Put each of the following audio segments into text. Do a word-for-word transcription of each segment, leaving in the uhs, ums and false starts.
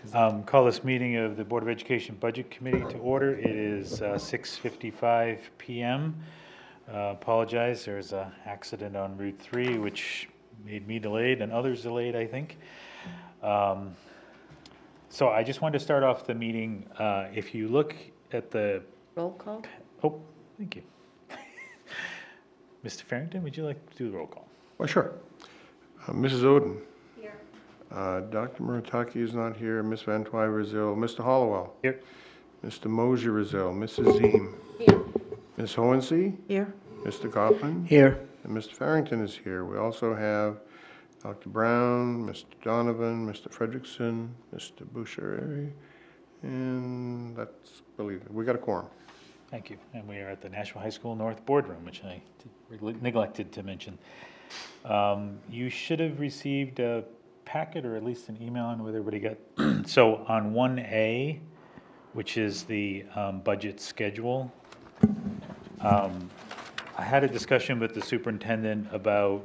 Um, Call this meeting of the Board of Education Budget Committee to order. It is uh, six fifty-five p m Uh, Apologize, there's an accident on Route three, which made me delayed and others delayed, I think. Um, So I just wanted to start off the meeting. Uh, If you look at the, Roll call? oh, thank you. Mister Farrington, would you like to do the roll call? Well, sure. Uh, Missus Oden. Here. Uh, Doctor Murataki is not here. Miss Van Twyver is ill. Mister Hollowell. Here. Mister Mosier is ill. Missus Zeem. Here. Miss Hohensee. Here. Mister Coughlin. Here. And Mister Farrington is here. We also have Doctor Brown, Mister Donovan, Mister Frederickson, Mister Boucher, and that's, believe it, we got a quorum. Thank you. And we are at the Nashville High School North Boardroom, which I did- neglected to mention. Um, You should have received a packet or at least an email on whether everybody got. So on one A, which is the um, budget schedule, um, I had a discussion with the superintendent about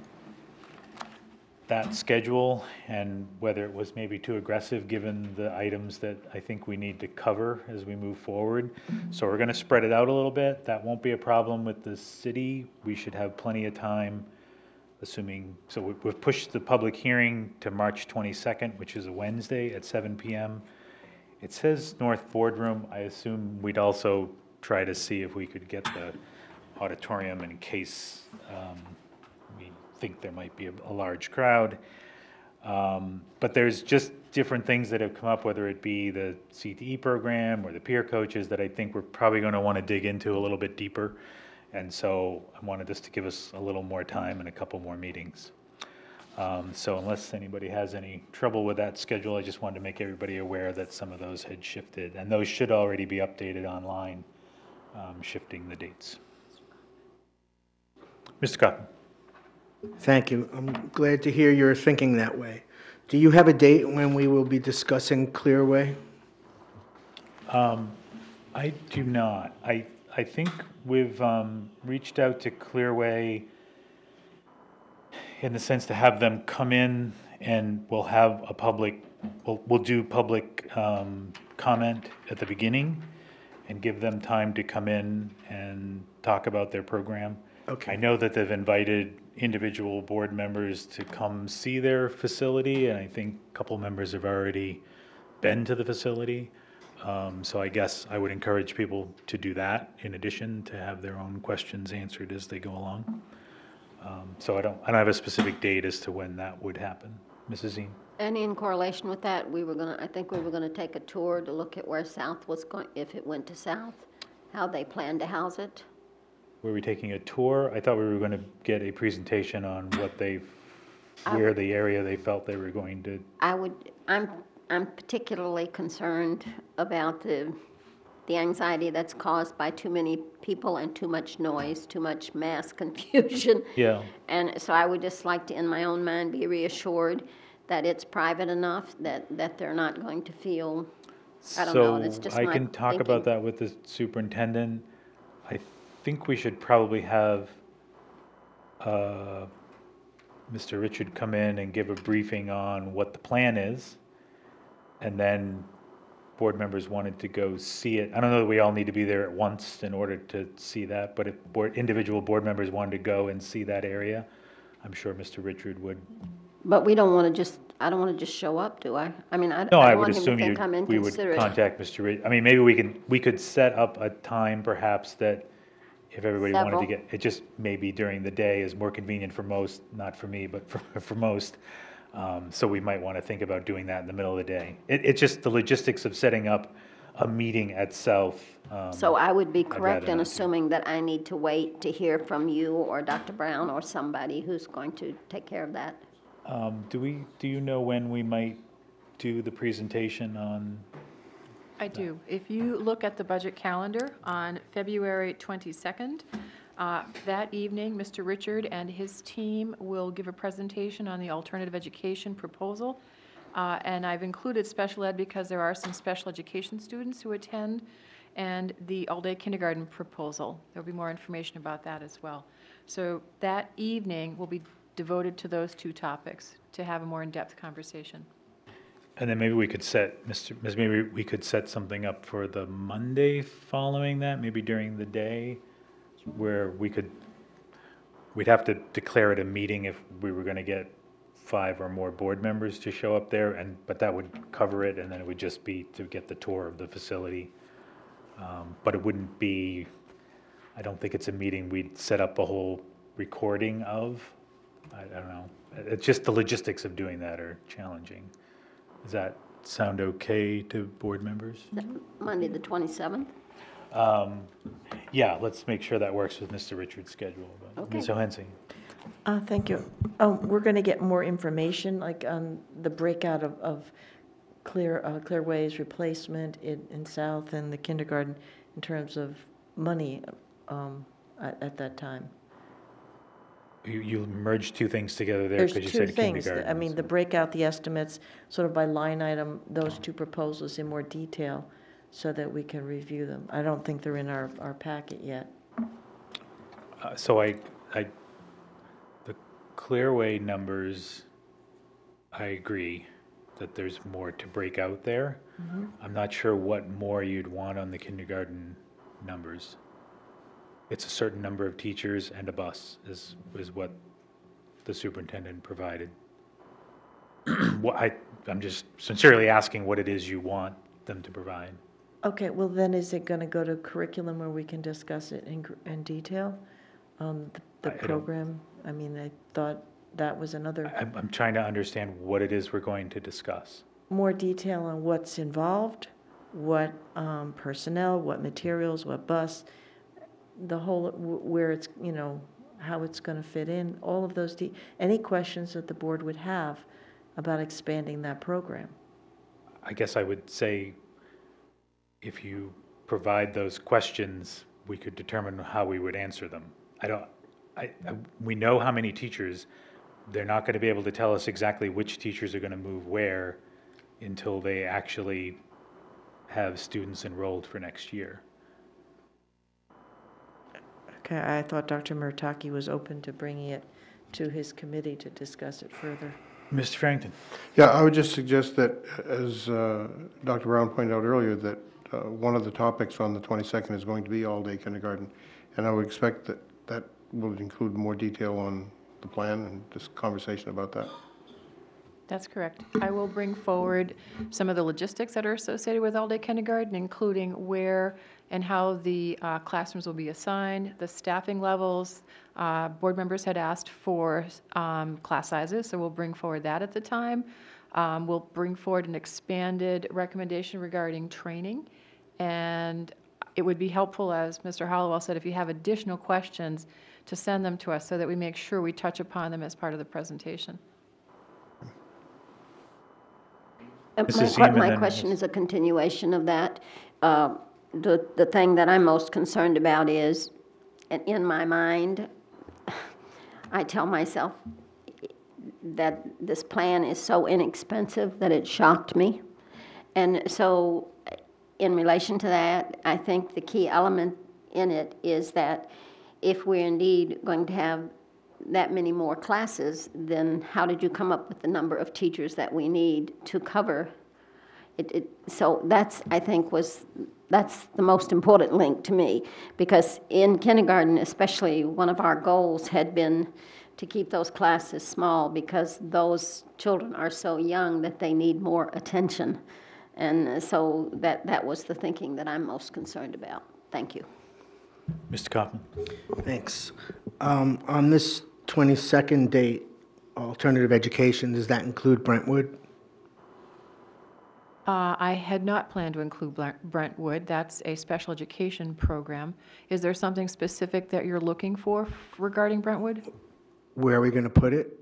that schedule and whether it was maybe too aggressive given the items that I think we need to cover as we move forward. So we're gonna spread it out a little bit. That won't be a problem with the city. We should have plenty of time, assuming, so we- we've pushed the public hearing to March twenty-second, which is a Wednesday at seven p m It says North Boardroom. I assume we'd also try to see if we could get the auditorium in case um, we think there might be a, a large crowd. Um, but there's just different things that have come up, whether it be the C T E program or the peer coaches, that I think we're probably going to want to dig into a little bit deeper. And so I wanted this to give us a little more time and a couple more meetings. Um, so unless anybody has any trouble with that schedule, I just wanted to make everybody aware that some of those had shifted. And those should already be updated online, um, shifting the dates. Mister Coffin. Thank you. I'm glad to hear you're thinking that way. Do you have a date when we will be discussing Clearway? Um, I do not. I, I think we've um, reached out to Clearway in the sense to have them come in and we'll have a public, we'll, we'll do public um, comment at the beginning and give them time to come in and talk about their program. Okay. I know that they've invited individual board members to come see their facility, and I think a couple members have already been to the facility. Um, so I guess I would encourage people to do that in addition to have their own questions answered as they go along. Um, so I don't, I don't have a specific date as to when that would happen. Missus Zine? And in correlation with that, we were gonna, I think we were gonna take a tour to look at where South was going, if it went to South, how they plan to house it. Were we taking a tour? I thought we were going to get a presentation on what they, where the area they felt they were going to. I would, I'm, I'm particularly concerned about the, the anxiety that's caused by too many people and too much noise, too much mass confusion. Yeah. And so I would just like to, in my own mind, be reassured that it's private enough that, that they're not going to feel, I don't know, it's just So my I can talk about thinking. that with the superintendent. I think we should probably have uh, Mister Richard come in and give a briefing on what the plan is. And then board members wanted to go see it. I don't know that we all need to be there at once in order to see that, but if board, individual board members wanted to go and see that area, I'm sure Mister Richard would. But we don't want to just, I don't want to just show up, do I? I mean, I No, I I don't would want him to assume you, think I'm we would inconsiderate. contact Mister Rich. I mean, maybe we can, we could set up a time perhaps that if everybody wanted to Several. get, it just maybe during the day is more convenient for most, not for me, but for, for most. Um, So we might want to think about doing that in the middle of the day. It, it's just the logistics of setting up a meeting at South. um, So I would be rather correct in not do. assuming that I need to wait to hear from you or Doctor Brown or somebody who's going to take care of that. um, Do we, do you know when we might do the presentation on? I do. If you look at the budget calendar on February twenty-second, uh, that evening, Mister Richard and his team will give a presentation on the alternative education proposal. Uh, And I've included special ed because there are some special education students who attend, and the all-day kindergarten proposal. There'll be more information about that as well. So that evening will be devoted to those two topics to have a more in-depth conversation. And then maybe we could set, Mister Miz- maybe we could set something up for the Monday following that, maybe during the day, where we could, we'd have to declare it a meeting if we were gonna get five or more board members to show up there, and, but that would cover it, and then it would just be to get the tour of the facility. Um, But it wouldn't be, I don't think it's a meeting we'd set up a whole recording of. I, I don't know. It's just the logistics of doing that are challenging. Does that sound okay to board members? Monday, the twenty-seventh? Um, Yeah, let's make sure that works with Mister Richards' schedule. But Miz Okay. O'Hensing? Uh, Thank you. Um, We're going to get more information, like on the breakout of, of Clear, uh, Clearway's replacement in, in South and the kindergarten in terms of money um, at, at that time. You, you merged two things together there There's because you two said things. kindergarten. I mean, so- the breakout, the estimates, sort of by line item, those two proposals in more detail so that we can review them. I don't think they're in our, our packet yet. Uh, So I, I, the Clearway numbers, I agree that there's more to break out there. I'm not sure what more you'd want on the kindergarten numbers. It's a certain number of teachers and a bus is, is what the superintendent provided. What I, I'm just sincerely asking what it is you want them to provide. Okay, well then, is it going to go to curriculum where we can discuss it in, gr- in detail? Um, the- The I- I don't- program, I mean, I thought that was another, I'm, I'm trying to understand what it is we're going to discuss. more detail on what's involved, what um, personnel, what materials, what bus, the whole, wh- where it's, you know, how it's going to fit in, all of those, de- any questions that the board would have about expanding that program. I guess I would say if you provide those questions, we could determine how we would answer them. I don't, I, I- we know how many teachers, they're not going to be able to tell us exactly which teachers are going to move where until they actually have students enrolled for next year. Okay, I thought Doctor Murtaki was open to bringing it to his committee to discuss it further. Mister Farrington? Yeah, I would just suggest that, as uh, Doctor Brown pointed out earlier, that uh, one of the topics on the twenty-second is going to be all-day kindergarten. And I would expect that that will include more detail on the plan and just conversation about that. That's correct. I will bring forward some of the logistics that are associated with all-day kindergarten, including where and how the uh, classrooms will be assigned, the staffing levels. Uh, Board members had asked for um, class sizes, so we'll bring forward that at the time. Um, We'll bring forward an expanded recommendation regarding training. And it would be helpful, as Mister Hollowell said, if you have additional questions, to send them to us so that we make sure we touch upon them as part of the presentation. Uh, My Missus que- Seaman, my then question Miz- is a continuation of that. Uh, The, the thing that I'm most concerned about is, and in my mind, I tell myself that this plan is so inexpensive that it shocked me. And so, in relation to that, I think the key element in it is that if we're indeed going to have that many more classes, then how did you come up with the number of teachers that we need to cover it? It, so that's, I think, was, that's the most important link to me, because in kindergarten especially, one of our goals had been to keep those classes small because those children are so young that they need more attention. And so that, that was the thinking that I'm most concerned about. Thank you. Mister Kaufman? Thanks. Um, On this twenty-second date, alternative education, does that include Brentwood? Uh, I had not planned to include Bla- Brentwood. That's a special education program. Is there something specific that you're looking for regarding Brentwood? Where are we going to put it?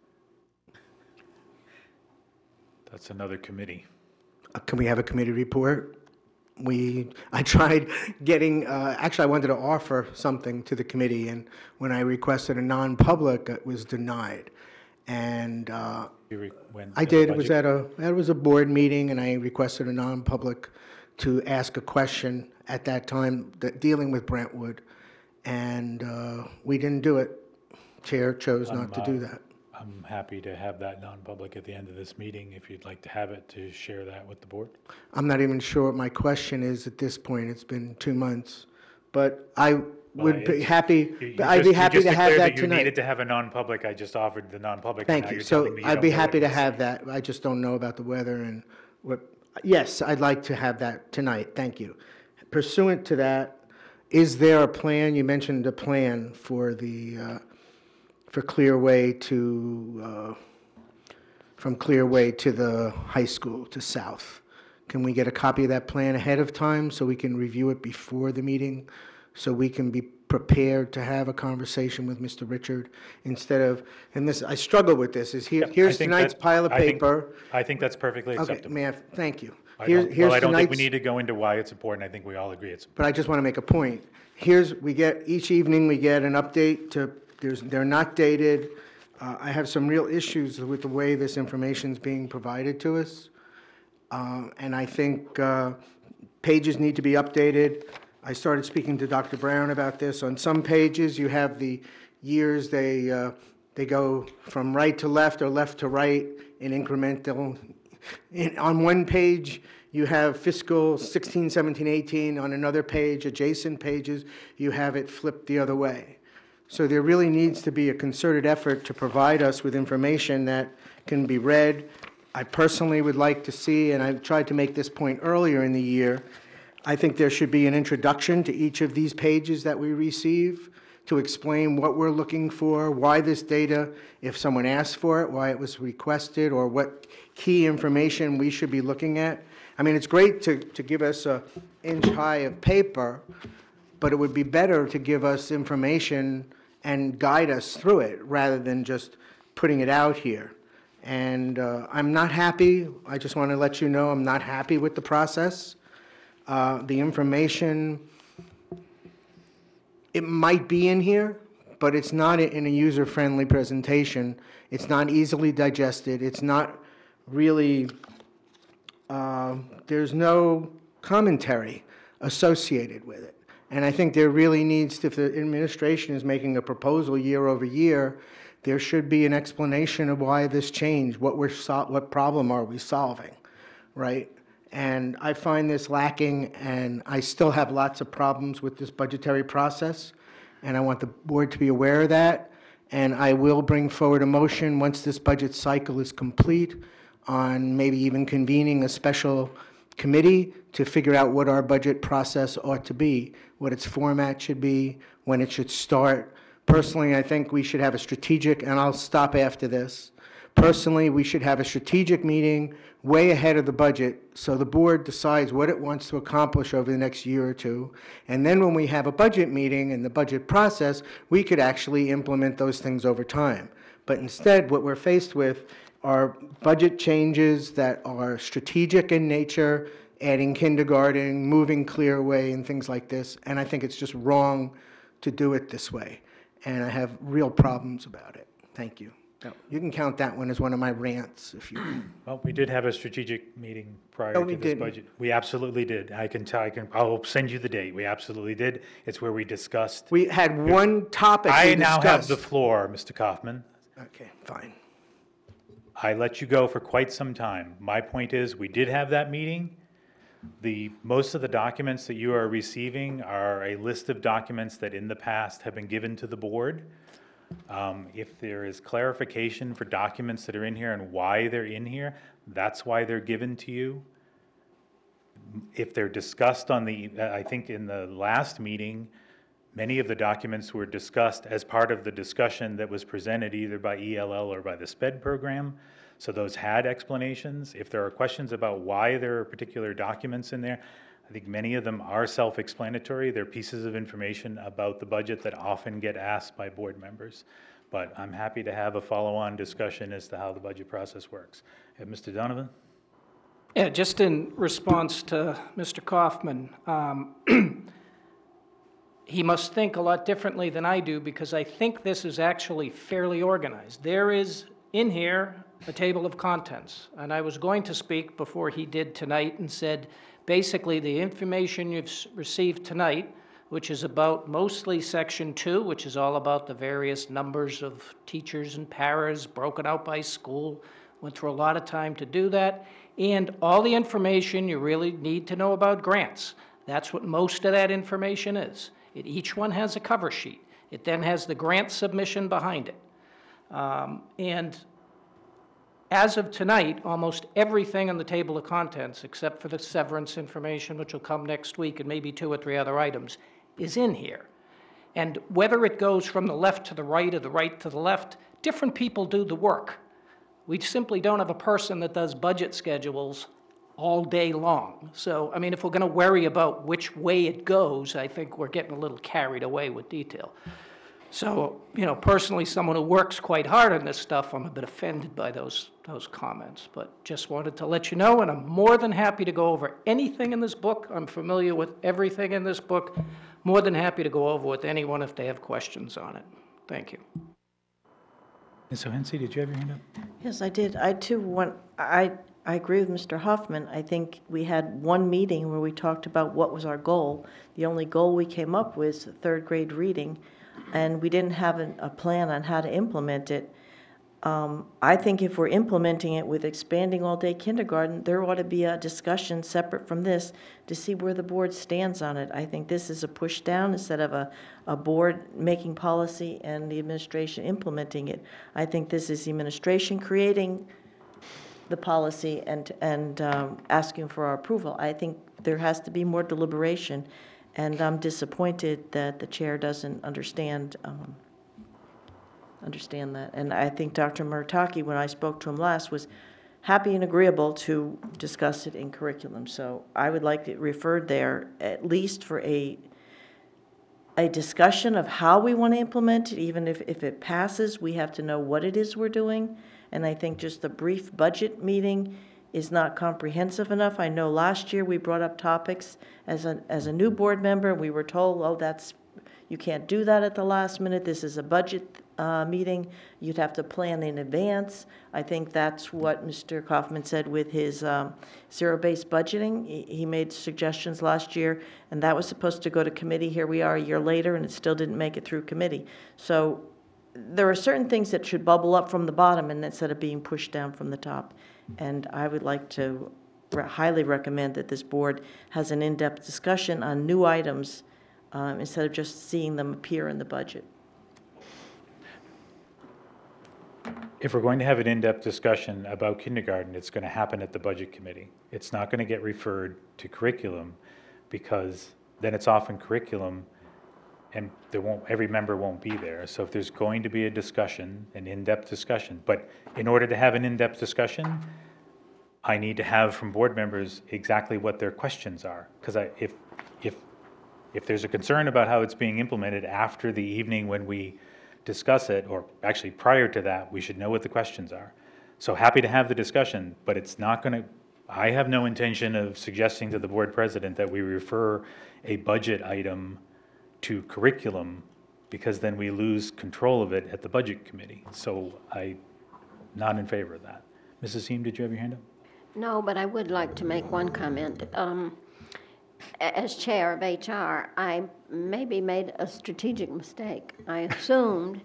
That's another committee. Uh, Can we have a committee report? We, I tried getting, uh, actually, I wanted to offer something to the committee, and when I requested a non-public, it was denied. And uh, You re- when- I at the did, it was budget- at a, it was a board meeting, and I requested a non-public to ask a question at that time, that- dealing with Brentwood, and uh, we didn't do it. Chair chose not to do Um, that. I'm happy to have that non-public at the end of this meeting, if you'd like to have it, to share that with the board. I'm not even sure what my question is at this point. It's been two months. But I Well, would be it's- happy, You- you I'd just- be you happy just to have declared that You needed tonight. to have a non-public, I just offered the non-public. and Thank now you. you're telling So me you I'd don't be know what happy it to is. have that. I just don't know about the weather and what, yes, I'd like to have that tonight. Thank you. Pursuant to that, is there a plan, you mentioned a plan for the, uh, for Clearway to, uh, from Clearway to the high school to South? Can we get a copy of that plan ahead of time so we can review it before the meeting? So we can be prepared to have a conversation with Mister Richard instead of, and this, I struggle with this, is here, Yep, I here's think tonight's that- pile of I think- paper. I think that's perfectly Okay, acceptable. Mayor, thank you. I Here's, don't- here's Well, I don't think we tonight's- need to go into why it's important. I think we all agree it's, But I just want to make a point. Here's, we get, each evening, we get an update to, there's, they're not dated. Uh, I have some real issues with the way this information's being provided to us. Um, and I think, uh, pages need to be updated. I started speaking to Doctor Brown about this. On some pages, you have the years, they, uh, they go from right to left or left to right in incremental. In, on one page, you have fiscal sixteen, seventeen, eighteen. On another page, adjacent pages, you have it flipped the other way. So there really needs to be a concerted effort to provide us with information that can be read. I personally would like to see, and I've tried to make this point earlier in the year, I think there should be an introduction to each of these pages that we receive to explain what we're looking for, why this data, if someone asked for it, why it was requested, or what key information we should be looking at. I mean, it's great to, to give us a inch high of paper, but it would be better to give us information and guide us through it rather than just putting it out here. And uh, I'm not happy, I just want to let you know, I'm not happy with the process. Uh, The information, it might be in here, but it's not in a user-friendly presentation. It's not easily digested. It's not really, uh, there's no commentary associated with it. And I think there really needs to, if the administration is making a proposal year over year, there should be an explanation of why this changed, what we're, sol- what problem are we solving, right? And I find this lacking, and I still have lots of problems with this budgetary process, and I want the board to be aware of that. And I will bring forward a motion once this budget cycle is complete on maybe even convening a special committee to figure out what our budget process ought to be, what its format should be, when it should start. Personally, I think we should have a strategic, and I'll stop after this. Personally, we should have a strategic meeting way ahead of the budget, so the board decides what it wants to accomplish over the next year or two. And then when we have a budget meeting and the budget process, we could actually implement those things over time. But instead, what we're faced with are budget changes that are strategic in nature, adding kindergarten, moving Clearway, and things like this. And I think it's just wrong to do it this way. And I have real problems about it. Thank you. No, you can count that one as one of my rants, if you. well, we did have a strategic meeting prior No, to we this didn't. budget. We absolutely did. I can tell, I can, I'll send you the date. We absolutely did. It's where we discussed. We had one topic we I now have the discussed. floor, Mister Kaufman. Okay, fine. I let you go for quite some time. My point is, we did have that meeting. The, most of the documents that you are receiving are a list of documents that in the past have been given to the board. Um, If there is clarification for documents that are in here and why they're in here, that's why they're given to you. If they're discussed on the, I think in the last meeting, many of the documents were discussed as part of the discussion that was presented either by E L L or by the SPED program. So those had explanations. If there are questions about why there are particular documents in there, I think many of them are self-explanatory. They're pieces of information about the budget that often get asked by board members. But I'm happy to have a follow-on discussion as to how the budget process works. Uh, Mister Donovan? Yeah, just in response to Mister Kaufman, um, he must think a lot differently than I do, because I think this is actually fairly organized. There is in here a table of contents, and I was going to speak before he did tonight and said, basically, the information you've s- received tonight which is about mostly section two, which is all about the various numbers of teachers and paras broken out by school. Went through a lot of time to do that. And all the information you really need to know about grants. That's what most of that information is. It, each one has a cover sheet. It then has the grant submission behind it. Um, and as of tonight, almost everything on the table of contents, except for the severance information, which will come next week, and maybe two or three other items, is in here. And whether it goes from the left to the right or the right to the left, different people do the work. We simply don't have a person that does budget schedules all day long. So, I mean, if we're going to worry about which way it goes, I think we're getting a little carried away with detail. So, you know, personally, someone who works quite hard on this stuff, I'm a bit offended by those, those comments. But just wanted to let you know, and I'm more than happy to go over anything in this book. I'm familiar with everything in this book. More than happy to go over with anyone if they have questions on it. Thank you. Miz O'Hensey, did you have your hand up? Yes, I did. I too want, I, I agree with Mister Hoffman. I think we had one meeting where we talked about what was our goal. The only goal we came up with was third grade reading, and we didn't have an, a plan on how to implement it. Um, I think if we're implementing it with expanding all-day kindergarten, there ought to be a discussion separate from this to see where the board stands on it. I think this is a push down instead of a, a board making policy and the administration implementing it. I think this is the administration creating the policy and, and um, asking for our approval. I think there has to be more deliberation, and I'm disappointed that the chair doesn't understand um, understand that. And I think Doctor Murtaki, when I spoke to him last, was happy and agreeable to discuss it in curriculum. So I would like it referred there, at least for a a discussion of how we want to implement it. Even if, if it passes, we have to know what it is we're doing. And I think just the brief budget meeting is not comprehensive enough. I know last year we brought up topics as a, as a new board member. We were told, oh, that's, you can't do that at the last minute. This is a budget uh, meeting. You'd have to plan in advance. I think that's what Mister Kaufman said with his um, zero-based budgeting. He, he made suggestions last year, and that was supposed to go to committee. Here we are a year later, and it still didn't make it through committee. So there are certain things that should bubble up from the bottom and instead of being pushed down from the top. And I would like to re- highly recommend that this board has an in-depth discussion on new items um, instead of just seeing them appear in the budget. If we're going to have an in-depth discussion about kindergarten, it's going to happen at the budget committee. It's not going to get referred to curriculum, because then it's often curriculum and there won't, every member won't be there. So if there's going to be a discussion, an in-depth discussion, but in order to have an in-depth discussion, I need to have from board members exactly what their questions are. Because I, if, if, if there's a concern about how it's being implemented after the evening when we discuss it, or actually prior to that, we should know what the questions are. So happy to have the discussion, but it's not going to, I have no intention of suggesting to the board president that we refer a budget item to curriculum, because then we lose control of it at the budget committee. So I'm not in favor of that. Missus Heem, did you have your hand up? No, but I would like to make one comment. Um, a- As chair of H R, I maybe made a strategic mistake. I assumed,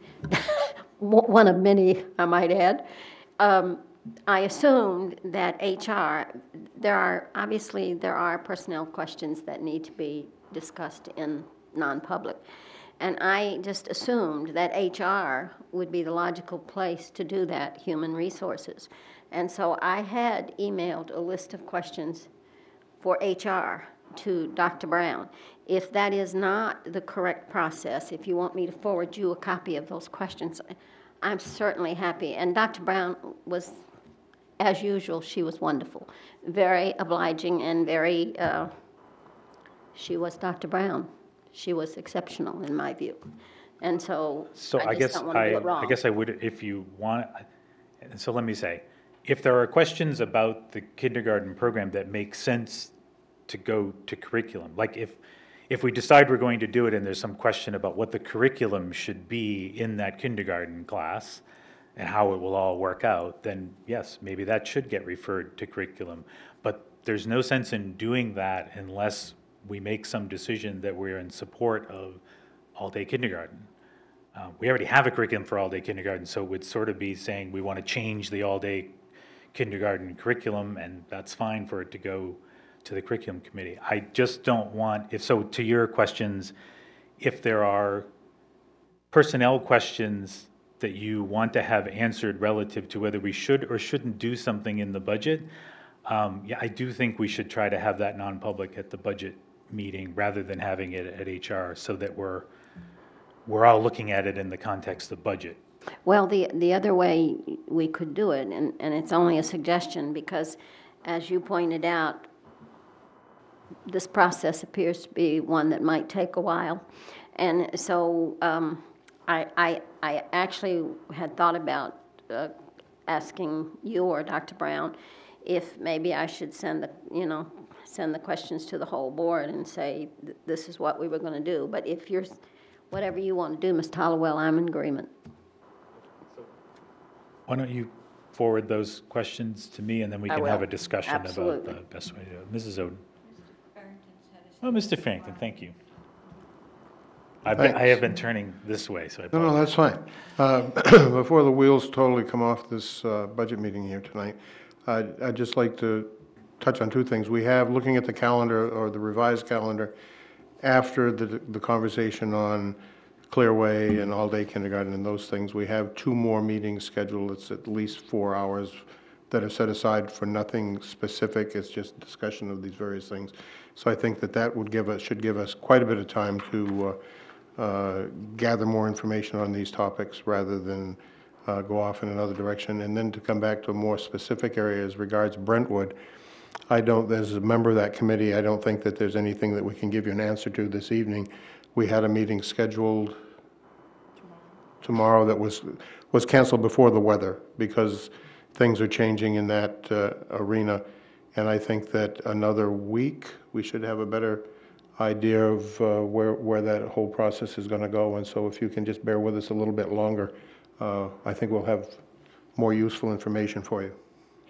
one of many, I might add, um, I assumed that H R, there are, obviously, there are personnel questions that need to be discussed in non-public. And I just assumed that H R would be the logical place to do that, human resources. And so I had emailed a list of questions for H R to Doctor Brown. If that is not the correct process, if you want me to forward you a copy of those questions, I'm certainly happy. And Doctor Brown was, as usual, she was wonderful, very obliging and very, uh, she was Doctor Brown. She was exceptional in my view. And so, So I I just guess don't want to I, do it wrong. I guess I would, if you want, so let me say, if there are questions about the kindergarten program that make sense to go to curriculum, like if, if we decide we're going to do it and there's some question about what the curriculum should be in that kindergarten class and how it will all work out, then yes, maybe that should get referred to curriculum. But there's no sense in doing that unless we make some decision that we're in support of all-day kindergarten. Uh, we already have a curriculum for all-day kindergarten, so it would sort of be saying we want to change the all-day kindergarten curriculum, and that's fine for it to go to the curriculum committee. I just don't want, if so, to your questions, if there are personnel questions that you want to have answered relative to whether we should or shouldn't do something in the budget, um, yeah, I do think we should try to have that non-public at the budget meeting rather than having it at H R, so that we're we're all looking at it in the context of budget. Well, the, the other way we could do it, and, and it's only a suggestion, because as you pointed out, this process appears to be one that might take a while. And so um, I, I, I actually had thought about uh, asking you or Doctor Brown if maybe I should send the, you know, send the questions to the whole board and say, this is what we were going to do. But if you're, whatever you want to do, Miz Hollowell, I'm in agreement. Why don't you forward those questions to me, and then we I can have a will. discussion about Absolutely. the best way to do it. Missus Oden? Oh, Mister Farrington, thank you. I've been, I Thanks. have been turning this way, so I No, no, apologize. that's fine. Uh, Before the wheels totally come off this uh, budget meeting here tonight, I'd I'd just like to touch on two things. We have, looking at the calendar, or the revised calendar, after the the conversation on Clearway and all-day kindergarten and those things, we have two more meetings scheduled. It's at least four hours that are set aside for nothing specific. It's just discussion of these various things. So I think that that would give us, should give us quite a bit of time to uh, uh, gather more information on these topics rather than uh, go off in another direction. And then to come back to a more specific area as regards Brentwood, I don't, as a member of that committee, I don't think that there's anything that we can give you an answer to this evening. We had a meeting scheduled tomorrow that was, was canceled before the weather because things are changing in that uh, arena. And I think that another week, we should have a better idea of uh, where, where that whole process is going to go. And so if you can just bear with us a little bit longer, uh, I think we'll have more useful information for you.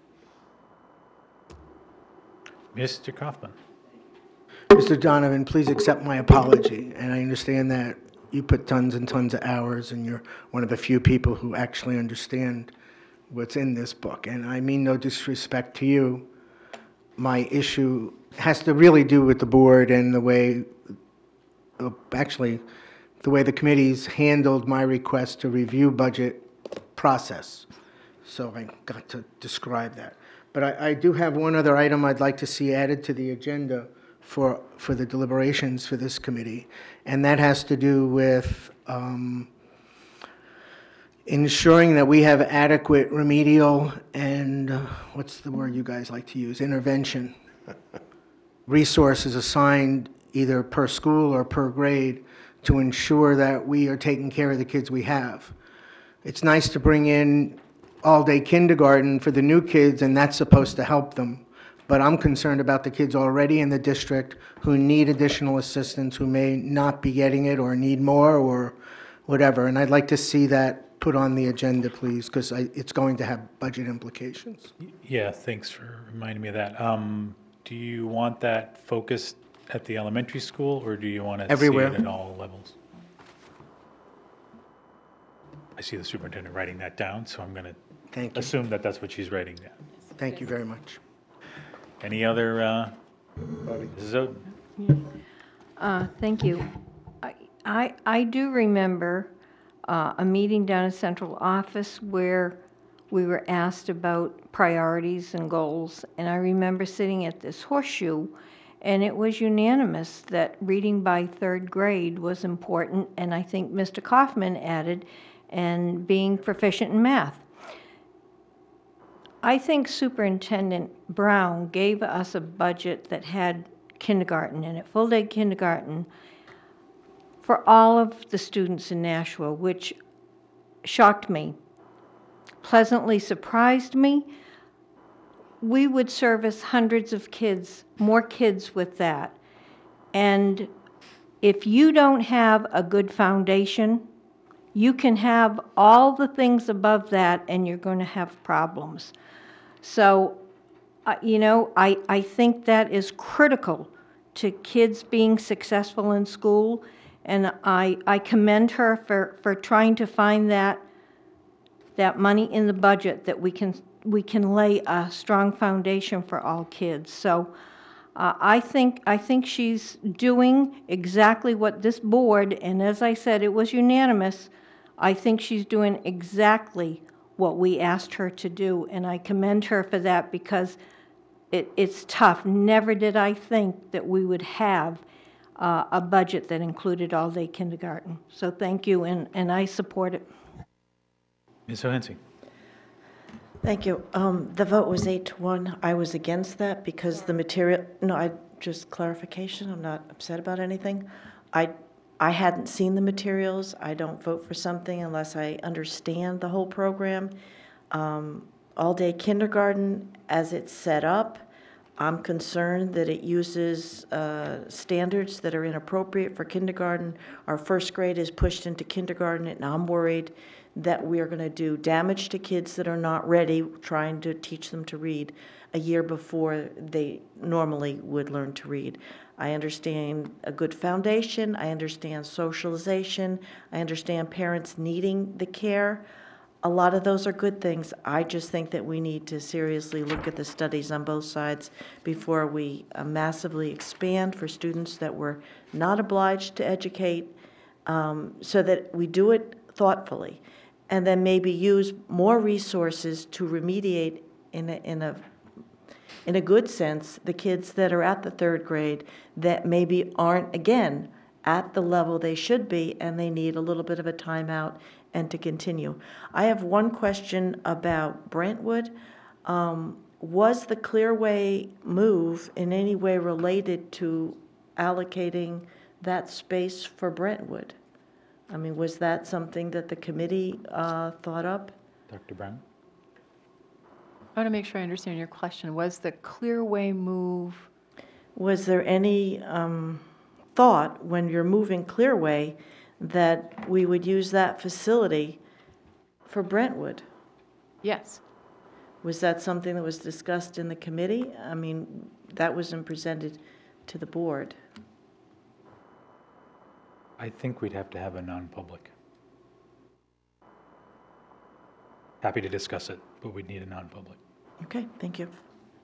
Mister Kaufman? Mister Donovan, please accept my apology, and I understand that you put tons and tons of hours, and you're one of the few people who actually understand what's in this book, and I mean no disrespect to you. My issue has to really do with the board and the way, uh, actually, the way the committee's handled my request to review budget process. So I got to describe that. But I, I do have one other item I'd like to see added to the agenda for, for the deliberations for this committee, and that has to do with um, ensuring that we have adequate remedial and, uh, what's the word you guys like to use, intervention resources assigned either per school or per grade to ensure that we are taking care of the kids we have. It's nice to bring in all-day kindergarten for the new kids, and that's supposed to help them. But I'm concerned about the kids already in the district who need additional assistance, who may not be getting it or need more or whatever. And I'd like to see that put on the agenda, please, because it's going to have budget implications. Yeah, thanks for reminding me of that. Um, do you want that focused at the elementary school, or do you want to see Everywhere. it at all levels? I see the superintendent writing that down, so I'm going to Thank you. assume that that's what she's writing down. Thank you very much. Any other, uh, Missus Oden? Uh, Thank you. I- I, I do remember uh, a meeting down in central office where we were asked about priorities and goals, and I remember sitting at this horseshoe, and it was unanimous that reading by third grade was important, and I think Mister Kaufman added, and being proficient in math. I think Superintendent Brown gave us a budget that had kindergarten in it, full-day kindergarten, for all of the students in Nashua, which shocked me, pleasantly surprised me. We would service hundreds of kids, more kids with that. And if you don't have a good foundation, you can have all the things above that and you're going to have problems. So, uh, you know, I, I think that is critical to kids being successful in school, and I, I commend her for, for trying to find that, that money in the budget that we can, we can lay a strong foundation for all kids. So uh, I think, I think she's doing exactly what this board, and as I said, it was unanimous, I think she's doing exactly what we asked her to do, and I commend her for that because it, it's tough. Never did I think that we would have uh, a budget that included all-day kindergarten. So thank you, and, and I support it. Miz O'Hensy. Thank you. Um, The vote was eight to one. I was against that because the material, no, I, just clarification, I'm not upset about anything. I, I hadn't seen the materials. I don't vote for something unless I understand the whole program. Um, All-day kindergarten, as it's set up, I'm concerned that it uses uh, standards that are inappropriate for kindergarten. Our first grade is pushed into kindergarten, and I'm worried that we are going to do damage to kids that are not ready, trying to teach them to read a year before they normally would learn to read. I understand a good foundation. I understand socialization. I understand parents needing the care. A lot of those are good things. I just think that we need to seriously look at the studies on both sides before we uh, massively expand for students that we're not obliged to educate, um, so that we do it thoughtfully, and then maybe use more resources to remediate in a, in a in a good sense the kids that are at the third grade that maybe aren't, again, at the level they should be, and they need a little bit of a timeout and to continue. I have one question about Brentwood. Um, was the Clearway move in any way related to allocating that space for Brentwood? I mean, was that something that the committee uh, thought up? Doctor Brown? I want to make sure I understand your question. Was the Clearway move, Was there any um, thought when you're moving Clearway that we would use that facility for Brentwood? yes. Was that something that was discussed in the committee? I mean, that wasn't presented to the board. I think we'd have to have a non-public. Happy to discuss it, but we'd need a non-public. Okay, thank you.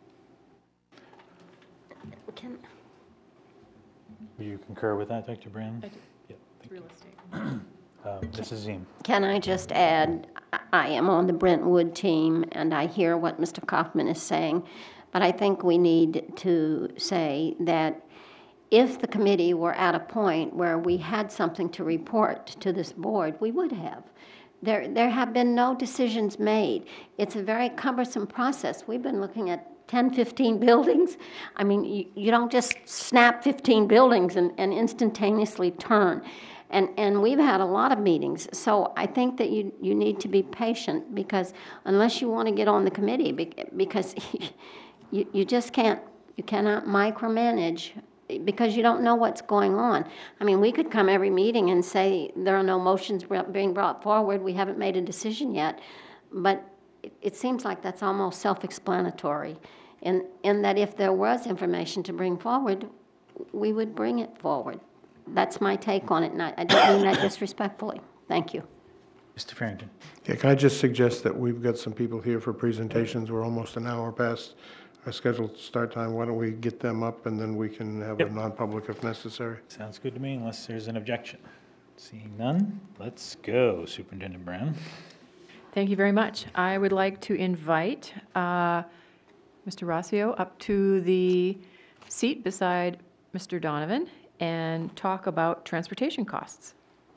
Can, Would you concur with that, Doctor Brown? I do. Yeah, thank Real you. estate. Uh, Missus Ziem. can I just add, I- I am on the Brentwood team, and I hear what Mister Kaufman is saying, but I think we need to say that if the committee were at a point where we had something to report to this board, we would have. There, there have been no decisions made. It's a very cumbersome process. We've been looking at ten, fifteen buildings. I mean, you, you don't just snap fifteen buildings and, and instantaneously turn. And, and we've had a lot of meetings. So I think that you, you need to be patient, because unless you want to get on the committee, because you, you just can't, you cannot micromanage, because you don't know what's going on. I mean, we could come every meeting and say there are no motions being brought forward, we haven't made a decision yet, but it, it seems like that's almost self-explanatory, in, in that if there was information to bring forward, we would bring it forward. That's my take on it, and I, I don't mean that disrespectfully. Thank you. Mister Farrington. Yeah, can I just suggest that we've got some people here for presentations. We're almost an hour past our scheduled start time. Why don't we get them up, and then we can have Yep. a non-public if necessary. Sounds good to me, unless there's an objection. Seeing none, let's go, Superintendent Brown. Thank you very much. I would like to invite uh, Mister Rossio up to the seat beside Mister Donovan and talk about transportation costs.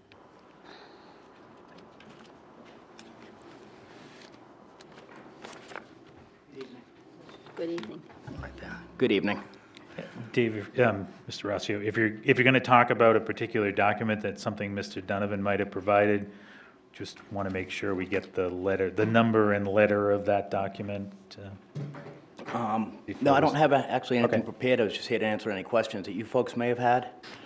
Good evening. Good evening. Dave, um, Mister Rossio, if you're, if you're going to talk about a particular document that's something Mister Donovan might have provided, just want to make sure we get the letter, the number and letter of that document. uh, Um, before No, I we don't s- have a- actually anything Okay. prepared. I was just here to answer any questions that you folks may have had.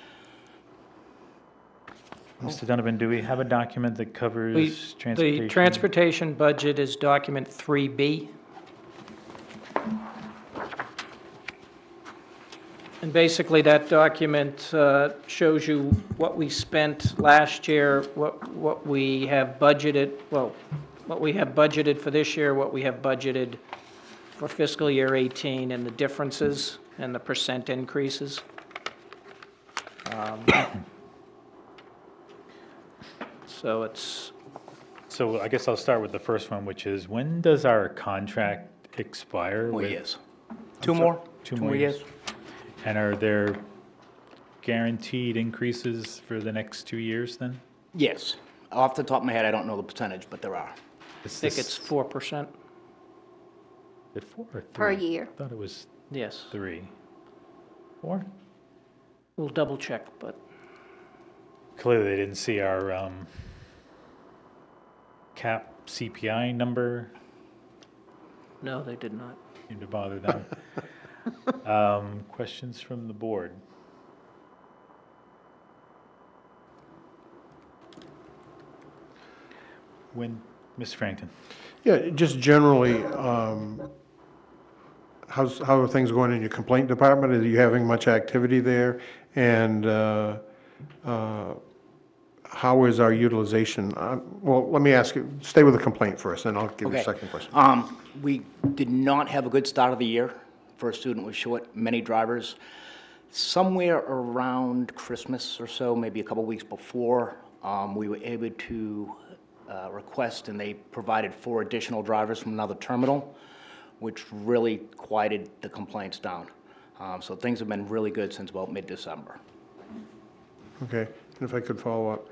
Mister Donovan, do we have a document that We- covers transportation? The transportation budget is document three B. And basically, that document uh, shows you what we spent last year, what, what we have budgeted, well, what we have budgeted for this year, what we have budgeted for fiscal year eighteen, and the differences and the percent increases. Um, So it's, So I guess I'll start with the first one, which is, when does our contract expire? Four with- years. I'm Two sorry, more? Two more years? And are there guaranteed increases for the next two years then? Yes. Off the top of my head, I don't know the percentage, but there are. I think it's four percent. Is it four or three? Per year. I thought it was Yes. three. Four? We'll double check, but Clearly, they didn't see our um, cap C P I number. no, they did not. Seemed to bother them. Um, Questions from the board? When, Miz Frankton? Yeah, just generally, um, how's, how are things going in your complaint department? Are you having much activity there? And uh, uh, how is our utilization? Uh, Well, let me ask you, stay with the complaint first, then I'll give you a Okay. second question. Um, we did not have a good start of the year. First student was short, many drivers. Somewhere around Christmas or so, maybe a couple weeks before, um, we were able to uh, request, and they provided four additional drivers from another terminal, which really quieted the complaints down. Um, so things have been really good since about mid-December. Okay, and if I could follow up.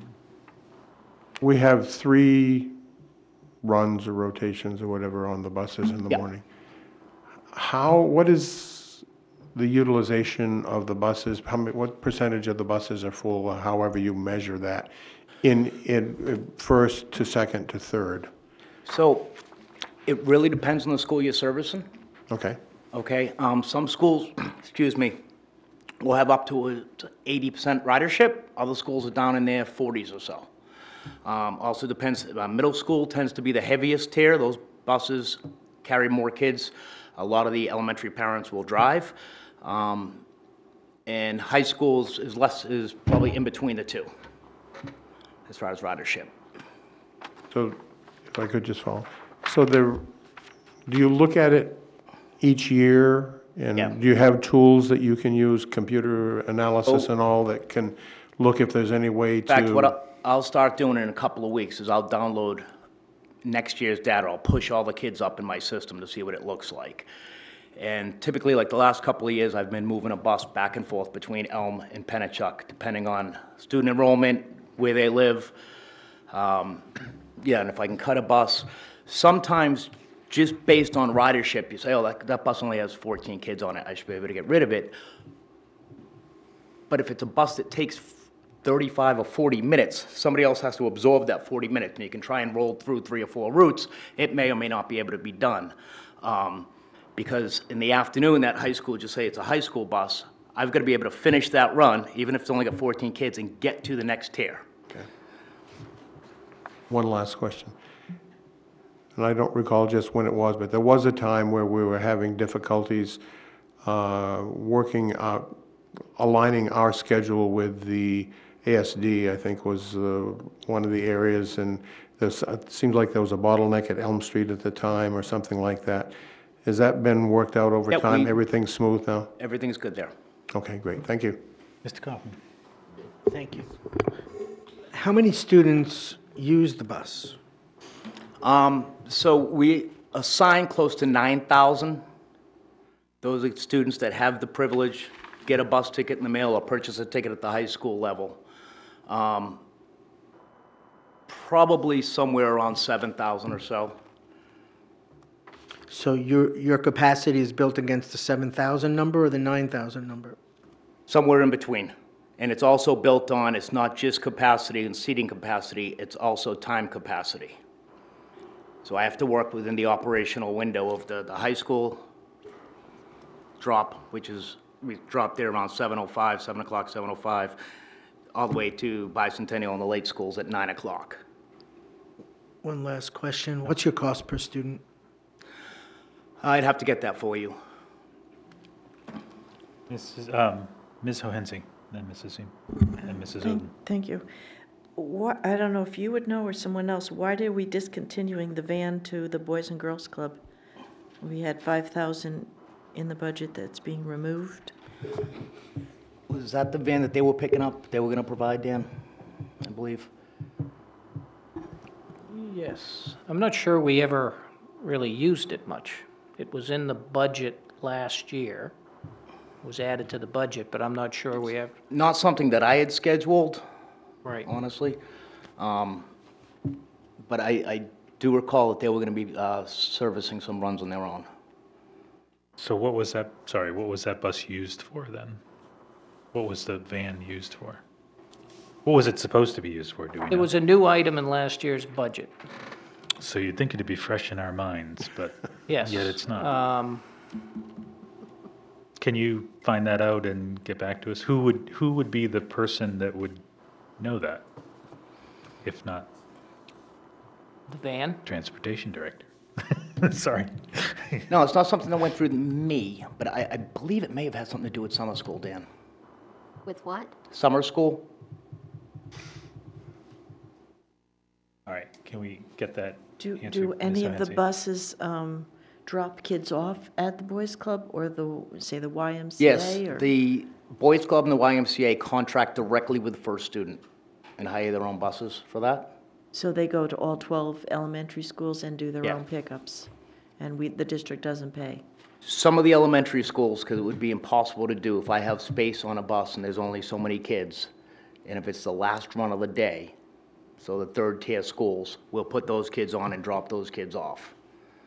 We have three runs or rotations or whatever on the buses in the Yeah. morning. How, what is the utilization of the buses? How many, what percentage of the buses are full, or however you measure that, in, in uh, first to second to third? So it really depends on the school you're servicing. Okay, Okay, um, some schools, excuse me, will have up to a eighty percent ridership. Other schools are down in their forties or so. Um, also depends, uh, middle school tends to be the heaviest tier. Those buses carry more kids. A lot of the elementary parents will drive. Um, and high schools is less, is probably in between the two as far as ridership. so if I could just follow. So there, do you look at it each year? And Yeah. do you have tools that you can use, computer analysis Oh. and all, that can look if there's any way to? In fact, what I'll- I'll start doing in a couple of weeks is I'll download next year's data. I'll push all the kids up in my system to see what it looks like. And typically, like the last couple of years, I've been moving a bus back and forth between Elm and Pennachuck, depending on student enrollment, where they live. Um, Yeah, and if I can cut a bus, sometimes just based on ridership, you say, oh, that, that bus only has fourteen kids on it, I should be able to get rid of it. But if it's a bus that takes thirty-five or forty minutes, somebody else has to absorb that forty minutes, and you can try and roll through three or four routes, it may or may not be able to be done. Um, Because in the afternoon, that high school, just say it's a high school bus, I've got to be able to finish that run, even if it's only got fourteen kids, and get to the next tier. One last question. And I don't recall just when it was, but there was a time where we were having difficulties uh, working out, aligning our schedule with the A S D, I think was uh, one of the areas, and there's, it seemed like there was a bottleneck at Elm Street at the time or something like that. Has that been worked out over Yeah, time? we- Everything's smooth now? Everything's good there. Okay, great, thank you. Mister Kaufman? Thank you. How many students use the bus? Um, so we assign close to nine thousand. Those are students that have the privilege, get a bus ticket in the mail or purchase a ticket at the high school level. Um, probably somewhere around seven thousand or so. So your, your capacity is built against the seven thousand number or the nine thousand number? Somewhere in between. And it's also built on, it's not just capacity and seating capacity, it's also time capacity. So I have to work within the operational window of the, the high school drop, which is, we drop there around seven oh five, seven o'clock, seven oh five, all the way to Bicentennial and the late schools at nine o'clock. One last question. What's your cost per student? I'd have to get that for you. Missus Um, Miz Hohensie, then Missus Seem, and Missus Thank, Oden. thank you. What, I don't know if you would know or someone else, why are we discontinuing the van to the Boys and Girls Club? We had five thousand in the budget that's being removed. Was that the van that they were picking up, they were gonna provide, Dan, I believe? Yes. I'm not sure we ever really used it much. It was in the budget last year, was added to the budget, but I'm not sure we have, Not something that I had scheduled, right. honestly. Um, But I, I do recall that they were gonna be uh, servicing some runs on their own. So what was that, sorry, what was that bus used for then? What was the van used for? What was it supposed to be used for, do we know? It was a new item in last year's budget. So you'd think it'd be fresh in our minds, but Yes. yet it's not. Um, Can you find that out and get back to us? Who would, who would be the person that would know that? If not The van, transportation director? Sorry. No, it's not something that went through me, but I, I believe it may have had something to do with summer school, Dan. With what? Summer school? All right, can we get that Do, answered? do Miz any of the Hohensie? buses um, drop kids off at the Boys Club or the, say, the Y M C A? Yes, or- the Boys Club and the Y M C A contract directly with the First Student and hire their own buses for that. So they go to all twelve elementary schools and do their Yeah. own pickups? And we, the district doesn't pay? Some of the elementary schools, because it would be impossible to do if I have space on a bus and there's only so many kids, and if it's the last run of the day, so the third tier schools, we'll put those kids on and drop those kids off.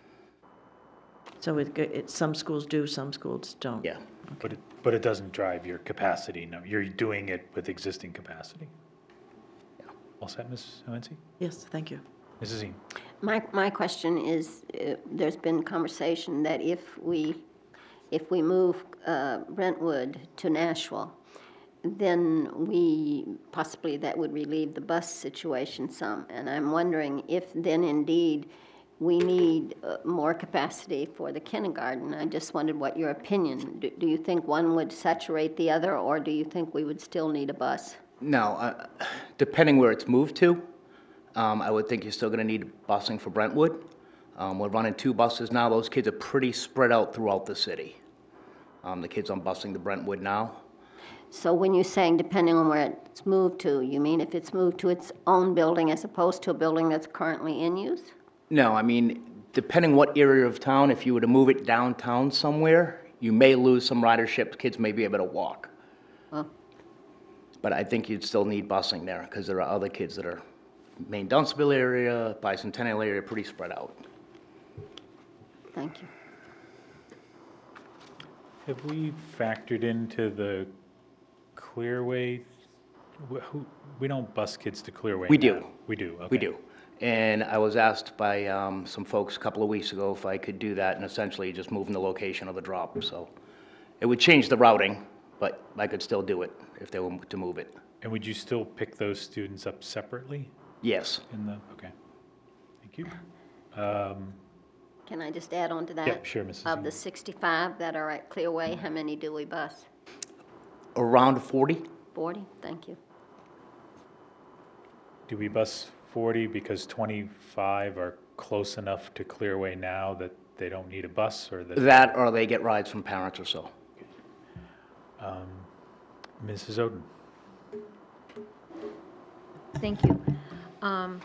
So it, go- it, some schools do, some schools don't? Yeah. But it, but it doesn't drive your capacity, no, you're doing it with existing capacity. All set, Miz Hohensie? Yes, thank you. Missus Eam? My, my question is, uh, there's been conversation that if we, if we move uh, Brentwood to Nashville, then we, possibly that would relieve the bus situation some. And I'm wondering if then indeed we need uh, more capacity for the kindergarten. I just wondered what your opinion, do, do you think one would saturate the other, or do you think we would still need a bus? No, uh, depending where it's moved to, um, I would think you're still gonna need busing for Brentwood. Um, we're running two buses now, those kids are pretty spread out throughout the city. Um, the kids I'm busing to Brentwood now. So when you're saying depending on where it's moved to, you mean if it's moved to its own building as opposed to a building that's currently in use? No, I mean, depending what area of town, if you were to move it downtown somewhere, you may lose some ridership, kids may be able to walk. Well, But I think you'd still need busing there, because there are other kids that are main Dunstable area, Bicentennial area, pretty spread out. thank you. Have we factored into the Clearway, wh- who, we don't bus kids to Clearway We now. do. We do, okay. We do. And I was asked by um, some folks a couple of weeks ago if I could do that, and essentially just moving the location of the drop, so. It would change the routing, but I could still do it if they were to move it. And would you still pick those students up separately Yes. in the, okay, thank you. Um, Can I just add on to that? Yeah, sure, Missus Of the Eno. sixty-five that are at Clearway, how many do we bus? Around forty? forty? Thank you. Do we bus forty because twenty-five are close enough to Clearway now that they don't need a bus, or that, That, or they get rides from parents or so. Missus Oden? Thank you. Um,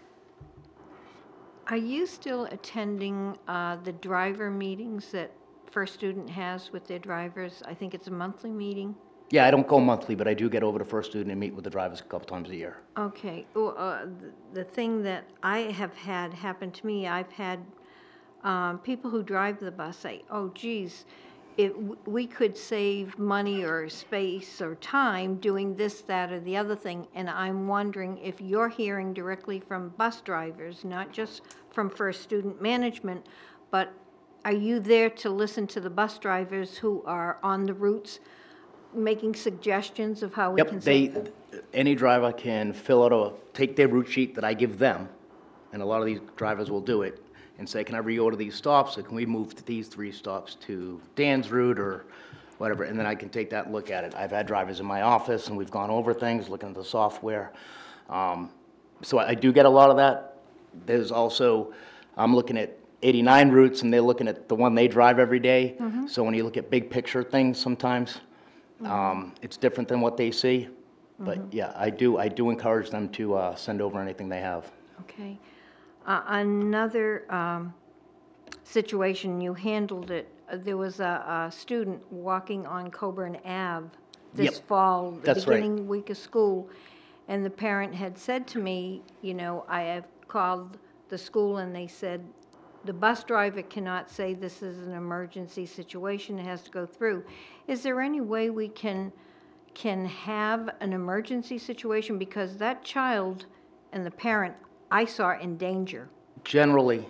Are you still attending uh, the driver meetings that First Student has with their drivers? I think it's a monthly meeting. Yeah, I don't go monthly, but I do get over to First Student and meet with the drivers a couple times a year. Okay, well, uh, th- the thing that I have had happen to me, I've had um, people who drive the bus say, oh geez, if w- we could save money or space or time doing this, that, or the other thing, and I'm wondering if you're hearing directly from bus drivers, not just from First Student Management, but are you there to listen to the bus drivers who are on the routes, making suggestions of how we can Yep, save? they, any driver can fill out a, take their route sheet that I give them, and a lot of these drivers will do it, and say, can I reorder these stops, or can we move these three stops to Dan's route, or whatever, and then I can take that and look at it. I've had drivers in my office, and we've gone over things, looking at the software. Um, So I I do get a lot of that. There's also, I'm looking at eighty-nine routes, and they're looking at the one they drive every day. So when you look at big picture things sometimes, um, it's different than what they see. But yeah, I do, I do encourage them to uh, send over anything they have. Okay. Uh, Another um, situation, you handled it, uh, there was a, a student walking on Coburn Ave this Yep, fall, the that's right. beginning week of school, and the parent had said to me, you know, I have called the school and they said, the bus driver cannot say this is an emergency situation, it has to go through. Is there any way we can, can have an emergency situation? Because that child and the parent, I saw in danger. Generally,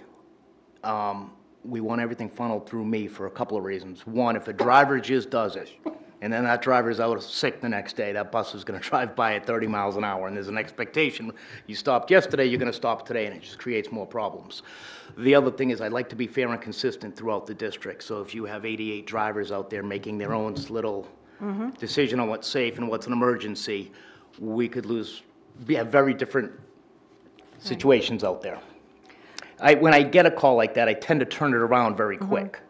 um, we want everything funneled through me for a couple of reasons. One, if a driver just does it, and then that driver's out sick the next day, that bus is gonna drive by at thirty miles an hour, and there's an expectation, you stopped yesterday, you're gonna stop today, and it just creates more problems. The other thing is, I'd like to be fair and consistent throughout the district, so if you have eighty-eight drivers out there making their own little decision on what's safe and what's an emergency, we could lose, we have very different situations out there. I, when I get a call like that, I tend to turn it around very quick.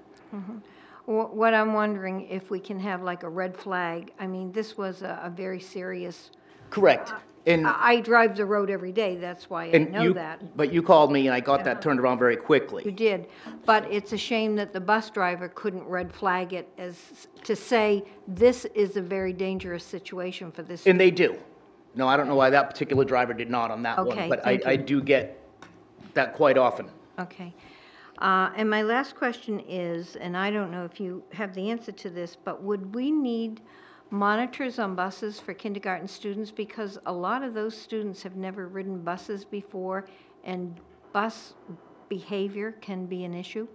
Wh- What I'm wondering, if we can have like a red flag, I mean, this was a, a very serious, Correct. And, I, I drive the road every day, that's why I and know you, that. but you called me and I got that turned around very You quickly. did, but it's a shame that the bus driver couldn't red flag it as, to say, this is a very dangerous situation for this. And they do. No, I don't know why that particular driver did not on that one, Okay, but I, thank I you. do get that quite often. Okay. Uh, And my last question is, and I don't know if you have the answer to this, but would we need monitors on buses for kindergarten students? Because a lot of those students have never ridden buses before, and bus behavior can be an issue.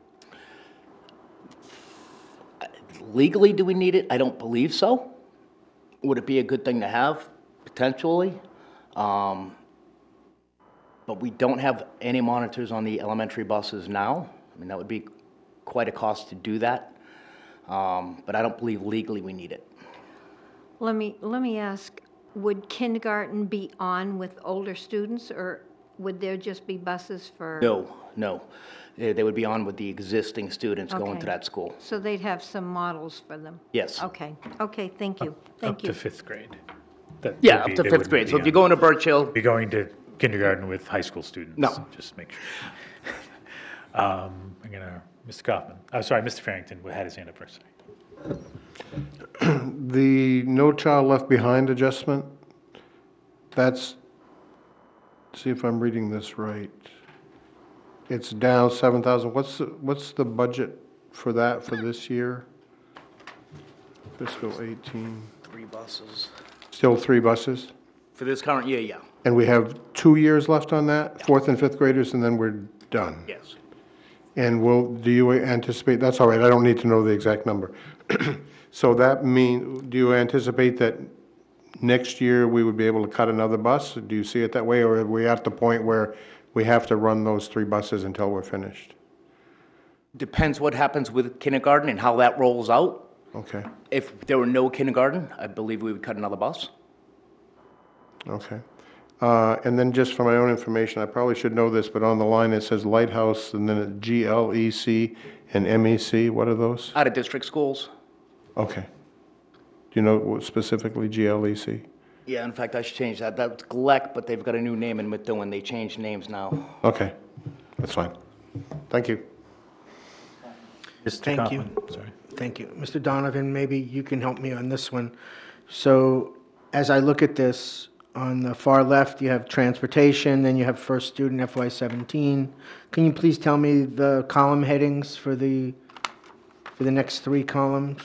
Legally, do we need it? I don't believe so. Would it be a good thing to have? Potentially. Um, But we don't have any monitors on the elementary buses now. I mean, that would be quite a cost to do that. Um, But I don't believe legally we need it. Let me, let me ask, would kindergarten be on with older students, or would there just be buses for? No, no. They they would be on with the existing students going to Okay. that school. So they'd have some models for them? Yes. Okay, okay, thank you, Up thank you. to fifth grade. That Yeah, would up be- to they fifth wouldn't grade. So be if you're on- going to Birch Hill, Be going to kindergarten with high school students. No. Just make sure. Um, I'm gonna, Mister Kaufman, oh, sorry, Mister Farrington had his hand up first. The No Child Left Behind adjustment, that's, see if I'm reading this right. It's down seven thousand. What's, the what's the budget for that for this year? Fiscal eighteen, three buses. still three buses? For this current year, yeah. And we have two years left on that, fourth and fifth graders, and then we're done? Yes. And will, do you anticipate, that's all right, I don't need to know the exact number. So that mean, do you anticipate that next year we would be able to cut another bus? Do you see it that way, or are we at the point where we have to run those three buses until we're finished? Depends what happens with kindergarten and how that rolls out. Okay, If there were no kindergarten, I believe we would cut another bus. okay. Uh, And then just for my own information, I probably should know this, but on the line it says Lighthouse, and then it G L E C and M E C, what are those? Out-of-district schools. Okay. Do you know what specifically G L E C? Yeah, in fact, I should change that. That's G L E C, but they've got a new name in Methuen. They changed names now. Okay, that's fine. Thank you. Mister Thank you. Kaufman, sorry. Thank you. Mister Donovan, maybe you can help me on this one. So as I look at this, on the far left, you have transportation, then you have first student F Y seventeen. Can you please tell me the column headings for the, for the next three columns?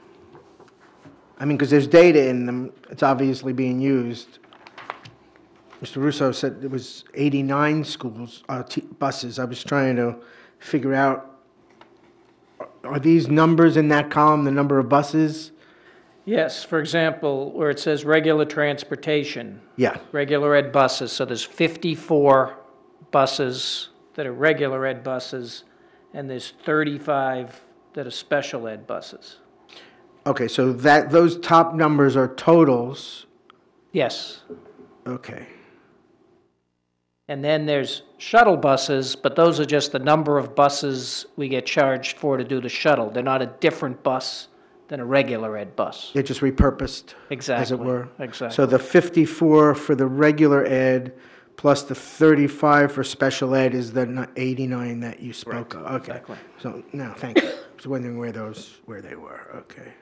I mean, because there's data in them, it's obviously being used. Mister Russo said it was eighty-nine schools, uh, t- buses. I was trying to figure out, are these numbers in that column the number of buses? Yes, for example, where it says regular transportation, Yeah, regular ed buses, so there's fifty-four buses that are regular ed buses, and there's thirty-five that are special ed buses. Okay, so that, those top numbers are totals, Yes. okay. And then there's shuttle buses, but those are just the number of buses we get charged for to do the shuttle. They're not a different bus than a regular ed bus. They're just repurposed, as it Exactly, were. exactly. So the fifty-four for the regular ed plus the thirty-five for special ed is the ni- eighty-nine that you spoke of? Okay. exactly. So, no, thank you. I was wondering where those, where they were, okay.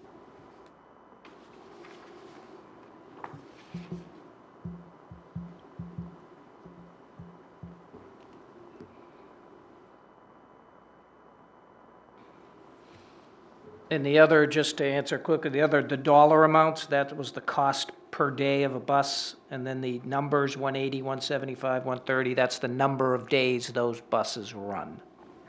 And the other, just to answer quickly, the other, the dollar amounts, that was the cost per day of a bus, and then the numbers, one eighty, one seventy-five, one thirty, that's the number of days those buses run.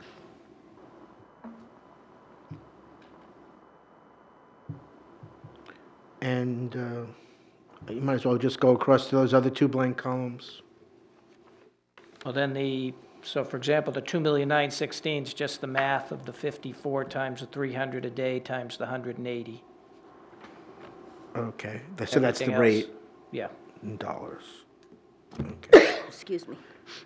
And uh, you might as well just go across to those other two blank columns. Well, then the, so for example, the two million nine sixteen is just the math of the fifty-four times the three hundred a day times the one hundred eighty. Okay, th- so that's the Everything else- rate Yeah. in dollars. Okay. Excuse me.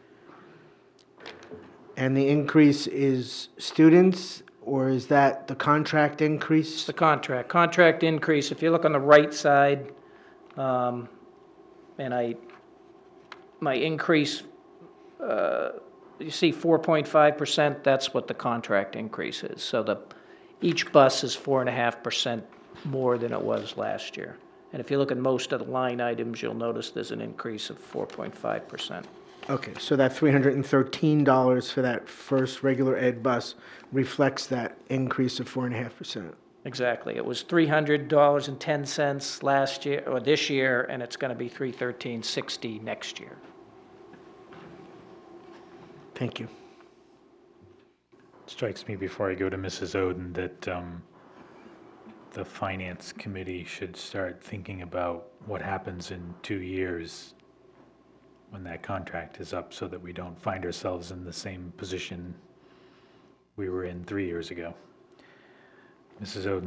And the increase is students, or is that the contract increase? It's the contract. Contract increase, if you look on the right side, um, and I, my increase, uh, you see four point five percent, that's what the contract increase is. So the, each bus is four and a half percent more than it was last year. And if you look at most of the line items, you'll notice there's an increase of four point five percent. Okay, so that three hundred thirteen dollars for that first regular ed bus reflects that increase of four and a half percent. Exactly. It was three hundred dollars and ten cents last year, or this year, and it's gonna be three thirteen sixty next year. Thank you. Strikes me before I go to Missus Oden that um, the Finance Committee should start thinking about what happens in two years when that contract is up, so that we don't find ourselves in the same position we were in three years ago. Missus Oden.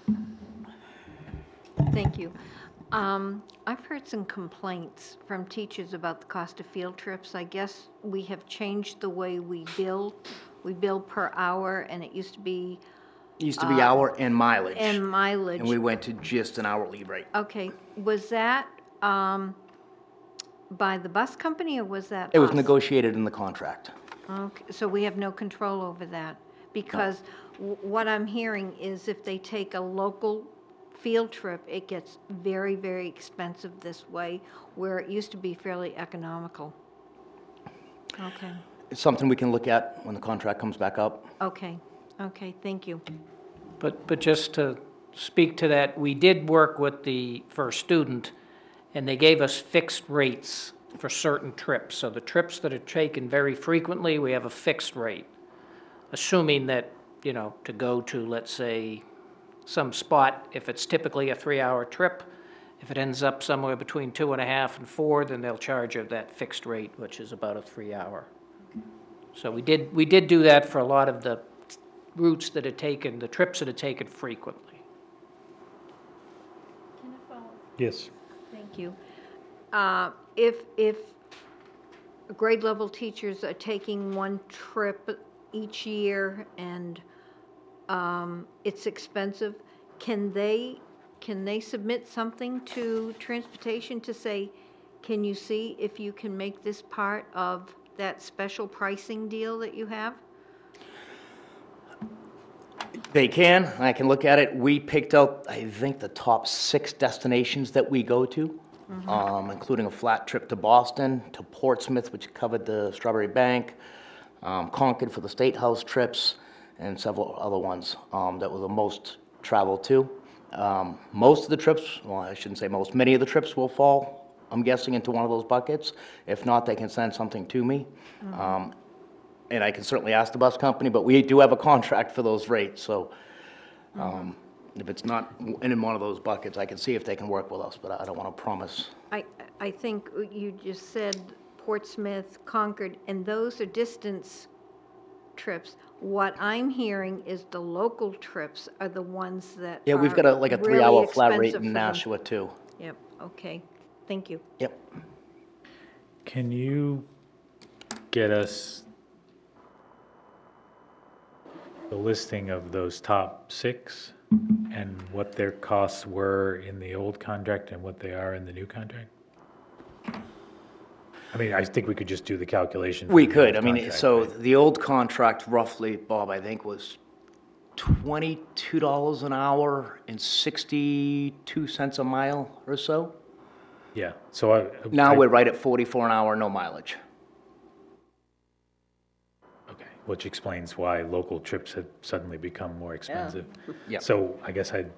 Thank you. Um, I've heard some complaints from teachers about the cost of field trips. I guess we have changed the way we bill. We bill per hour, and it used to be, It used to be hour and mileage. and mileage. And we went to just an hourly rate. Okay, was that, um, by the bus company, or was that It was us? negotiated in the contract. Okay, so we have no control over that? Because w- what I'm hearing is if they take a local field trip, it gets very, very expensive this way, where it used to be fairly economical. Okay, It's something we can look at when the contract comes back up. okay, okay, thank you. But, but just to speak to that, we did work with the first student, and they gave us fixed rates for certain trips. So the trips that are taken very frequently, we have a fixed rate, assuming that, you know, to go to, let's say, some spot, if it's typically a three-hour trip, if it ends up somewhere between two and a half and four, then they'll charge you that fixed rate, which is about a three-hour. So we did, we did do that for a lot of the routes that are taken, the trips that are taken frequently. Yes. Thank you. Uh, If, if grade level teachers are taking one trip each year and um, it's expensive, can they, can they submit something to transportation to say, can you see if you can make this part of that special pricing deal that you have? They can, I can look at it. We picked out, I think, the top six destinations that we go to, um, including a flat trip to Boston, to Portsmouth, which covered the Strawberry Bank, um, Concord for the State House trips, and several other ones um, that were the most traveled to. Um, Most of the trips, well, I shouldn't say most, many of the trips will fall, I'm guessing, into one of those buckets. If not, they can send something to me. Um, And I can certainly ask the bus company, but we do have a contract for those rates, so um, if it's not in one of those buckets, I can see if they can work with us, but I don't want to promise. I, I think you just said Portsmouth, Concord, and those are distance trips. What I'm hearing is the local trips are the ones that Yeah, we've got are a, like a really three-hour flat rate expensive in for them. Nashua too. Yep, okay, thank you. Yep. Can you get us the listing of those top six and what their costs were in the old contract and what they are in the new contract? I mean, I think we could just do the calculation. for We the could, old I mean, contract, so right? the old contract roughly, Bob, I think was twenty-two dollars an hour and sixty-two cents a mile or so. Yeah, so I. Now I- we're right at forty-four an hour, no mileage. Okay, which explains why local trips have suddenly become more expensive. Yeah. So I guess I'd,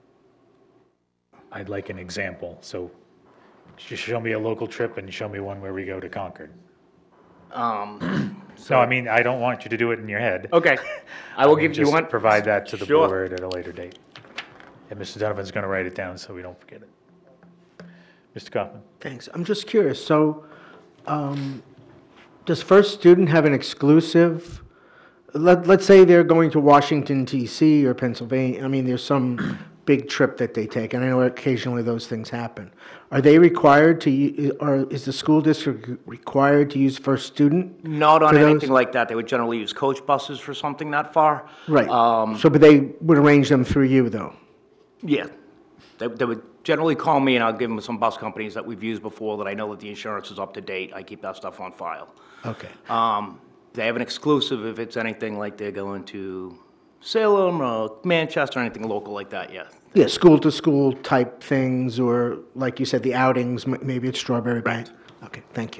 I'd like an example. So just show me a local trip and show me one where we go to Concord. Um, No, I mean, I don't want you to do it in your head. okay, I will mean, give you just one. Provide that to the Sure. board at a later date. And Mister Donovan's going to write it down so we don't forget it. Mister Kaufman? Thanks. I'm just curious, so, um, does First Student have an exclusive? Let, let's say they're going to Washington D C or Pennsylvania, I mean, there's some big trip that they take, and I know occasionally those things happen. Are they required to, u- or is the school district required to use First Student? Not on for those? anything like that. They would generally use coach buses for something that far. Right, Um, so, but they would arrange them through you, though? yeah. They, they would generally call me and I'll give them some bus companies that we've used before that I know that the insurance is up to date. I keep that stuff on file. Okay. Um, they have an exclusive if it's anything like they're going to Salem or Manchester, or anything local like that, yeah. Yeah, school-to-school type things, or like you said, the outings, m- maybe it's Strawberry Bank? Okay, thank you.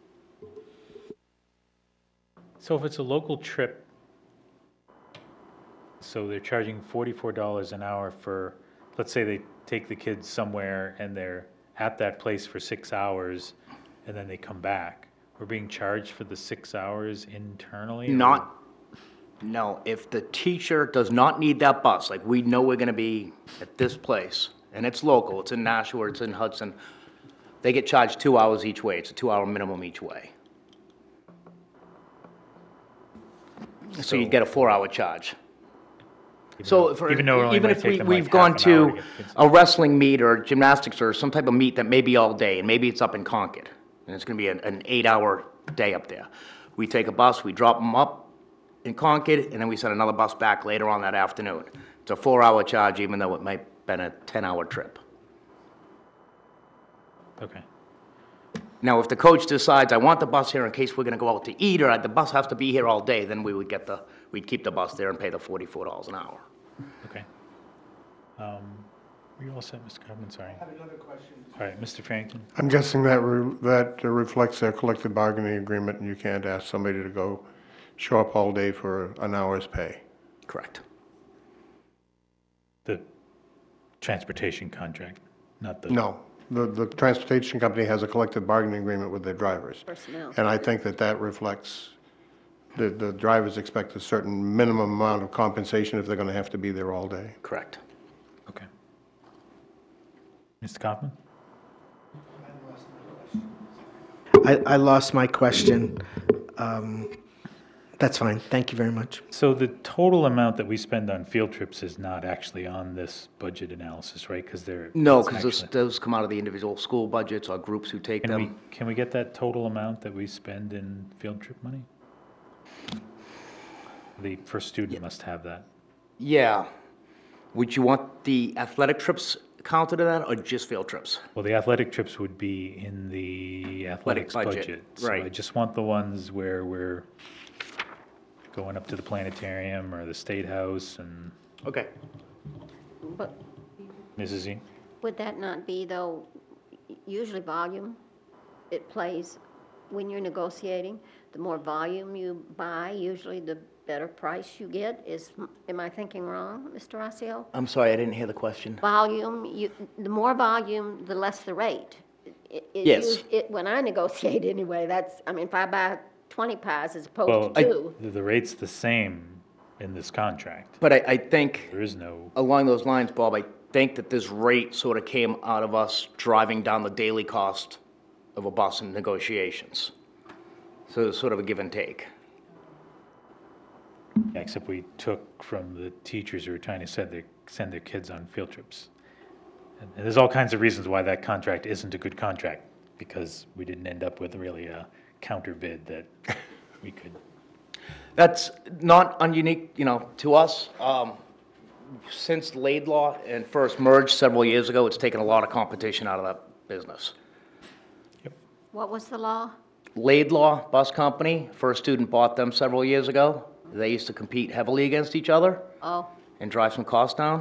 So if it's a local trip, so they're charging forty-four dollars an hour for, let's say they take the kids somewhere and they're at that place for six hours and then they come back. We're being charged for the six hours internally? or- Not, no, if the teacher does not need that bus, like we know we're gonna be at this place, and it's local, it's in Nashua, it's in Hudson, they get charged two hours each way. It's a two-hour minimum each way. So you'd get a four-hour charge. So for, Even though it only even might if take we, them like we've half gone an hour to to get the kids- a wrestling meet or gymnastics or some type of meet that may be all day, and maybe it's up in Concord, and it's gonna be an, an eight-hour day up there. We take a bus, we drop them up in Concord, and then we send another bus back later on that afternoon. It's a four-hour charge, even though it might have been a ten-hour trip. Okay, Now, if the coach decides, I want the bus here in case we're gonna go out to eat, or the bus has to be here all day, then we would get the, we'd keep the bus there and pay the forty-four dollars an hour. okay. Um, Were you all set, Mister Kaufman? Sorry. I have another question. All right, Mister Franklin? I'm guessing that, re- that reflects their collective bargaining agreement, and you can't ask somebody to go show up all day for an hour's pay. Correct. The transportation contract, not the. No, the, the transportation company has a collective bargaining agreement with their drivers. Personnel. And I think that that reflects, the, the drivers expect a certain minimum amount of compensation if they're gonna have to be there all day. Correct. Okay. Mister Kaufman? I, I lost my question. Um, That's fine, thank you very much. So the total amount that we spend on field trips is not actually on this budget analysis, right? Because they're. No, it's because those, actually- those come out of the individual school budgets or groups who take Can we, them. can we get that total amount that we spend in field trip money? The first student must have that. Yeah. Would you want the athletic trips counted in that, or just field trips? Well, the athletic trips would be in the athletics budget, budget. So I right. just want the ones where we're going up to the planetarium or the State House and Okay. But Missus E. would that not be, though, usually volume? It plays, when you're negotiating, the more volume you buy, usually the better price you get. Is, am I thinking wrong, Mister Rossio? I'm sorry, I didn't hear the question. Volume, you, the more volume, the less the rate. It- it Yes. us- It, when I negotiate anyway, that's, I mean, if I buy twenty pies as Well, opposed to two. the, the rate's the same in this contract. But I, I think There is no, along those lines, Bob, I think that this rate sort of came out of us driving down the daily cost of a bus in negotiations. So it's sort of a give and take. Yeah, except we took from the teachers who were trying to send their, send their kids on field trips. And and there's all kinds of reasons why that contract isn't a good contract, because we didn't end up with really a counter bid that we could. That's not ununique, you know, to us. Um, Since Laidlaw and first merged several years ago, it's taken a lot of competition out of that business. What was the law? Laidlaw Bus Company, First Student bought them several years ago. They used to compete heavily against each other Oh, and drive some costs down.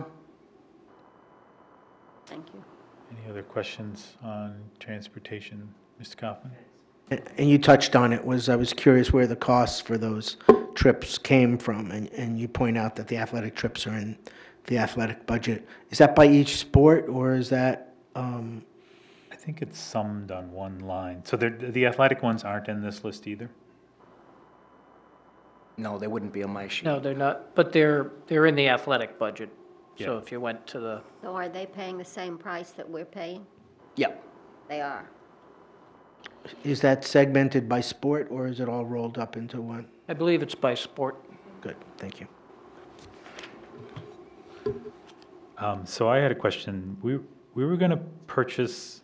thank you. Any other questions on transportation, Mister Kaufman? And you touched on it, was, I was curious where the costs for those trips came from, and, and you point out that the athletic trips are in the athletic budget. Is that by each sport, or is that, um, I think it's summed on one line. So the, the athletic ones aren't in this list either? No, they wouldn't be on my sheet. No, they're not, but they're, they're in the athletic budget. So Yeah. if you went to the, So are they paying the same price that we're paying? Yeah. They are. is that segmented by sport, or is it all rolled up into one? I believe it's by sport. Good, thank you. Um, so I had a question. We, we were gonna purchase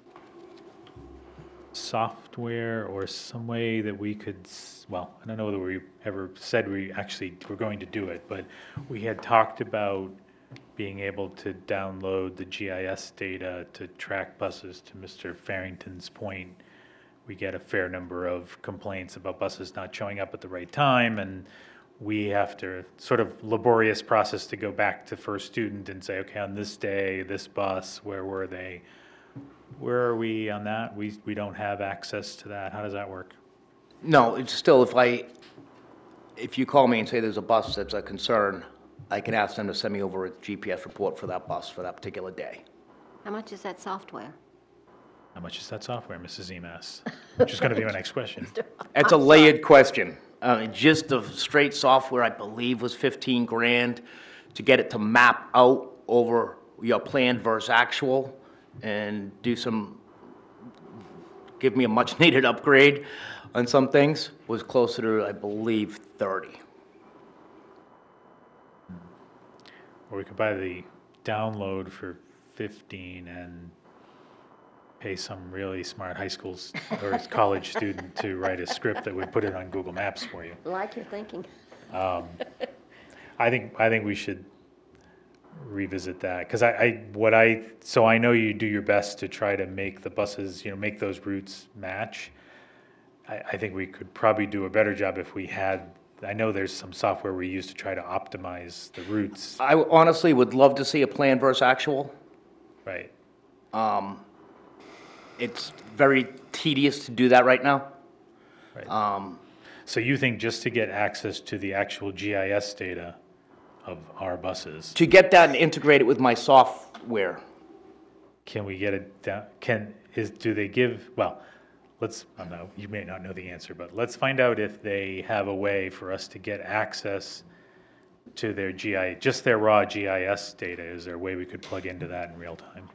software or some way that we could, s- well, I don't know whether we ever said we actually were going to do it, but we had talked about being able to download the G I S data to track buses. To Mister Farrington's point, we get a fair number of complaints about buses not showing up at the right time, and we have to, sort of laborious process to go back to First Student and say, okay, on this day, this bus, where were they? Where are we on that? We, we don't have access to that. How does that work? No, it's still, if I, if you call me and say there's a bus that's a concern, I can ask them to send me over a G P S report for that bus for that particular day. How much is that software? How much is that software, Missus Emas? Which is gonna be my next question. It's a layered question. Uh, just the straight software, I believe, was fifteen grand to get it to map out over your planned versus actual and do some, give me a much-needed upgrade on some things, was closer to, I believe, thirty. Or we could buy the download for fifteen and pay some really smart high school s- or college student to write a script that would put it on Google Maps for you. Like you're thinking. I think, I think we should revisit that, because I, I, what I, so I know you do your best to try to make the buses, you know, make those routes match. I, I think we could probably do a better job if we had, I know there's some software we use to try to optimize the routes, I honestly would love to see a plan versus actual. right? It's very tedious to do that right now. Right. So you think just to get access to the actual G I S data of our buses, To get that and integrate it with my software, can we get it down, can, is, do they give, well, let's, I don't know, you may not know the answer, but let's find out if they have a way for us to get access to their G I, just their raw G I S data. Is there a way we could plug into that in real time?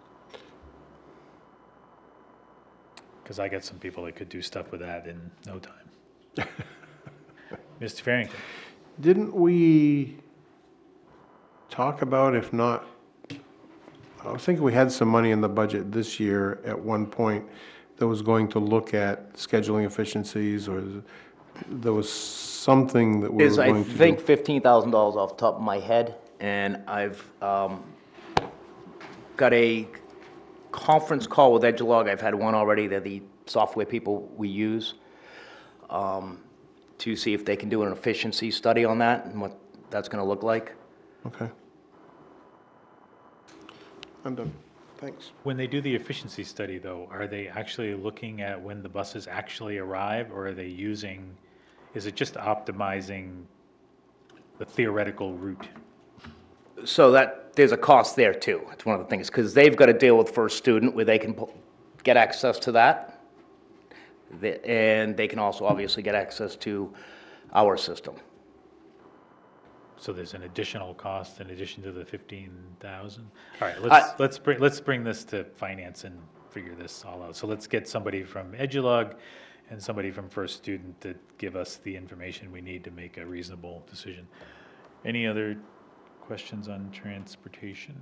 Because I got some people that could do stuff with that in no time. Mister Farrington? Didn't we talk about, if not, I was thinking we had some money in the budget this year at one point that was going to look at scheduling efficiencies, or there was something that we were is I going to do. think fifteen thousand dollars off the top of my head, and I've um, got a conference call with Edgelog. I've had one already. They're the software people we use, um, to see if they can do an efficiency study on that and what that's gonna look like. Okay. I'm done. Thanks. When they do the efficiency study, though, are they actually looking at when the buses actually arrive, or are they using, is it just optimizing the theoretical route? So that, there's a cost there too. It's one of the things, because they've got to deal with First Student where they can pu- get access to that. The- And they can also obviously get access to our system. So there's an additional cost in addition to the fifteen thousand? All right, I- let's, let's bring, let's bring this to finance and figure this all out. So let's get somebody from Edulog and somebody from First Student to give us the information we need to make a reasonable decision. Any other questions on transportation?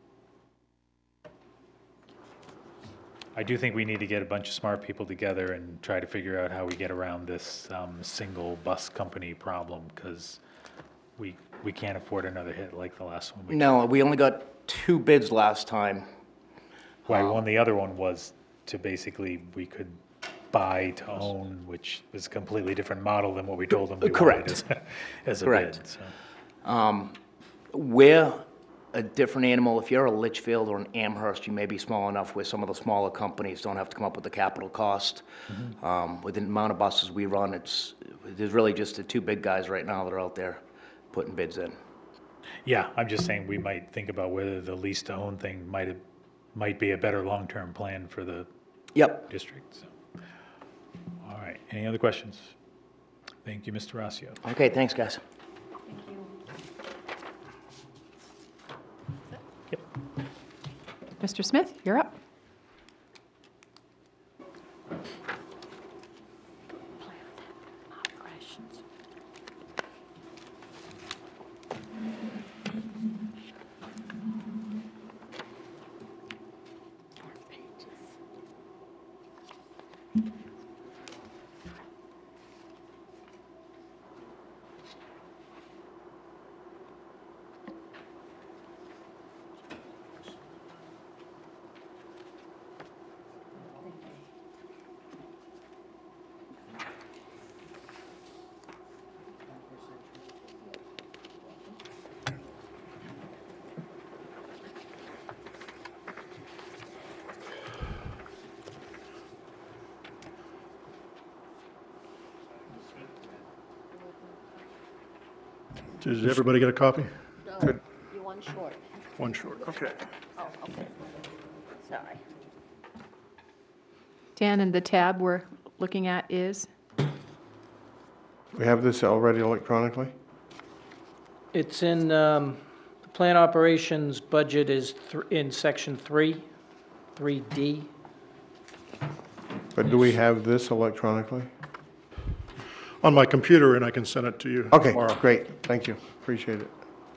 I do think we need to get a bunch of smart people together and try to figure out how we get around this um, single bus company problem, because we, we can't afford another hit like the last one. we No, we only got two bids last time. Why, one, the other one was to basically, we could buy to own, which is a completely different model than what we told them we wanted Correct. as, a- as a Correct. bid, so. Um, We're a different animal. If you're a Litchfield or an Amherst, you may be small enough where some of the smaller companies don't have to come up with the capital cost. Um, With the amount of buses we run, it's, there's really just the two big guys right now that are out there putting bids in. Yeah, I'm just saying we might think about whether the lease to own thing might have, might be a better long-term plan for the Yep. district, so. All right, any other questions? Thank you, Mister Rossio. Okay, thanks, guys. Mister Smith, you're up. Did everybody get a copy? No, you want short. One short, okay. Oh, okay. Sorry. Dan, and the tab we're looking at is? We have this already electronically? It's in, um, the plant operations budget is thr- in section three, three D. But do we have this electronically? On my computer, and I can send it to you Okay, tomorrow. great, thank you, appreciate it.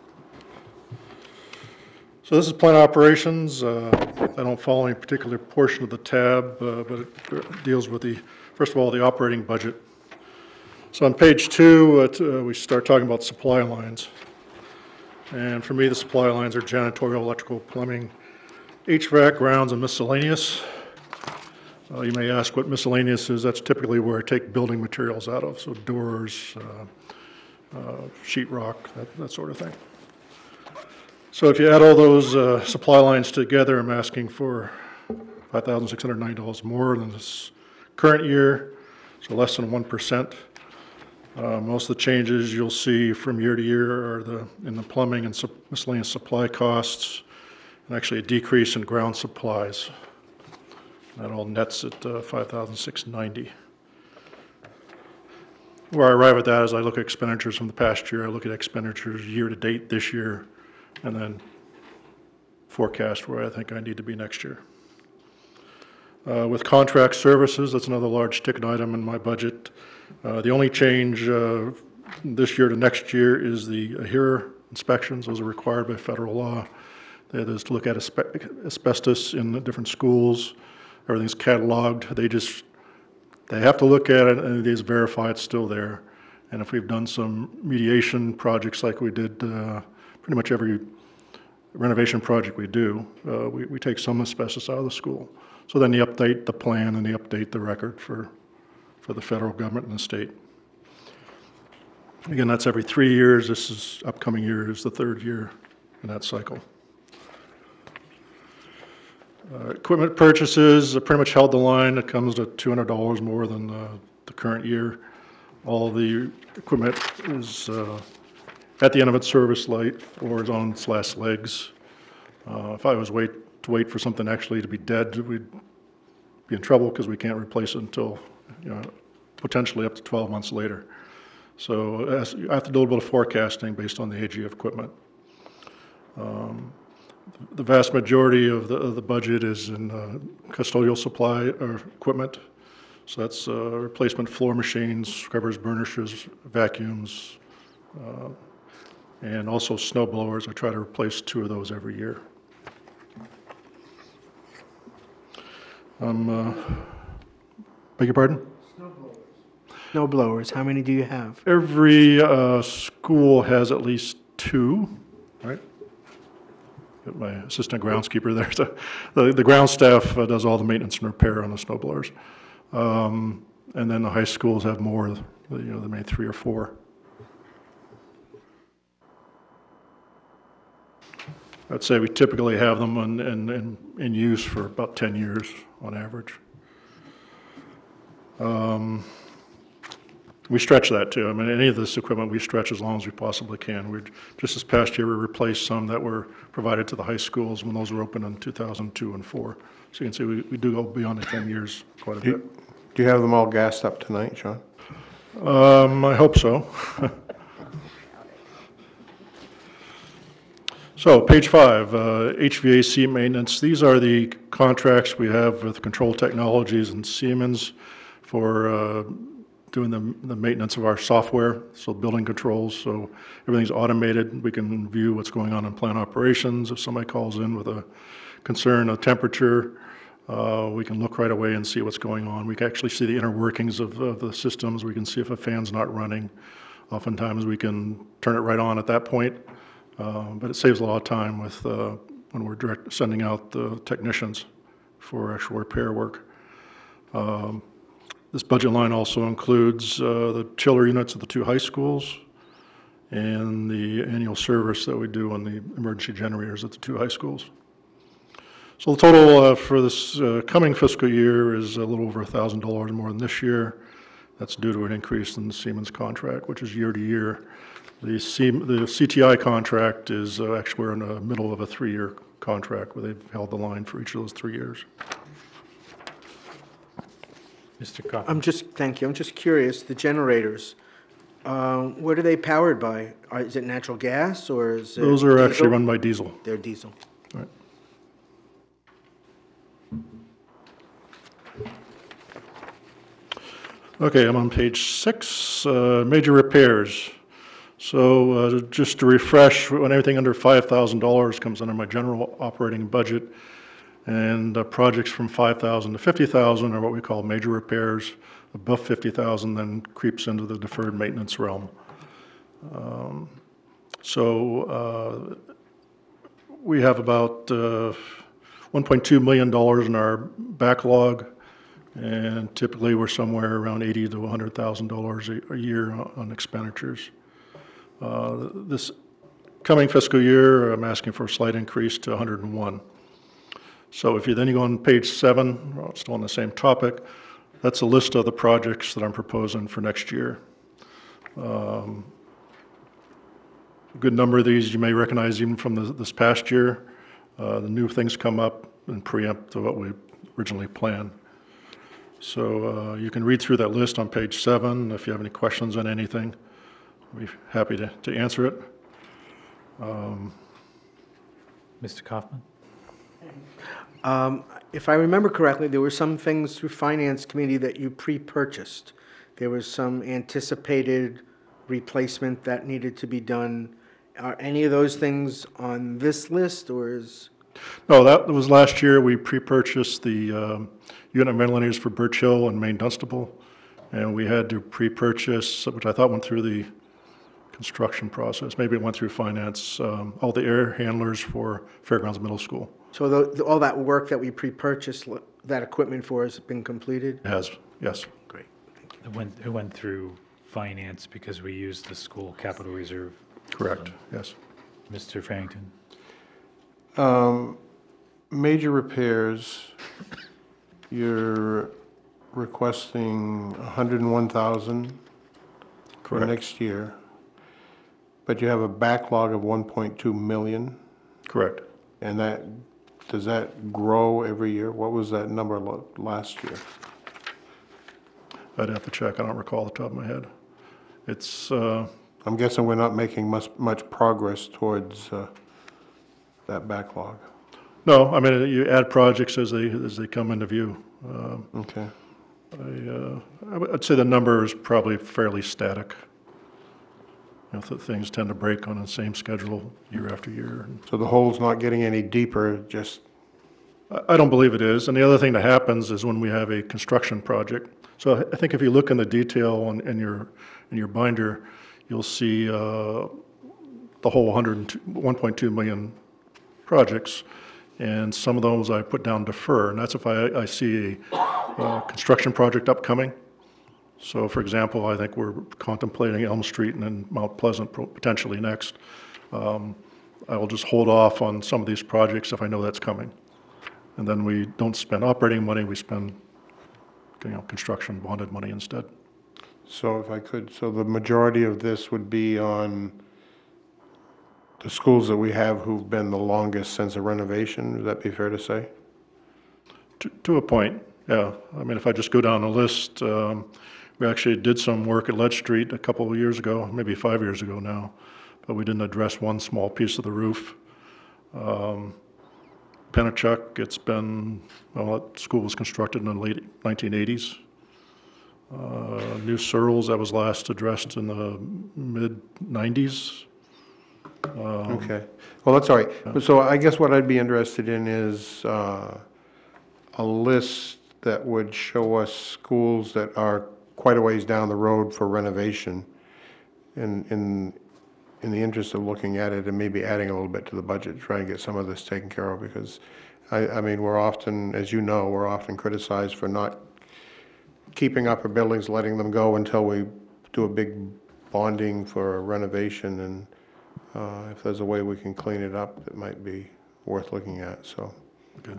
So this is plant operations. Uh, I don't follow any particular portion of the tab, uh, but it deals with the, first of all, the operating budget. So on page two, it, uh, we start talking about supply lines. And for me, the supply lines are janitorial, electrical, plumbing, H V A C, grounds, and miscellaneous. Uh, You may ask what miscellaneous is. That's typically where I take building materials out of, so doors, uh, uh, sheet rock, that, that sort of thing. So if you add all those uh, supply lines together, I'm asking for five thousand six hundred ninety dollars more than this current year, so less than one percent. Uh, Most of the changes you'll see from year to year are the, in the plumbing and sup- miscellaneous supply costs, and actually a decrease in ground supplies. That all nets at uh, five thousand six hundred ninety dollars. Where I arrive at that is I look at expenditures from the past year, I look at expenditures year-to-date this year, and then forecast where I think I need to be next year. Uh, With contract services, that's another large ticket item in my budget. Uh, The only change uh, this year to next year is the A H I R inspections. Those are required by federal law. That is to look at aspe- asbestos in the different schools. Everything's cataloged. They just, they have to look at it and they just verify it's still there. And if we've done some mediation projects like we did uh, pretty much every renovation project we do, uh, we, we take some asbestos out of the school. So then you update the plan and you update the record for, for the federal government and the state. Again, that's every three years. This is, upcoming year is the third year in that cycle. Uh, Equipment purchases, uh, pretty much held the line. It comes to two hundred dollars more than uh, the current year. All the equipment is uh, at the end of its service life or is on its last legs. Uh, If I was wait, to wait for something actually to be dead, we'd be in trouble because we can't replace it until, you know, potentially up to twelve months later. So as- I have to do a little bit of forecasting based on the age of equipment. Um, The vast majority of the, of the budget is in uh, custodial supply or equipment. So that's uh, replacement floor machines, scrubbers, burnishes, vacuums, uh, and also snow blowers. I try to replace two of those every year. Um, uh, beg your pardon? Snow blowers, how many do you have? Every uh, school has at least two, right? Got my assistant groundskeeper there. So the, the ground staff uh, does all the maintenance and repair on the snow blowers. Um, and then the high schools have more, you know, they may three or four. I'd say we typically have them in, in, in, in use for about ten years on average. Um, we stretch that too. I mean, any of this equipment we stretch as long as we possibly can. We just this past year we replaced some that were provided to the high schools when those were open in two thousand two and four. So you can see we, we do go beyond the ten years quite a Do bit. you- do you have them all gassed up tonight, Sean? Um, I hope so. So, page five, uh, H V A C maintenance. These are the contracts we have with Control Technologies and Siemens for uh, doing the, the maintenance of our software, so building controls. So everything's automated. We can view what's going on in plant operations. If somebody calls in with a concern, a temperature, uh, we can look right away and see what's going on. We can actually see the inner workings of, of the systems. We can see if a fan's not running. Oftentimes we can turn it right on at that point. Uh, but it saves a lot of time with uh, when we're direct sending out the technicians for actual repair work. Um, this budget line also includes uh, the chiller units at the two high schools and the annual service that we do on the emergency generators at the two high schools. So the total uh, for this uh, coming fiscal year is a little over one thousand dollars more than this year. That's due to an increase in the Siemens contract, which is year to year. The, C, the C T I contract is uh, actually we're in the middle of a three-year contract where they've held the line for each of those three years. Mister Coffey? I'm just, thank you, I'm just curious, the generators, uh, what are they powered by? Are- Is it natural gas or is it? Those are actually diesel? run by diesel. They're diesel. Right. Okay, I'm on page six, uh, major repairs. So uh, just to refresh, when everything under five thousand dollars comes under my general operating budget, and uh, projects from five thousand dollars to fifty thousand dollars are what we call major repairs. Above fifty thousand dollars then creeps into the deferred maintenance realm. Um, so uh, we have about uh, one point two million dollars in our backlog, and typically we're somewhere around eighty thousand to one hundred thousand dollars a a year on on expenditures. Uh, This coming fiscal year, I'm asking for a slight increase to one hundred and one. So if you then you go on page seven, well, still on the same topic, that's a list of the projects that I'm proposing for next year. Um, A good number of these you may recognize even from the- this past year. Uh, The new things come up and preempt to what we originally planned. So uh, you can read through that list on page seven. If you have any questions on anything, I'll be happy to, to answer it. Mister Kaufman? Um, If I remember correctly, there were some things through Finance Committee that you pre-purchased. There was some anticipated replacement that needed to be done. Are any of those things on this list, or is? No, that was last year. We pre-purchased the um, unit ventilators for Birch Hill and Maine Dunstable, and we had to pre-purchase, which I thought went through the construction process. Maybe it went through finance, um, all the air handlers for Fairgrounds Middle School. So the- the- all that work that we pre-purchased, that equipment for has been completed? It has, yes. Great. It went, it went through finance because we used the school capital reserve. Correct, yes. Mister Farrington? Um, Major repairs, you're requesting one hundred and one thousand for Correct. next year, but you have a backlog of one point two million, Correct. and that, does that grow every year? What was that number lo- last year? I'd have to check. I don't recall the top of my head. It's, uh, I'm guessing we're not making much, much progress towards uh, that backlog. no, I mean, you add projects as they, as they come into view. Um, Okay. I, uh, I would- I'd say the number is probably fairly static. You know, th- things tend to break on the same schedule year after year. and- So the hole's not getting any deeper, just, I I don't believe it is. And the other thing that happens is when we have a construction project. So I- I think if you look in the detail on, in your, in your binder, you'll see uh, the whole one hundred two one point two million projects. And some of those I put down defer, and that's if I, I see a uh, construction project upcoming. So for example, I think we're contemplating Elm Street and then Mount Pleasant pro- potentially next. Um, I will just hold off on some of these projects if I know that's coming. And then we don't spend operating money, we spend, you know, construction bonded money instead. so if I could, so the majority of this would be on the schools that we have who've been the longest since a renovation, would that be fair to say? To, to a point, yeah. I mean, if I just go down the list, um, we actually did some work at Ledge Street a couple of years ago, maybe five years ago now, but we didn't address one small piece of the roof. Um, Pennachuck, it's been, well, that school was constructed in the late nineteen eighties. Uh, New Searles, that was last addressed in the mid nineties. Okay, well, that's all right. But So I guess what I'd be interested in is uh, a list that would show us schools that are quite a ways down the road for renovation, in, in, in the interest of looking at it and maybe adding a little bit to the budget, try and get some of this taken care of, because, I, I mean, we're often, as you know, we're often criticized for not keeping up our buildings, letting them go until we do a big bonding for a renovation, and uh, if there's a way we can clean it up, it might be worth looking at, so. Good.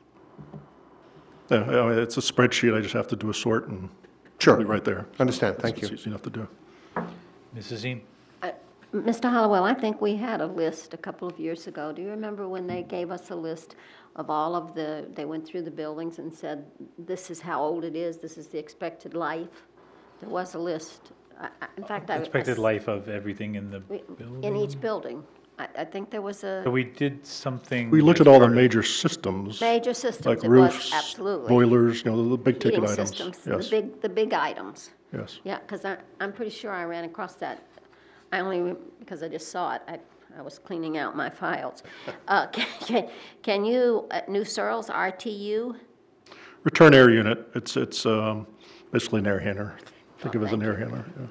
Yeah, I mean, it's a spreadsheet, I just have to do a sort and Sure. it'll be right there. Understand, thank It's you. easy enough to do. Missus Zine? Mister Hollowell, I think we had a list a couple of years ago. Do you remember when they gave us a list of all of the, they went through the buildings and said, this is how old it is, this is the expected life? There was a list. I- I- In fact, I... Expected life of everything in the In building? each building. I, I think there was So a we did something. We looked as at all the part of- major systems, major systems. like It was, roofs, absolutely. boilers, you know, the big ticket Heating items. systems, the Yes, big, the big items. yes. Yeah, because I, I'm pretty sure I ran across that. I only, re- because I just saw it, I, I was cleaning out my files. Uh, can, can, can you, uh, New Searles, R T U? Return air unit, it's, it's um, basically an air handler. Think of it as an air handler, yeah.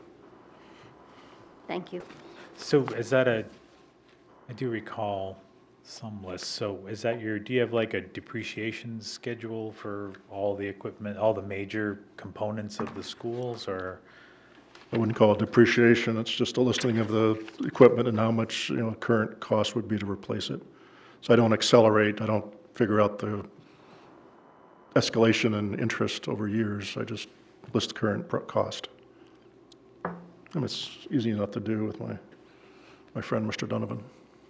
Thank you. So is that a, I do recall some lists, so is that your, do you have like a depreciation schedule for all the equipment, all the major components of the schools, or? I wouldn't call it depreciation, it's just a listing of the equipment and how much, you know, current cost would be to replace it. So I don't accelerate, I don't figure out the escalation and interest over years, I just list the current pro- cost. And it's easy enough to do with my, my friend, Mister Donovan.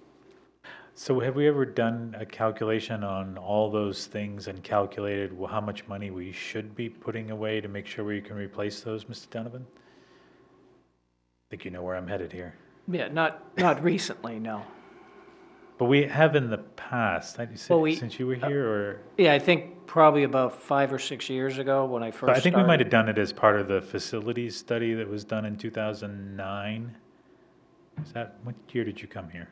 So have we ever done a calculation on all those things and calculated wh- how much money we should be putting away to make sure we can replace those, Mister Donovan? I think you know where I'm headed here. Yeah, not, not recently, no. But we have in the past, I- Well, we- since you were here, or? Yeah, I think probably about five or six years ago when I first But I started. think we might have done it as part of the facilities study that was done in two thousand nine. Is that, what year did you come here?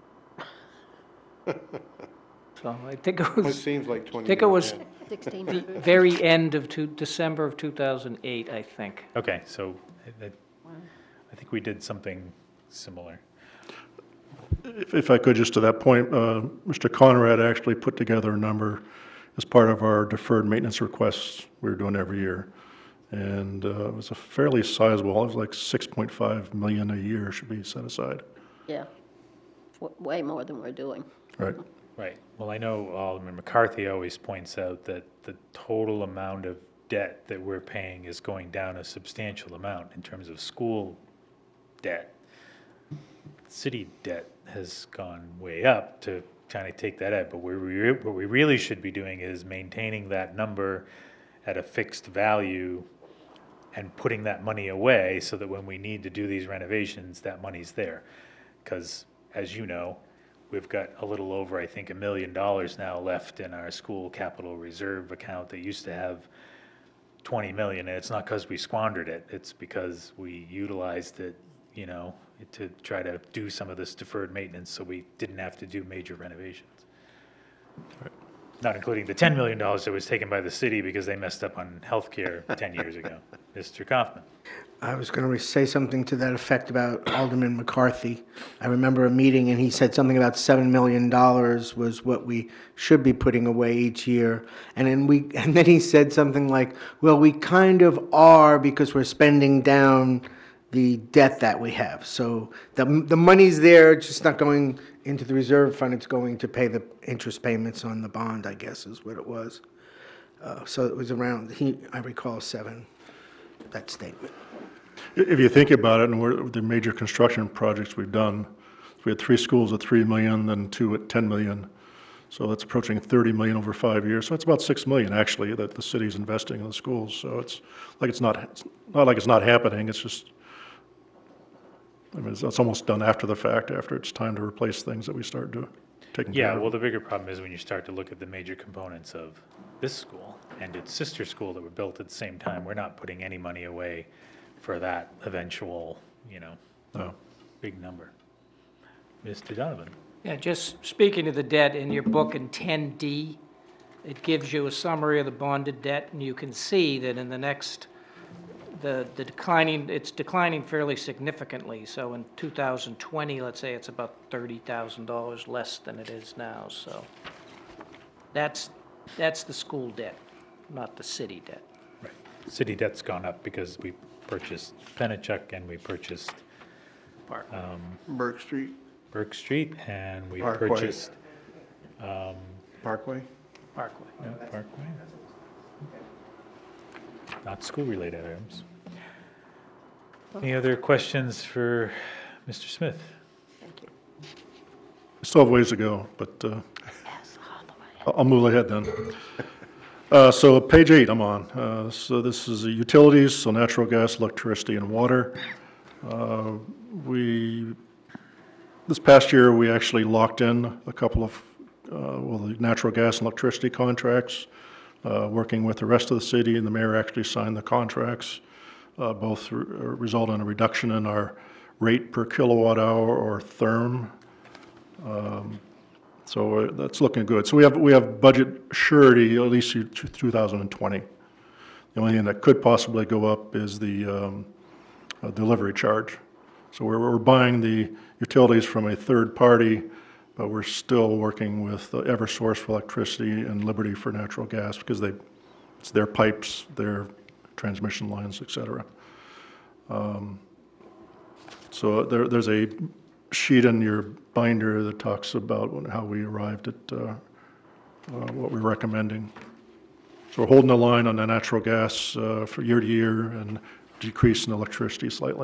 So I think it It was seems like twenty I think it years was ahead. Sixteen the hundred. very end of two, December of two thousand eight, I think. Okay, so I- I I think we did something similar. If, if I could, just to that point, uh, Mister Conrad actually put together a number as part of our deferred maintenance requests we're doing every year. And uh, it was a fairly sizable, it was like six point five million a year should be set aside. Yeah. W- Way more than we're doing. Right. Right. Well, I know Alderman McCarthy always points out that the total amount of debt that we're paying is going down a substantial amount in terms of school debt. City debt has gone way up to kind of take that out, but we re- what we really should be doing is maintaining that number at a fixed value and putting that money away so that when we need to do these renovations, that money's there. Because, as you know, we've got a little over, I think, a million dollars now left in our school capital reserve account that used to have twenty million, and it's not because we squandered it, it's because we utilized it, you know, to try to do some of this deferred maintenance, so we didn't have to do major renovations. Not including the ten million dollars that was taken by the city because they messed up on healthcare ten years ago. Mister Kaufman? I was going to say something to that effect about Alderman McCarthy. I remember a meeting, and he said something about seven million dollars was what we should be putting away each year. And then we, and then he said something like, well, we kind of are because we're spending down the debt that we have. So the, the money's there, it's just not going into the reserve fund, it's going to pay the interest payments on the bond, I guess is what it was. Uh, so it was around, he, I recall seven, that statement. If you think about it, and we're, the major construction projects we've done, we had three schools at three million, then two at ten million. So that's approaching thirty million over five years. So it's about six million actually that the city's investing in the schools. So it's like it's not, it's not like it's not happening. It's just, I mean, it's, it's almost done after the fact, after it's time to replace things that we start doing, taking care Yeah, of. well, the bigger problem is when you start to look at the major components of this school and its sister school that were built at the same time, we're not putting any money away for that eventual, you know, No. big number. Mister Donovan? Yeah, just speaking of the debt, in your book in ten D, it gives you a summary of the bonded debt, and you can see that in the next, the, the declining, it's declining fairly significantly. So in two thousand twenty, let's say it's about thirty thousand dollars less than it is now, so that's, that's the school debt, not the city debt. Right. City debt's gone up because we purchased Pennachuck and we purchased Park. um, Burke Street, Burke Street and we Parkway. purchased um, Parkway. Parkway. no, Parkway. Not school-related items. Any other questions for Mister Smith? Still have ways to go, but uh, I'll I'll move ahead then. Uh, So page eight I'm on. Uh, So this is the utilities, so natural gas, electricity, and water. Uh, We, this past year, we actually locked in a couple of, uh, well, the natural gas and electricity contracts, uh, working with the rest of the city, and the mayor actually signed the contracts. Uh, Both re- result in a reduction in our rate per kilowatt hour or therm. So uh, that's looking good. So we have, we have budget surety at least through two thousand twenty. The only thing that could possibly go up is the um, uh, delivery charge. So we're, we're buying the utilities from a third party, but we're still working with uh, Eversource for electricity and Liberty for natural gas because they, it's their pipes, their transmission lines, et cetera. Um, So there, there's a sheet in your binder that talks about what- how we arrived at uh, uh, what we're recommending. So we're holding the line on the natural gas uh, for year to year and decreasing electricity slightly.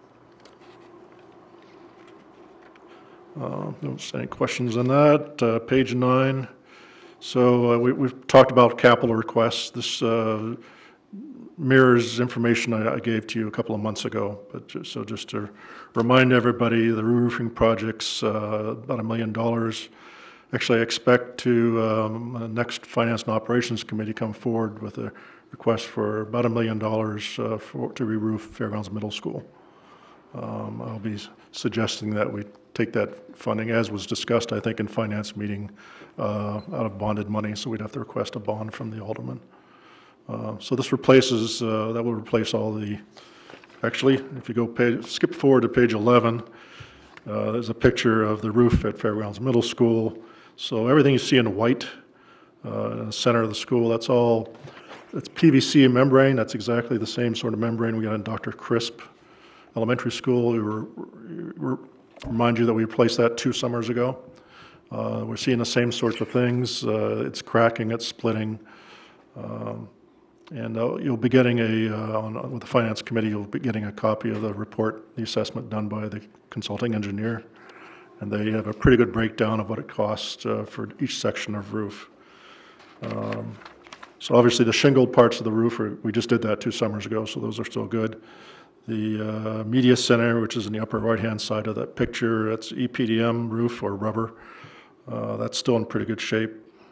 Uh, Don't see any questions on that. Uh, Page nine. So uh, we- we've talked about capital requests. This uh, mirrors information I I gave to you a couple of months ago, but just, so just to remind everybody, the roofing project's uh, about a million dollars. Actually, I expect to, um, the next Finance and Operations Committee come forward with a request for about a million dollars uh, for, to re-roof Fairgrounds Middle School. Um, I'll be suggesting that we take that funding, as was discussed, I think, in finance meeting, uh, out of bonded money, so we'd have to request a bond from the alderman. Uh, So this replaces, uh, that will replace all the, actually, if you go page, skip forward to page eleven, uh, there's a picture of the roof at Fairgrounds Middle School. So everything you see in white uh, in the center of the school, that's all, it's P V C membrane. That's exactly the same sort of membrane we got in Doctor Crisp Elementary School. We were, we remind you that we replaced that two summers ago. Uh, We're seeing the same sorts of things. Uh, It's cracking, it's splitting. Um, And uh, you'll be getting a, uh, on- with the Finance Committee, you'll be getting a copy of the report, the assessment done by the consulting engineer. And they have a pretty good breakdown of what it costs uh, for each section of roof. Um, So obviously, the shingled parts of the roof, are- we just did that two summers ago, so those are still good. The uh, media center, which is in the upper right-hand side of that picture, that's E P D M roof or rubber. Uh, That's still in pretty good shape.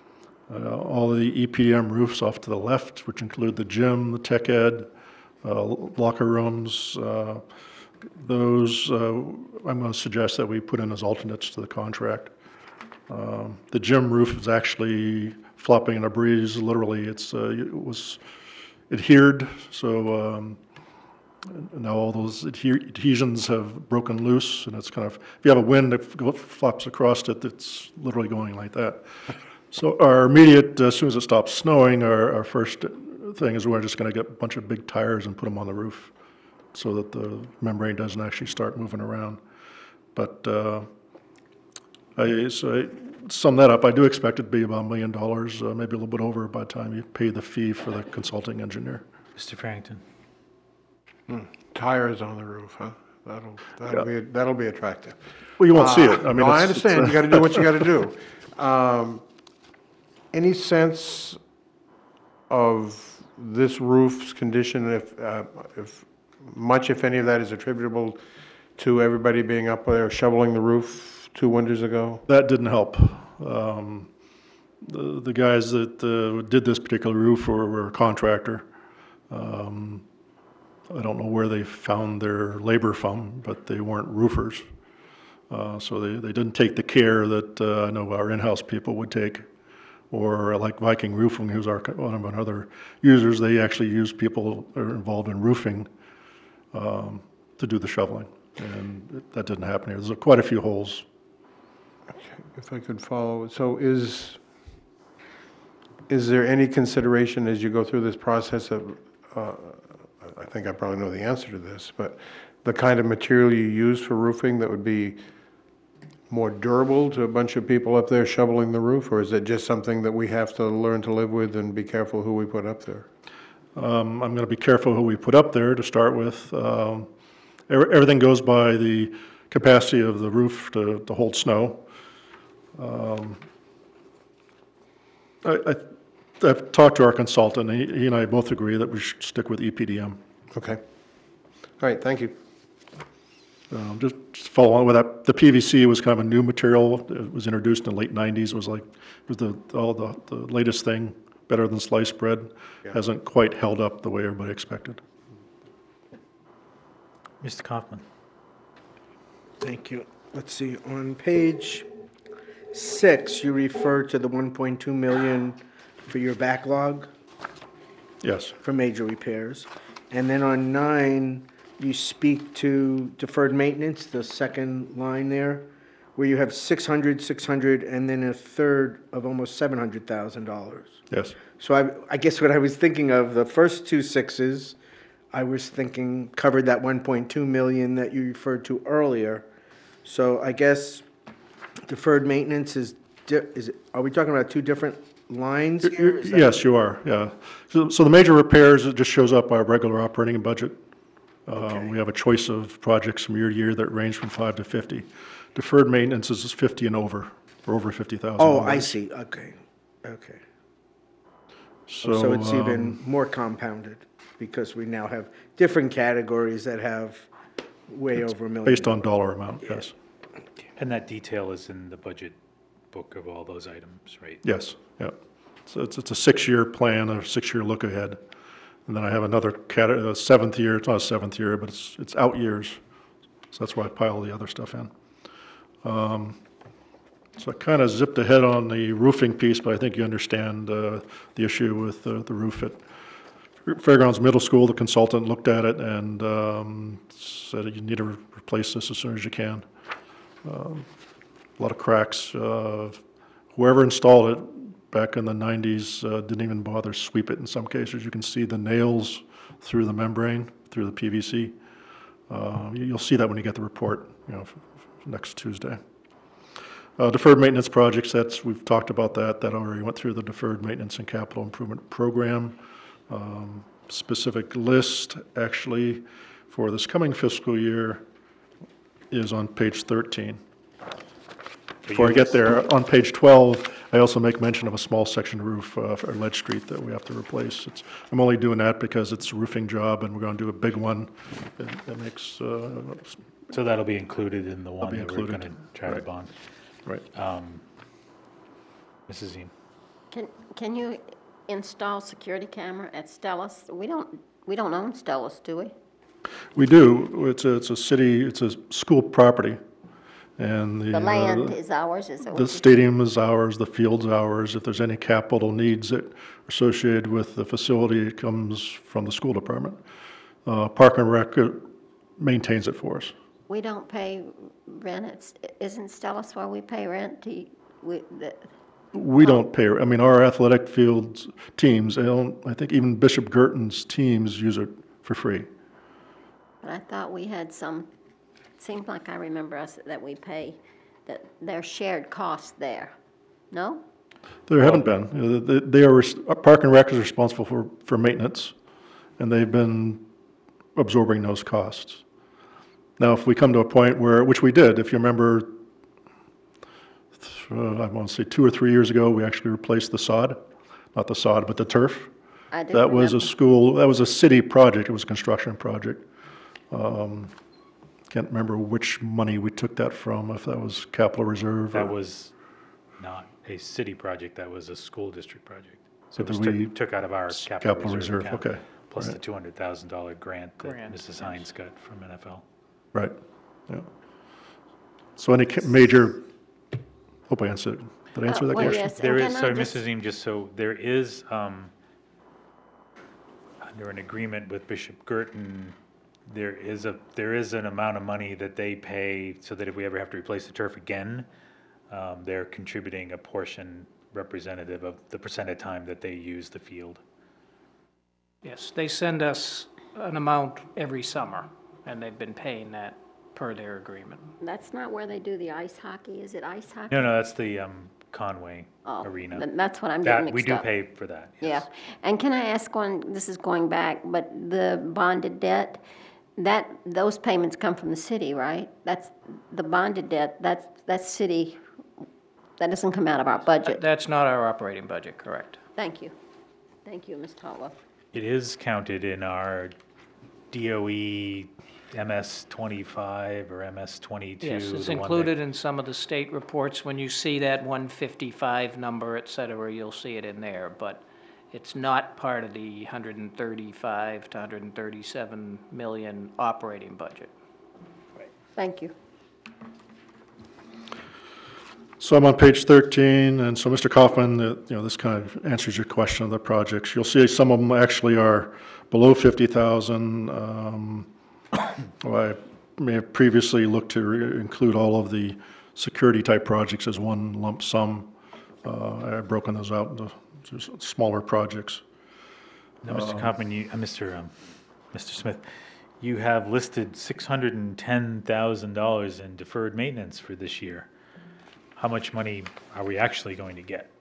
Uh, All the E P D M roofs off to the left, which include the gym, the tech ed, uh, locker rooms, uh, those, uh, I'm going to suggest that we put in as alternates to the contract. Um, The gym roof is actually flopping in a breeze, literally, it's, uh, it was adhered, so um, and now all those adhe- adhesions have broken loose, and it's kind of, if you have a wind that f- flops across it, it's literally going like that. So our immediate, as soon as it stops snowing, our, our first thing is we're just going to get a bunch of big tires and put them on the roof so that the membrane doesn't actually start moving around. But uh, I, so I sum that up, I do expect it to be about a million dollars, uh, maybe a little bit over by the time you pay the fee for the consulting engineer. Mister Farrington? Tires on the roof, huh? That'll, that'll be, that'll be attractive. Well, you won't see it. Uh, I mean, No, I it's- it's, understand, uh, you gotta do what you gotta do. Um, Any sense of this roof's condition, if, uh, if, much if any of that is attributable to everybody being up there shoveling the roof two winters ago? That didn't help. Um, The, the guys that uh, did this particular roof were, were a contractor. Um, I don't know where they found their labor from, but they weren't roofers. Uh, So they, they didn't take the care that uh, I know our in-house people would take. Or like Viking Roofing, who's our, one of our other users, they actually use people that are involved in roofing um, to do the shoveling. And that didn't happen here. There's quite a few holes. If I could follow, so is, is there any consideration as you go through this process of, uh, I think I probably know the answer to this, but the kind of material you use for roofing that would be more durable to a bunch of people up there shoveling the roof, or is it just something that we have to learn to live with and be careful who we put up there? Um, I'm going to be careful who we put up there to start with. Um, ev- Everything goes by the capacity of the roof to, to hold snow. Um, I, I, I've talked to our consultant, he, he and I both agree that we should stick with E P D M. Okay. All right, thank you. Um, Just just follow on with that, the P V C was kind of a new material, it was introduced in the late nineties, it was like, it was the, all the, the latest thing, better than sliced bread. Yeah. Hasn't quite held up the way everybody expected. Mister Kaufman? Thank you. Let's see, on page six, you refer to the one point two million for your backlog Yes, for major repairs. And then on nine, you speak to deferred maintenance, the second line there, where you have six hundred, six hundred, and then a third of almost seven hundred thousand dollars. yes. So I, I guess what I was thinking of, the first two sixes, I was thinking covered that one point two million that you referred to earlier. So I guess deferred maintenance is, di- is, it- are we talking about two different lines here? Is that- Yes, you are, yeah. So, so the major repairs, it just shows up by our regular operating budget. Okay. Um, We have a choice of projects from year to year that range from five to fifty. Deferred maintenance is fifty and over, or over fifty thousand. Oh, I see, okay, okay. So it's um, even more compounded, because we now have different categories that have way over a million. Based on dollar amount, yes, And that detail is in the budget book of all those items, right? yes, yeah. So it's, it's a six-year plan, a six-year look ahead. And then I have another cat, a seventh year, it's not a seventh year, but it's, it's out years. So that's why I pile the other stuff in. Um, So I kind of zipped ahead on the roofing piece, but I think you understand uh, the issue with uh, the roof at Fairgrounds Middle School. The consultant looked at it and um, said you need to re- replace this as soon as you can. Um, A lot of cracks. Uh, Whoever installed it back in the nineties uh, didn't even bother to sweep it in some cases. You can see the nails through the membrane, through the P V C. Uh, you- You'll see that when you get the report, you know, f- f- next Tuesday. Uh, Deferred maintenance projects, that's, we've talked about that, that already went through the deferred maintenance and capital improvement program. Um, Specific list, actually, for this coming fiscal year is on page thirteen. Before I get there, on page twelve, I also make mention of a small section roof uh, for Ledge Street that we have to replace. It's, I'm only doing that because it's a roofing job and we're going to do a big one. It- That makes, uh, So that'll be included in the one be that we're included, going to try to right. bond. right. Um, Missus Zine? Can, can you install security camera at Stellus? We don't, we don't own Stellus, do we? We do, it's a, it's a city, it's a school property, and the. The land uh, is ours, is it? The stadium is ours, the field's ours. If there's any capital needs that are associated with the facility, it comes from the school department. Uh, Park and Rec uh, maintains it for us. We don't pay rent, it's, isn't Stellus where we pay rent to, we, the, We don't pay, I mean, our athletic fields teams, they don't, I think even Bishop Girton's teams use it for free. but I thought we had some, it seemed like I remember us, that we pay, that there's shared costs there. No? There haven't been. You know, They they are, res- Park and Rec is responsible for, for maintenance, and they've been absorbing those costs. Now, if we come to a point where, which we did, if you remember, uh, I want to say two or three years ago, we actually replaced the sod, not the sod, but the turf. I do That was a remember. school, that was a city project, it was a construction project. Um, Can't remember which money we took that from, if that was capital reserve. That or- was not a city project, that was a school district project. So it But was we- took, took out of our s- capital capital reserve reserve, account. okay, Plus the right. two hundred thousand dollar grant that Grant, Missus Hines got from N F L. Right, yeah. So any ca- major, hope I answered, did I answer Uh, that well, question? yes, There and is, can I sorry, just- Missus Eames, just so, there is, um, under an agreement with Bishop Girton, there is a, there is an amount of money that they pay so that if we ever have to replace the turf again, um, they're contributing a portion representative of the percent of time that they use the field. Yes, they send us an amount every summer, and they've been paying that per their agreement. That's not where they do the ice hockey, is it ice hockey? No, no, that's the, um, Conway Oh, Arena. then that's what I'm getting That, we mixed do up. pay for that, Yeah, yes. and can I ask one, this is going back, but the bonded debt, that, those payments come from the city, right? That's, the bonded debt, that's, that's city, that doesn't come out of our budget. That's not our operating budget, correct? Thank you. Thank you, Miz Totwell. It is counted in our D O E M S twenty-five or M S twenty-two. Yes, it's the one that- included in some of the state reports. When you see that one fifty-five number, et cetera, you'll see it in there, but it's not part of the one hundred thirty-five to one hundred thirty-seven million operating budget. Thank you. So I'm on page thirteen, and so Mister Kaufman, uh, you know, this kind of answers your question of the projects. You'll see some of them actually are below fifty thousand. Um, well, I may have previously looked to re- include all of the security-type projects as one lump sum. Uh, I've broken those out into just smaller projects. Now, Mister Kaufman, you, uh, Mister Um, Mister Smith, you have listed six hundred and ten thousand dollars in deferred maintenance for this year. How much money are we actually going to get?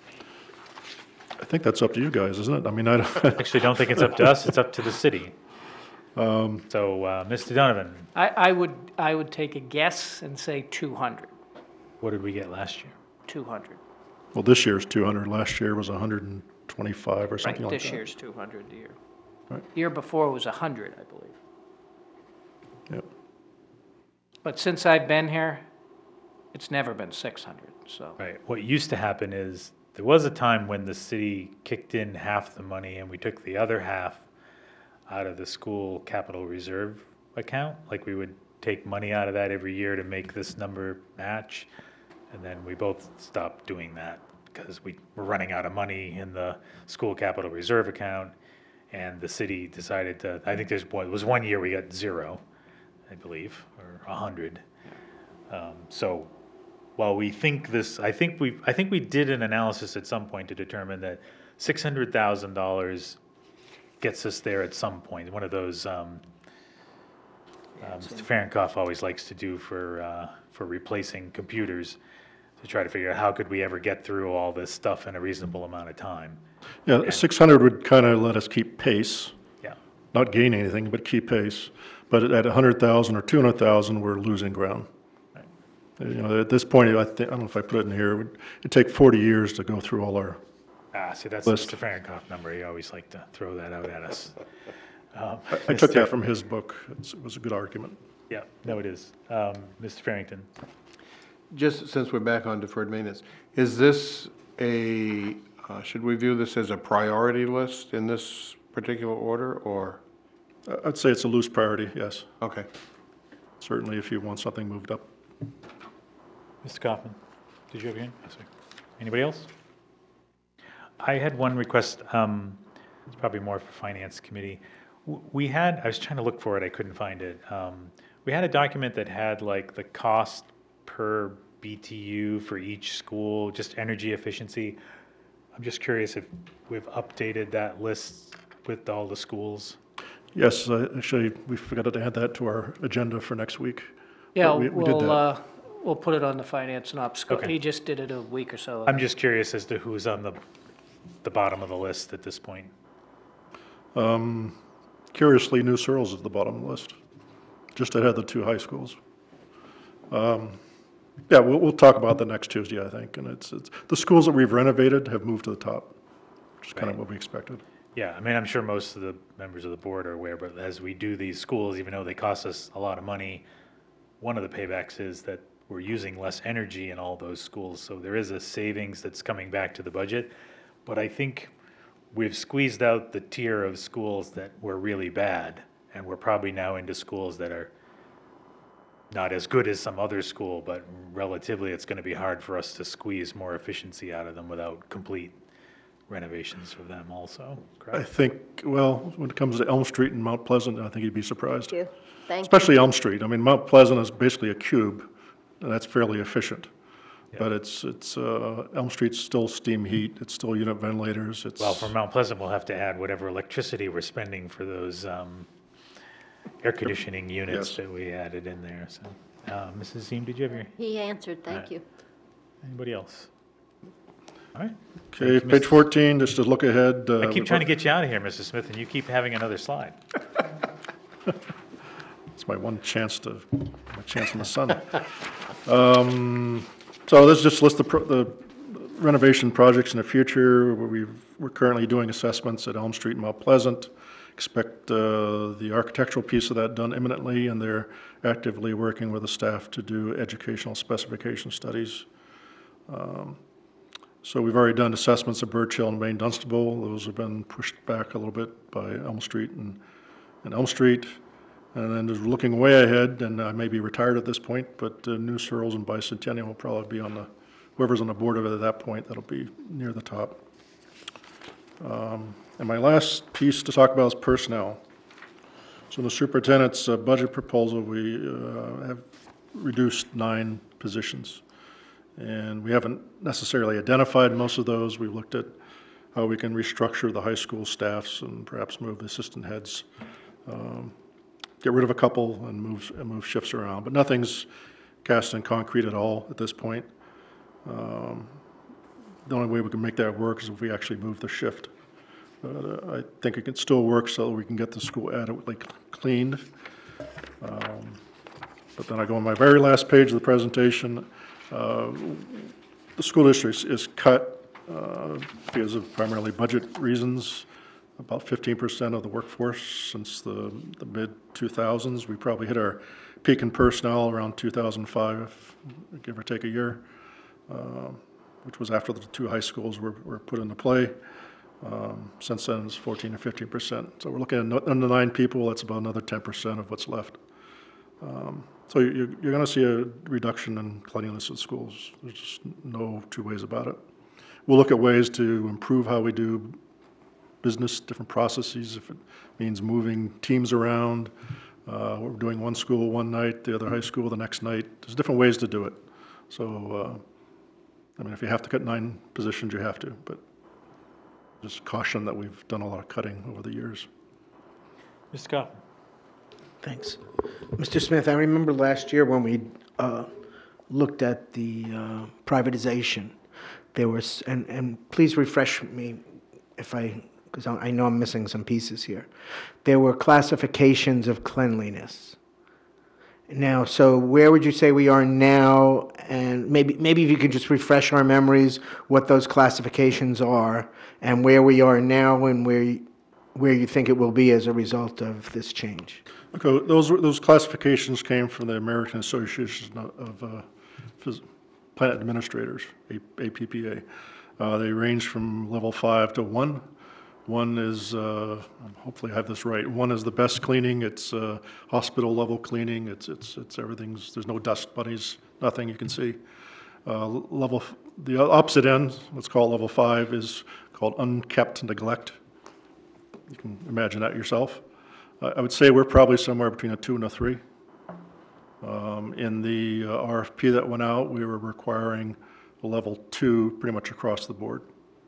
I think that's up to you guys, isn't it? I mean, I don't, Actually, don't think it's up to us, it's up to the city. So, uh, Mister Donovan, I, I would, I would take a guess and say two hundred, what did we get last year? two hundred. well, this year's two hundred, last year was one hundred twenty-five or Right, something like that. this year's two hundred a year. Right. Year before was one hundred, I believe. Yep. But since I've been here, it's never been six hundred, so. Right, what used to happen is, there was a time when the city kicked in half the money and we took the other half out of the school capital reserve account. Like we would take money out of that every year to make this number match. And then we both stopped doing that because we were running out of money in the school capital reserve account. And the city decided to, I think there's one, it was one year we got zero, I believe, or a hundred. Um, so while we think this, I think we, I think we did an analysis at some point to determine that six hundred thousand dollars gets us there at some point. One of those, um, uh, Mister Fahrenkopf always likes to do for, uh, for replacing computers, to try to figure out how could we ever get through all this stuff in a reasonable amount of time. Yeah, six hundred would kind of let us keep pace. Yeah. Not gain anything, but keep pace. But at one hundred thousand or two hundred thousand, we're losing ground. You know, at this point, I think, I don't know if I put it in here, it would, it'd take forty years to go through all our, Ah, see, that's List. Mister Fahrenkopf number. He always liked to throw that out at us. Um, I took Mister that from his book. It's- It was a good argument. Yeah, no, it is. Um, Mister Farrington? Just since we're back on deferred maintenance, is this a Uh, Should we view this as a priority list in this particular order, or? Uh, I'd say it's a loose priority, yes. Okay. Certainly if you want something moved up. Mister Kaufman, did you have your hand? Yes, sir. Anybody else? I had one request, um, it's probably more for Finance Committee. W- We had, I was trying to look for it, I couldn't find it. Um, We had a document that had like the cost per B T U for each school, just energy efficiency. I'm just curious if we've updated that list with all the schools. Yes, uh, actually, we forgot to add that to our agenda for next week. Yeah, But we- we did we'll, that. uh, we'll put it on the finance and ops. Okay. He just did it a week or so. I'm just curious as to who's on the, the bottom of the list at this point. Um, Curiously, New Searles is at the bottom of the list, just ahead of the two high schools. Um, Yeah, we'll, we'll talk about the next Tuesday, I think, and it's, it's, the schools that we've renovated have moved to the top, which is kind of Right. what we expected. Yeah, I mean, I'm sure most of the members of the board are aware, but as we do these schools, even though they cost us a lot of money, one of the paybacks is that we're using less energy in all those schools, so there is a savings that's coming back to the budget. But I think we've squeezed out the tier of schools that were really bad, and we're probably now into schools that are not as good as some other school, but relatively, it's gonna be hard for us to squeeze more efficiency out of them without complete renovations for them also, I correct? think, well, when it comes to Elm Street and Mount Pleasant, I think you'd be surprised. Thank you. Thank you. Especially Elm Street. I mean, Mount Pleasant is basically a cube, and that's fairly efficient. But it's, it's, uh, Elm Street's still steam heat, it's still unit ventilators, it's. Well, for Mount Pleasant, we'll have to add whatever electricity we're spending for those um, air conditioning units Yes. that we added in there, so. Uh, Missus Ziem, did you have your, He answered, thank you. anybody else? All right. Okay, Thank you, page Mister fourteen, just to look ahead. uh, I keep trying to get you out of here, Mister Smith, and you keep having another slide. It's my one chance to, my chance in the sun. Um, So this just lists the pro- the renovation projects in the future. where We've, we're currently doing assessments at Elm Street and Mount Pleasant. Expect uh, the architectural piece of that done imminently, and they're actively working with the staff to do educational specification studies. Um, So we've already done assessments at Birch Hill and Maine Dunstable. Those have been pushed back a little bit by Elm Street and, and Elm Street. And then just looking way ahead, and I may be retired at this point, but uh, New Searles and Bicentennial will probably be on the, whoever's on the board of it at that point, that'll be near the top. Um, And my last piece to talk about is personnel. So in the superintendent's uh, budget proposal, we uh, have reduced nine positions. And we haven't necessarily identified most of those. We've looked at how we can restructure the high school staffs and perhaps move the assistant heads. Um, Get rid of a couple and move, and move shifts around, but nothing's cast in concrete at all at this point. Um, The only way we can make that work is if we actually move the shift. But uh, I think it can still work so that we can get the school adequately cleaned. Um, But then I go on my very last page of the presentation. uh, The school district is- is cut uh, because of primarily budget reasons, about fifteen percent of the workforce since the, the mid two thousands. We probably hit our peak in personnel around two thousand five, give or take a year, uh, which was after the two high schools were, were put into play. Um, Since then, it's fourteen or fifteen percent. So we're looking at no- under nine people, that's about another ten percent of what's left. Um, So you- you're going to see a reduction in cleanliness in schools. There's just no two ways about it. We'll look at ways to improve how we do business, different processes, if it means moving teams around. Uh, We're doing one school one night, the other high school the next night. There's different ways to do it. So, uh, I mean, if you have to cut nine positions, you have to, but just caution that we've done a lot of cutting over the years. Mister Kaufman? Thanks. Mister Smith, I remember last year when we uh, looked at the uh, privatization, there was, and, and please refresh me if I, because I I know I'm missing some pieces here. There were classifications of cleanliness. Now, so where would you say we are now? And maybe, maybe if you could just refresh our memories what those classifications are and where we are now and where, you- where you think it will be as a result of this change. Okay, those, were- those classifications came from the American Association of uh, Phys- Plant Administrators, A- A P P A. Uh, They range from level five to one. One is, uh, hopefully I have this right, one is the best cleaning, it's uh, hospital level cleaning, it's, it's, it's everything's, there's no dust bunnies, nothing you can see. Uh, Level, f- the opposite end, let's call it level five, is called unkept neglect. You can imagine that yourself. I I would say we're probably somewhere between a two and a three. Um, In the uh, R F P that went out, we were requiring a level two pretty much across the board.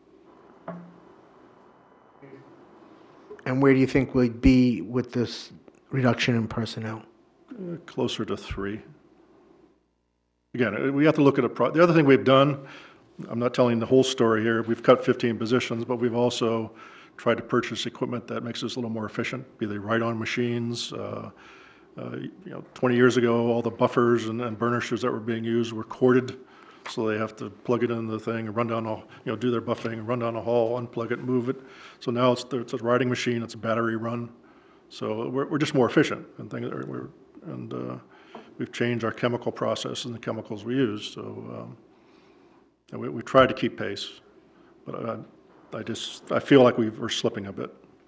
And where do you think we'd be with this reduction in personnel? Uh, Closer to three. Again, uh, we have to look at a, pro- the other thing we've done, I'm not telling the whole story here, we've cut fifteen positions, but we've also tried to purchase equipment that makes us a little more efficient, be they ride-on machines. uh, uh, You know, twenty years ago, all the buffers and and burnishers that were being used were corded, so they have to plug it in the thing and run down, the you know, do their buffing and run down the hall, unplug it, move it. So now it's, it's a riding machine, it's a battery run. So we're, we're just more efficient and things, we're, and uh, we've changed our chemical process and the chemicals we use. So um, and we, we try to keep pace, but I, I just, I feel like we we're slipping a bit.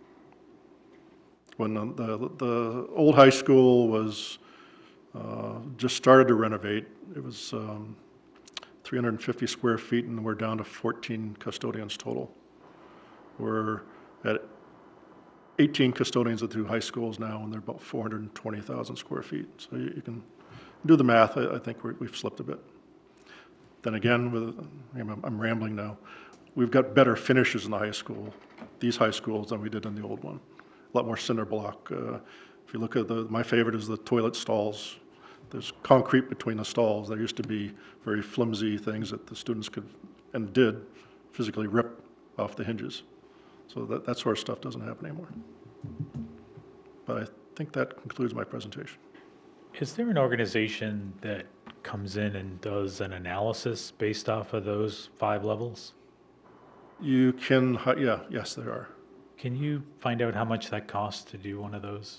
When the, the, the old high school was, uh, just started to renovate, it was um, three hundred fifty square feet, and we're down to fourteen custodians total. We're at eighteen custodians at the two high schools now, and they're about four hundred twenty thousand square feet. So you, you can do the math. I, I think we're, we've slipped a bit. Then again, with, I'm, I'm rambling now, we've got better finishes in the high school, these high schools, than we did in the old one. A lot more cinder block. Uh, if you look at the, my favorite is the toilet stalls. There's concrete between the stalls. There used to be very flimsy things that the students could, and did, physically rip off the hinges. So that, that sort of stuff doesn't happen anymore. But I think that concludes my presentation. Is there an organization that comes in and does an analysis based off of those five levels? You can, hi- yeah, yes, there are. Can you find out how much that costs to do one of those?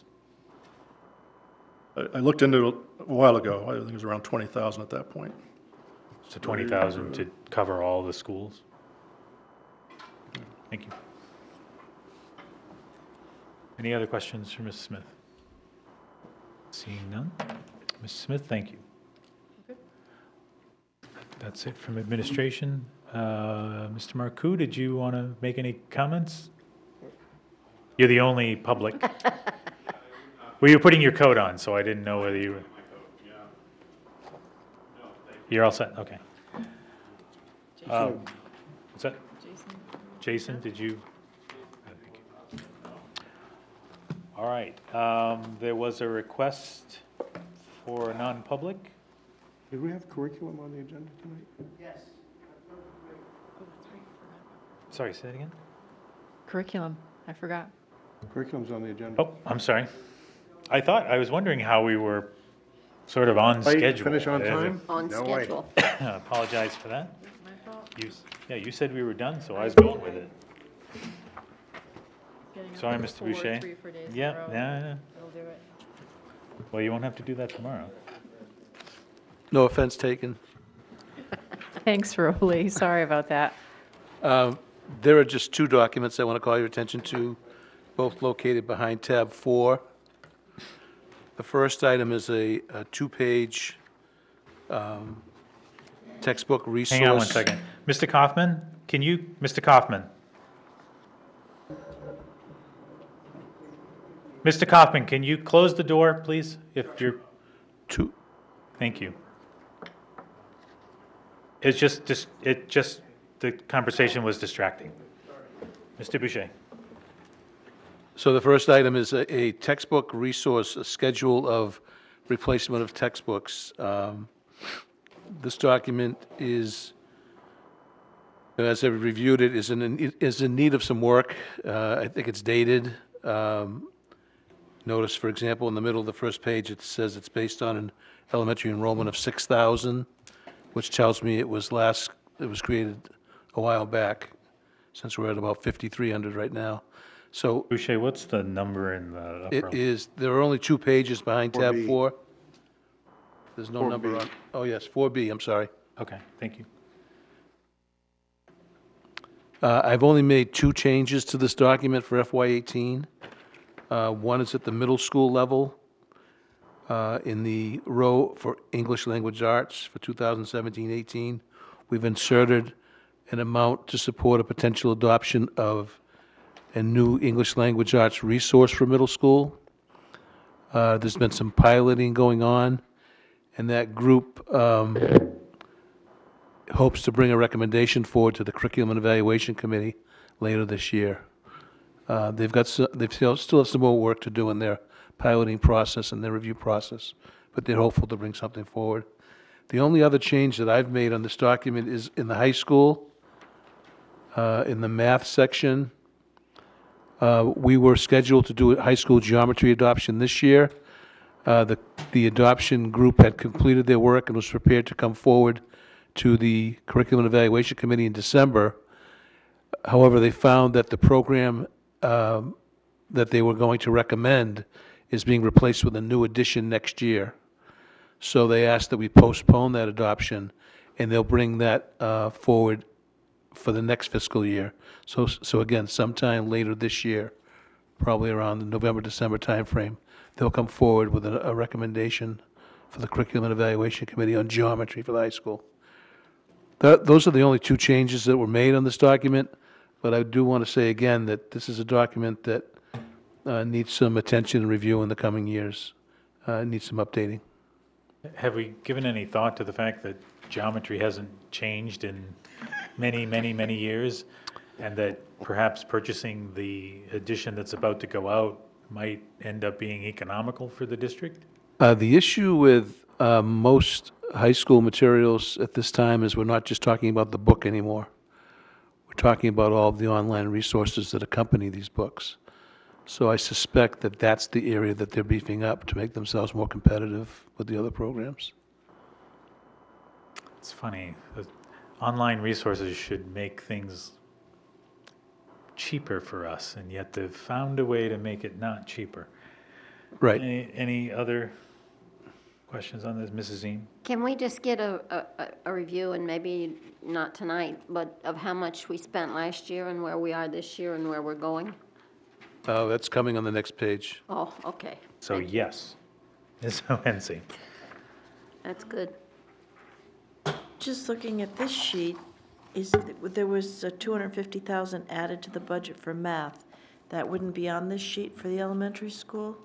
I, I looked into it a while ago. I think it was around twenty thousand at that point. So twenty thousand to cover all the schools? Thank you. Any other questions for Miz Smith? Seeing none. Miz Smith, thank you. That's it from administration. Uh, Mister Marcoux, did you want to make any comments? You're the only public. Well, you're putting your coat on, so I didn't know whether you were. You're all set, okay. Um, What's that? Jason, did you? All right, um, there was a request for a non-public. Did we have curriculum on the agenda tonight? Sorry, say that again? Curriculum, I forgot. Curriculum's on the agenda. Oh, I'm sorry. I thought, I was wondering how we were sort of on Late, schedule. Finish on Uh, time? On No way. schedule. Apologize for that. You, s- yeah, you said we were done, so I was going with it. Sorry, Mister Boucher. Yeah, yeah, yeah. Well, you won't have to do that tomorrow. No offense taken. Thanks, Rolly, sorry about that. Um, There are just two documents I want to call your attention to, both located behind tab four. The first item is a, a two-page um, textbook resource. Hang on one second. Mister Kaufman, can you, Mister Kaufman? Mister Kaufman, can you close the door, please, if you're, Two, thank you. It's just, just, it just, the conversation was distracting. Mister Boucher. So the first item is a a textbook resource, a schedule of replacement of textbooks. Um, This document is, as I've reviewed it, is in, is in need of some work. Uh, I think it's dated. Um, Notice, for example, in the middle of the first page, it says it's based on an elementary enrollment of six thousand, which tells me it was last, it was created a while back, since we're at about fifty-three hundred right now. So Boucher, what's the number in the it upper? is, there are only two pages behind tab four B. four. There's no four number B. on, oh yes, four B, I'm sorry. Okay, thank you. Uh, I've only made two changes to this document for F Y eighteen. Uh, One is at the middle school level, uh, in the row for English Language Arts for two thousand seventeen eighteen. We've inserted an amount to support a potential adoption of a new English Language Arts resource for middle school. Uh, There's been some piloting going on, and that group um, hopes to bring a recommendation forward to the Curriculum and Evaluation Committee later this year. Uh, They've got, so- they still still have some more work to do in their piloting process and their review process, but they're hopeful to bring something forward. The only other change that I've made on this document is in the high school, uh, in the math section. Uh, We were scheduled to do a high school geometry adoption this year. Uh, The, the adoption group had completed their work and was prepared to come forward to the Curriculum and Evaluation Committee in December. However, they found that the program um, that they were going to recommend is being replaced with a new edition next year. So they asked that we postpone that adoption, and they'll bring that uh, forward for the next fiscal year. So, so again, sometime later this year, probably around the November, December timeframe, they'll come forward with a, a recommendation for the Curriculum and Evaluation Committee on geometry for the high school. That, those are the only two changes that were made on this document, but I do want to say again that this is a document that uh, needs some attention and review in the coming years. Uh, needs some updating. Have we given any thought to the fact that geometry hasn't changed in many, many, many years? And that perhaps purchasing the edition that's about to go out might end up being economical for the district? Uh, the issue with uh, most high school materials at this time is we're not just talking about the book anymore. We're talking about all of the online resources that accompany these books. So I suspect that that's the area that they're beefing up to make themselves more competitive with the other programs. It's funny, the online resources should make things cheaper for us, and yet they've found a way to make it not cheaper. Right. Any, any other questions on this, Missus Zine? Can we just get a, a, a review, and maybe not tonight, but of how much we spent last year and where we are this year and where we're going? Oh, that's coming on the next page. Oh, okay. So yes, Miz Owensi. That's good. Just looking at this sheet, is, there was uh, two hundred fifty thousand added to the budget for math. That wouldn't be on this sheet for the elementary school?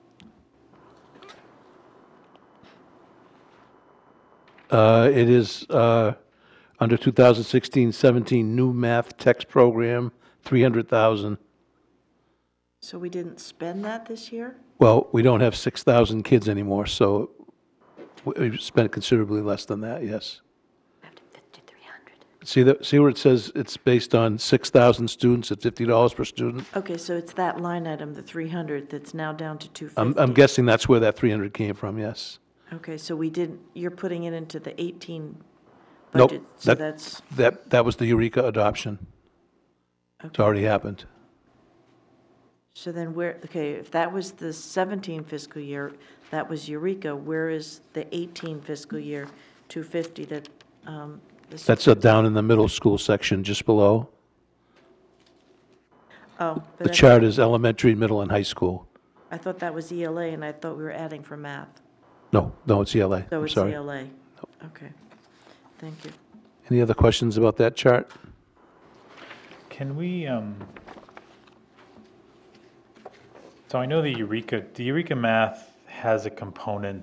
Uh, It is uh, under two thousand sixteen seventeen new math text program, three hundred thousand. So we didn't spend that this year? Well, we don't have six thousand kids anymore, so we- we've spent considerably less than that, yes. See that, see where it says it's based on six thousand students at fifty dollars per student? Okay, so it's that line item, the three hundred, that's now down to two fifty? I'm, I'm guessing that's where that three hundred came from, yes. Okay, so we didn't, you're putting it into the eighteen Nope, budget, so that- that's, That, that was the Eureka adoption. It's already happened. so then where, okay, if that was the seventeen fiscal year, that was Eureka, where is the eighteen fiscal year, two fifty that, um, this- That's uh, down in the middle school section, just below. Oh, but The I- chart is elementary, middle, and high school. I thought that was E L A, and I thought we were adding for math. No, no, it's E L A. So I'm it's sorry. E L A? Okay, thank you. Any other questions about that chart? Can we, um, so I know the Eureka, the Eureka Math has a component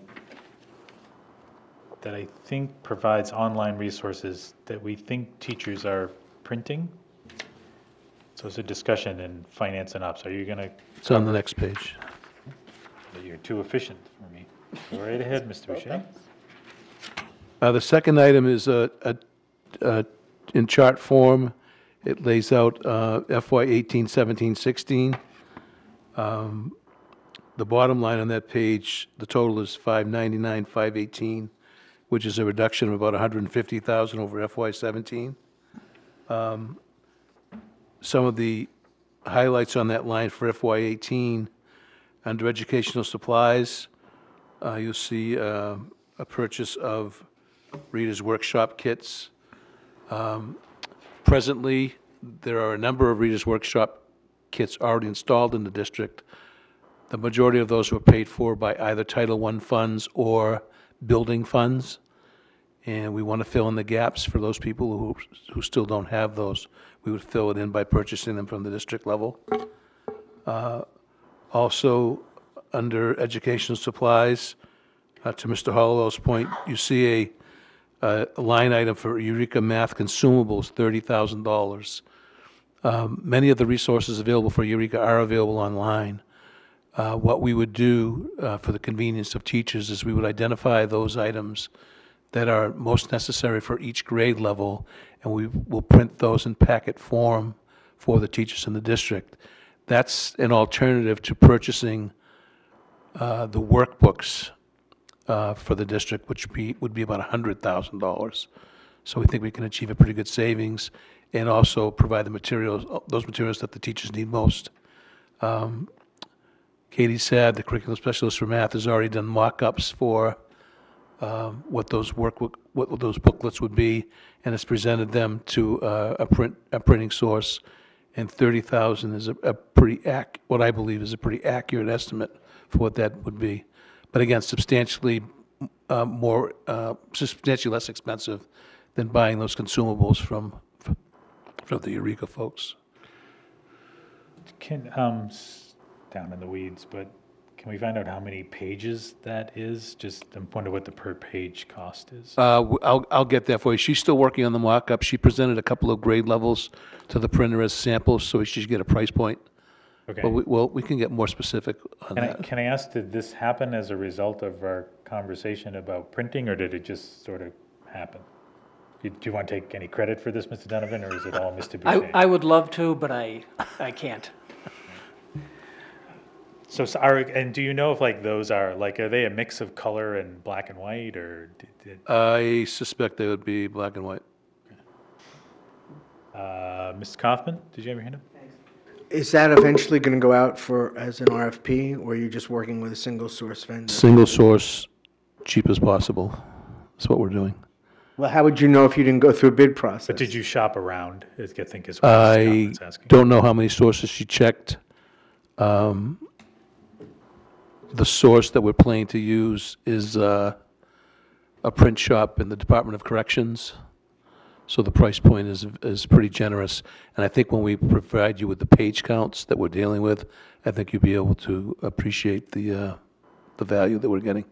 that I think provides online resources that we think teachers are printing. So it's a discussion in finance and ops. Are you gonna, It's on the next page. you're too efficient for me. Go right ahead, Mister Boucher. Uh, The second item is uh, a- a- in chart form. It lays out uh, F Y eighteen, seventeen, sixteen. Um, The bottom line on that page, the total is five ninety-nine, five eighteen, which is a reduction of about one hundred fifty thousand over F Y seventeen. Um, Some of the highlights on that line for F Y eighteen, under educational supplies, uh, you'll see uh, a purchase of Reader's Workshop kits. Um, Presently, there are a number of Reader's Workshop kits already installed in the district. The majority of those were paid for by either Title One funds or building funds. And we want to fill in the gaps for those people who, who still don't have those. We would fill it in by purchasing them from the district level. Uh, Also, under educational supplies, uh, to Mister Hollowell's point, you see a, a line item for Eureka Math consumables, thirty thousand dollars. Um, many of the resources available for Eureka are available online. Uh, What we would do uh, for the convenience of teachers is we would identify those items that are most necessary for each grade level, and we will print those in packet form for the teachers in the district. That's an alternative to purchasing uh, the workbooks uh, for the district, which be, would be about one hundred thousand dollars. So we think we can achieve a pretty good savings and also provide the materials, those materials that the teachers need most. Um, Katie said the curriculum specialist for math has already done mock-ups for um, what those workbook, what those booklets would be, and has presented them to uh, a print, a printing source. And thirty thousand is a, a pretty ac, what I believe is a pretty accurate estimate for what that would be. But again, substantially uh, more, uh, substantially less expensive than buying those consumables from, from the Eureka folks. Can, um, s- down in the weeds, but can we find out how many pages that is? Just, I wonder what the per page cost is. Uh, w- I'll, I'll get that for you. She's still working on the mock-up. She presented a couple of grade levels to the printer as samples, so we should get a price point. Okay. But we, well, we can get more specific on Can I, that. can I ask, did this happen as a result of our conversation about printing, or did it just sort of happen? Do do you want to take any credit for this, Mister Donovan, or is it all Mister I, Boucher? I would love to, but I, I can't. So, so are, and do you know if like those are, like, are they a mix of color and black and white, or did, did, I suspect they would be black and white. uh, Mister Kaufman, did you have your hand up? Is that eventually going to go out for, as an R F P, or are you just working with a single source vendor? Single source, cheap as possible. That's what we're doing. Well, how would you know if you didn't go through a bid process? But did you shop around, is, I think is what Mister I Kaufman's asking. don't know how many sources she checked. Um, The source that we're planning to use is uh, a print shop in the Department of Corrections. So the price point is, is pretty generous. And I think when we provide you with the page counts that we're dealing with, I think you'll be able to appreciate the, uh, the value that we're getting.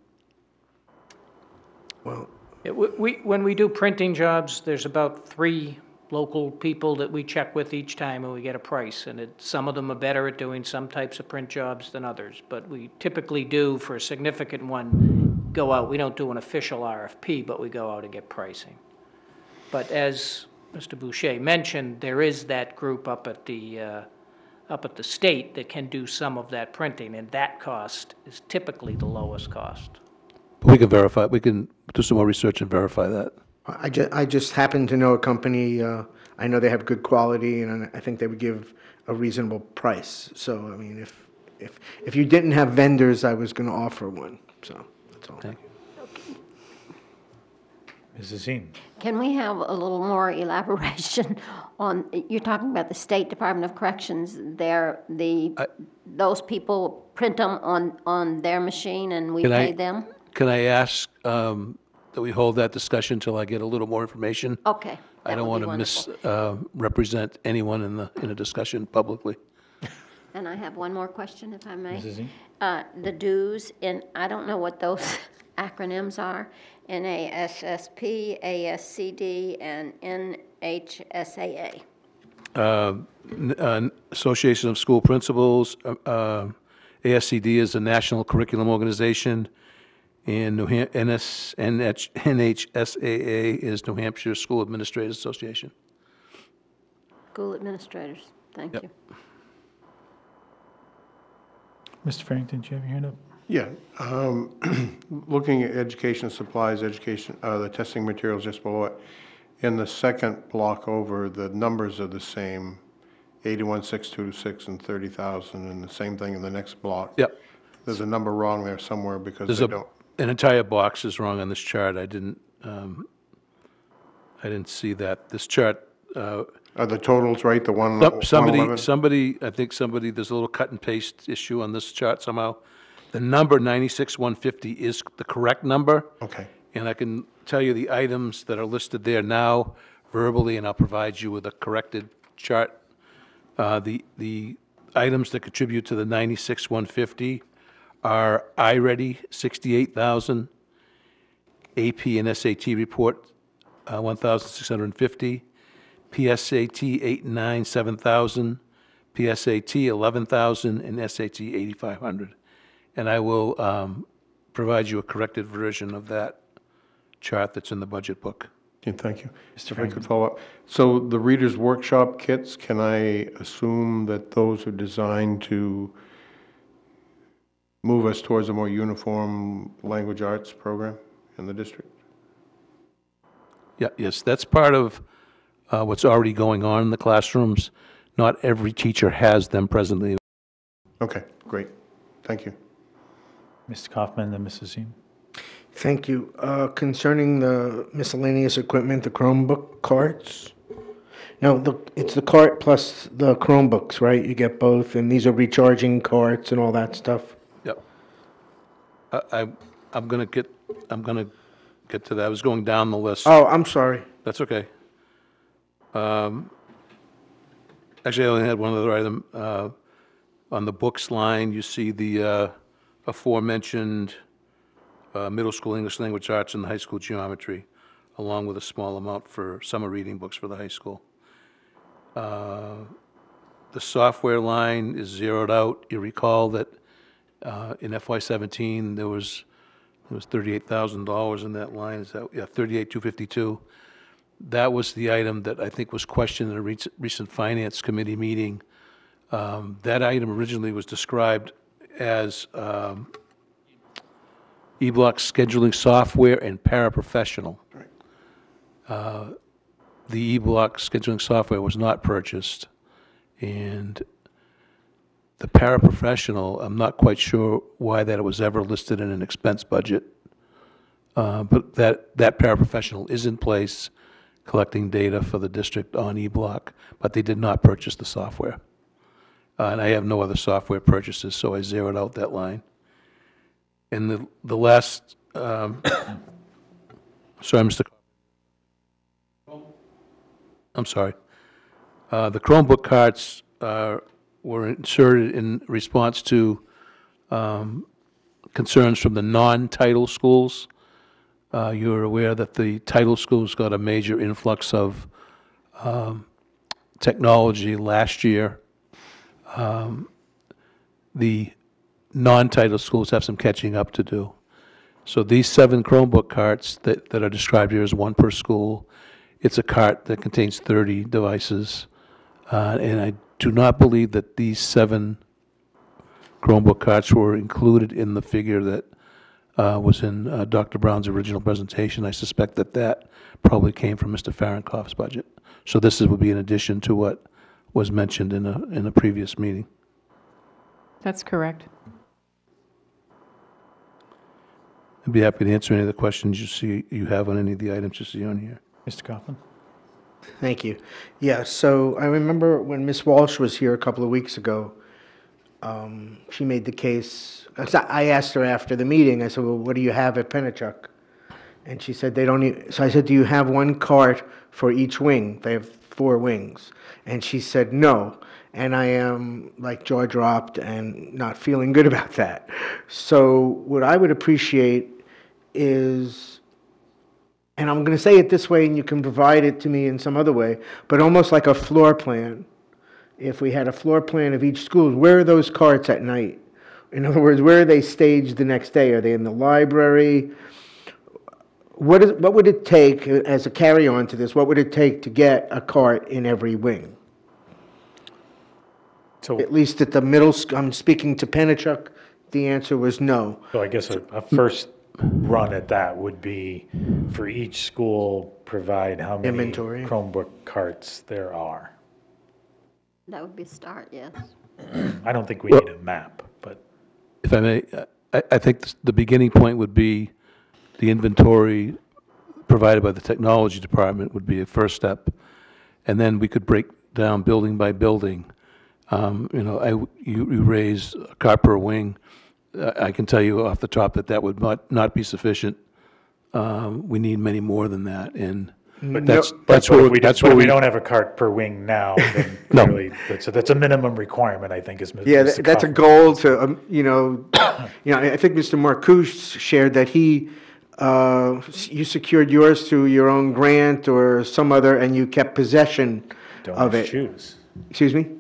Well, It- we- We, when we do printing jobs, there's about three local people that we check with each time and we get a price. And it, some of them are better at doing some types of print jobs than others. But we typically do, for a significant one, go out, we don't do an official R F P, but we go out and get pricing. But as Mister Boucher mentioned, there is that group up at the, uh, up at the state that can do some of that printing, and that cost is typically the lowest cost. But we can verify, we can do some more research and verify that. I just, I just happen to know a company, uh, I know they have good quality, and I think they would give a reasonable price. So, I mean, if, if, if you didn't have vendors, I was going to offer one, so, that's all. Thank you. Missus Zine? Can we have a little more elaboration on, you're talking about the State Department of Corrections, they're, the, I- those people print them on, on their machine and we Can I- pay them? Can I ask um, that we hold that discussion until I get a little more information? Okay. I that don't would want be to wonderful. misrepresent anyone in the, in a discussion publicly. And I have one more question, if I may. Missus Zine? Uh, The dues, and I don't know what those acronyms are, N A S S P, A S C D, and N H S A A. Uh, n- uh, Association of School Principals, uh, uh, A S C D is a national curriculum organization, and New Ham- N S N H N H S A A is New Hampshire School Administrators Association. School administrators, thank Yep. you. Mister Farrington, did you have your hand up? Yeah, um, looking at education supplies, education, uh, the testing materials just below it, in the second block over, the numbers are the same, eighty-one, six two six and thirty thousand, and the same thing in the next block. Yep. There's a number wrong there somewhere because There's they a, don't, an entire box is wrong on this chart. I didn't, um, I didn't see that. This chart uh, Are the totals right, the one, Some- Somebody, 111? somebody, I think somebody, there's a little cut and paste issue on this chart somehow. The number ninety-six, one fifty is the correct number. Okay. And I can tell you the items that are listed there now verbally, and I'll provide you with a corrected chart. Uh, The, the items that contribute to the ninety-six, one fifty are iReady, sixty-eight thousand, A P and S A T report, uh, one thousand six hundred fifty, P S A T eight and nine, seven thousand, P S A T eleven thousand, and S A T eighty-five hundred. And I will um, provide you a corrected version of that chart that's in the budget book. Okay, thank you. If I could follow up. So the Reader's Workshop kits, can I assume that those are designed to move us towards a more uniform language arts program in the district? Yeah, yes, that's part of uh, what's already going on in the classrooms. Not every teacher has them presently. Okay, great. Thank you. Mister Kaufman, then Missus Zine. Thank you. Uh, Concerning the miscellaneous equipment, the Chromebook carts? No, the, it's the cart plus the Chromebooks, right? You get both, and these are recharging carts and all that stuff? Yep. I, I, I'm gonna get, I'm gonna get to that. I was going down the list. Oh, I'm sorry. That's okay. Um, Actually, I only had one other item. Uh, On the books line, you see the uh, aforementioned uh, middle school English language arts and high school geometry, along with a small amount for summer reading books for the high school. Uh, The software line is zeroed out. You recall that uh, in F Y seventeen, there was, there was thirty-eight thousand dollars in that line. Is that, yeah, thirty-eight, two fifty-two. That was the item that I think was questioned in a rec- recent Finance Committee meeting. Um, That item originally was described as um, E-block scheduling software and paraprofessional. Uh, The E-block scheduling software was not purchased, and the paraprofessional, I'm not quite sure why that was ever listed in an expense budget. Uh, But that, that paraprofessional is in place, collecting data for the district on E-block, but they did not purchase the software. Uh, And I have no other software purchases, so I zeroed out that line. And the, the last, um, sorry, Mister I'm sorry. Uh, The Chromebook carts uh, were inserted in response to um, concerns from the non-title schools. Uh, You're aware that the title schools got a major influx of um, technology last year. Um, The non-title schools have some catching up to do. So these seven Chromebook carts that, that are described here as one per school, it's a cart that contains thirty devices. Uh, and I do not believe that these seven Chromebook carts were included in the figure that uh, was in uh, Doctor Brown's original presentation. I suspect that that probably came from Mister Fahrenkopf's budget. So this is, would be in addition to what was mentioned in a, in a previous meeting. That's correct. I'd be happy to answer any of the questions you see, you have on any of the items you see on here. Mister Kaufman? Thank you. Yeah, so I remember when Miss Walsh was here a couple of weeks ago, um, she made the case, 'cause I I asked her after the meeting, I said, well, what do you have at Pennachuck? And she said, they don't, e-" so I said, do you have one cart for each wing? They have four wings. And she said, no. And I am like jaw dropped and not feeling good about that. So what I would appreciate is, and I'm going to say it this way, and you can provide it to me in some other way, but almost like a floor plan. If we had a floor plan of each school, where are those carts at night? In other words, where are they staged the next day? Are they in the library? What is, what would it take, as a carry-on to this, what would it take to get a cart in every wing? So, At least at the middle, sc- I'm speaking to Pennachuck, the answer was no. so I guess a, a first run at that would be for each school, provide how many Inventory. Chromebook carts there are. That would be a start, yes. I don't think we need a map, but If I may, I, I think the beginning point would be the inventory provided by the technology department would be a first step. and then we could break down building by building. Um, You know, I, you you raise a car per wing. Uh, I can tell you off the top that that would not, not be sufficient. Um, We need many more than that, and But that's, but- that's but where, if we, that's but where if we we, don't have a cart per wing now, then No. clearly, that's, that's a minimum requirement, I think, is. Yeah, Mister that- that's a Kaufman. goal to, um, you know, you know, I I think Mister Marcouche shared that he, uh, s- you secured yours through your own grant or some other, and you kept possession of Donors it. choose. Excuse me?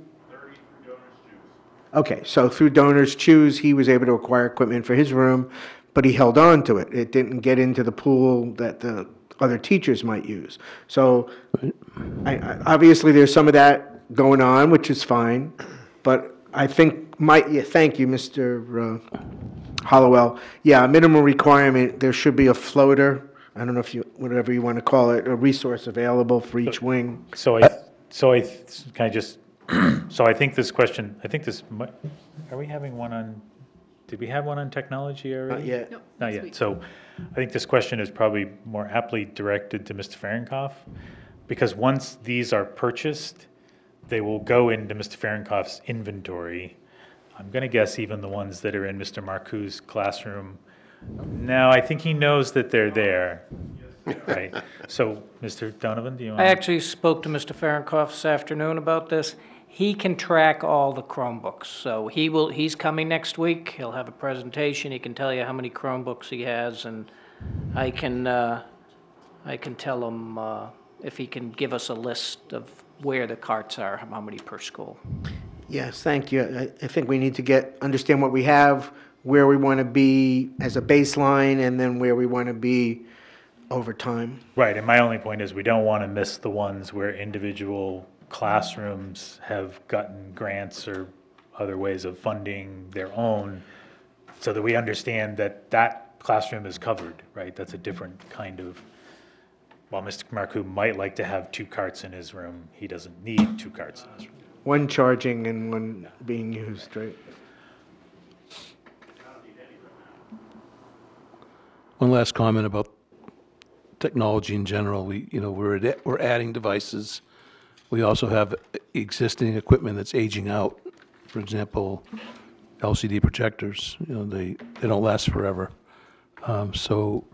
Okay, so through Donors Choose, he was able to acquire equipment for his room, but he held on to it. It didn't get into the pool that the other teachers might use. So, I, I, obviously, there's some of that going on, which is fine, but I think, my, yeah, thank you, Mister uh, Hollowell. Yeah, a minimum requirement, there should be a floater, I don't know if you, whatever you want to call it, a resource available for each wing. So I, so I, can I just, so I think this question, I think this, mi- are we having one on, did we have one on technology already? Not yet. Nope, Not next yet. week. So I think this question is probably more aptly directed to Mister Fahrenkopf, because once these are purchased, they will go into Mister Fahrenkopf's inventory. I'm going to guess even the ones that are in Mister Marcoux's classroom. Now, I think he knows that they're there. Right. So, Mister Donovan, do you want? I actually spoke to Mister Fahrenkopf this afternoon about this. He can track all the Chromebooks, so he will, he's coming next week. He'll have a presentation. He can tell you how many Chromebooks he has, and I can, uh, I can tell him, uh, if he can give us a list of where the carts are, how many per school. Yes, thank you. I, I think we need to get, understand what we have, where we want to be as a baseline, and then where we want to be over time. Right, and my only point is we don't want to miss the ones where individual classrooms have gotten grants or other ways of funding their own, so that we understand that that classroom is covered, right? That's a different kind of, while Mister Marcoux might like to have two carts in his room, he doesn't need two carts in his room. One charging and one being used, right? one last comment about technology in general. We, you know, we're, ad- we're adding devices. We also have existing equipment that's aging out. For example, L C D projectors, you know, they, they don't last forever. Um, So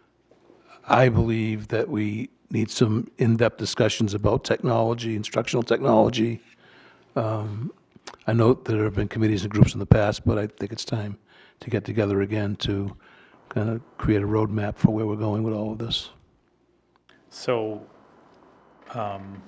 I believe that we need some in-depth discussions about technology, instructional technology. Um, I know that there have been committees and groups in the past, but I think it's time to get together again to kind of create a roadmap for where we're going with all of this. So, um,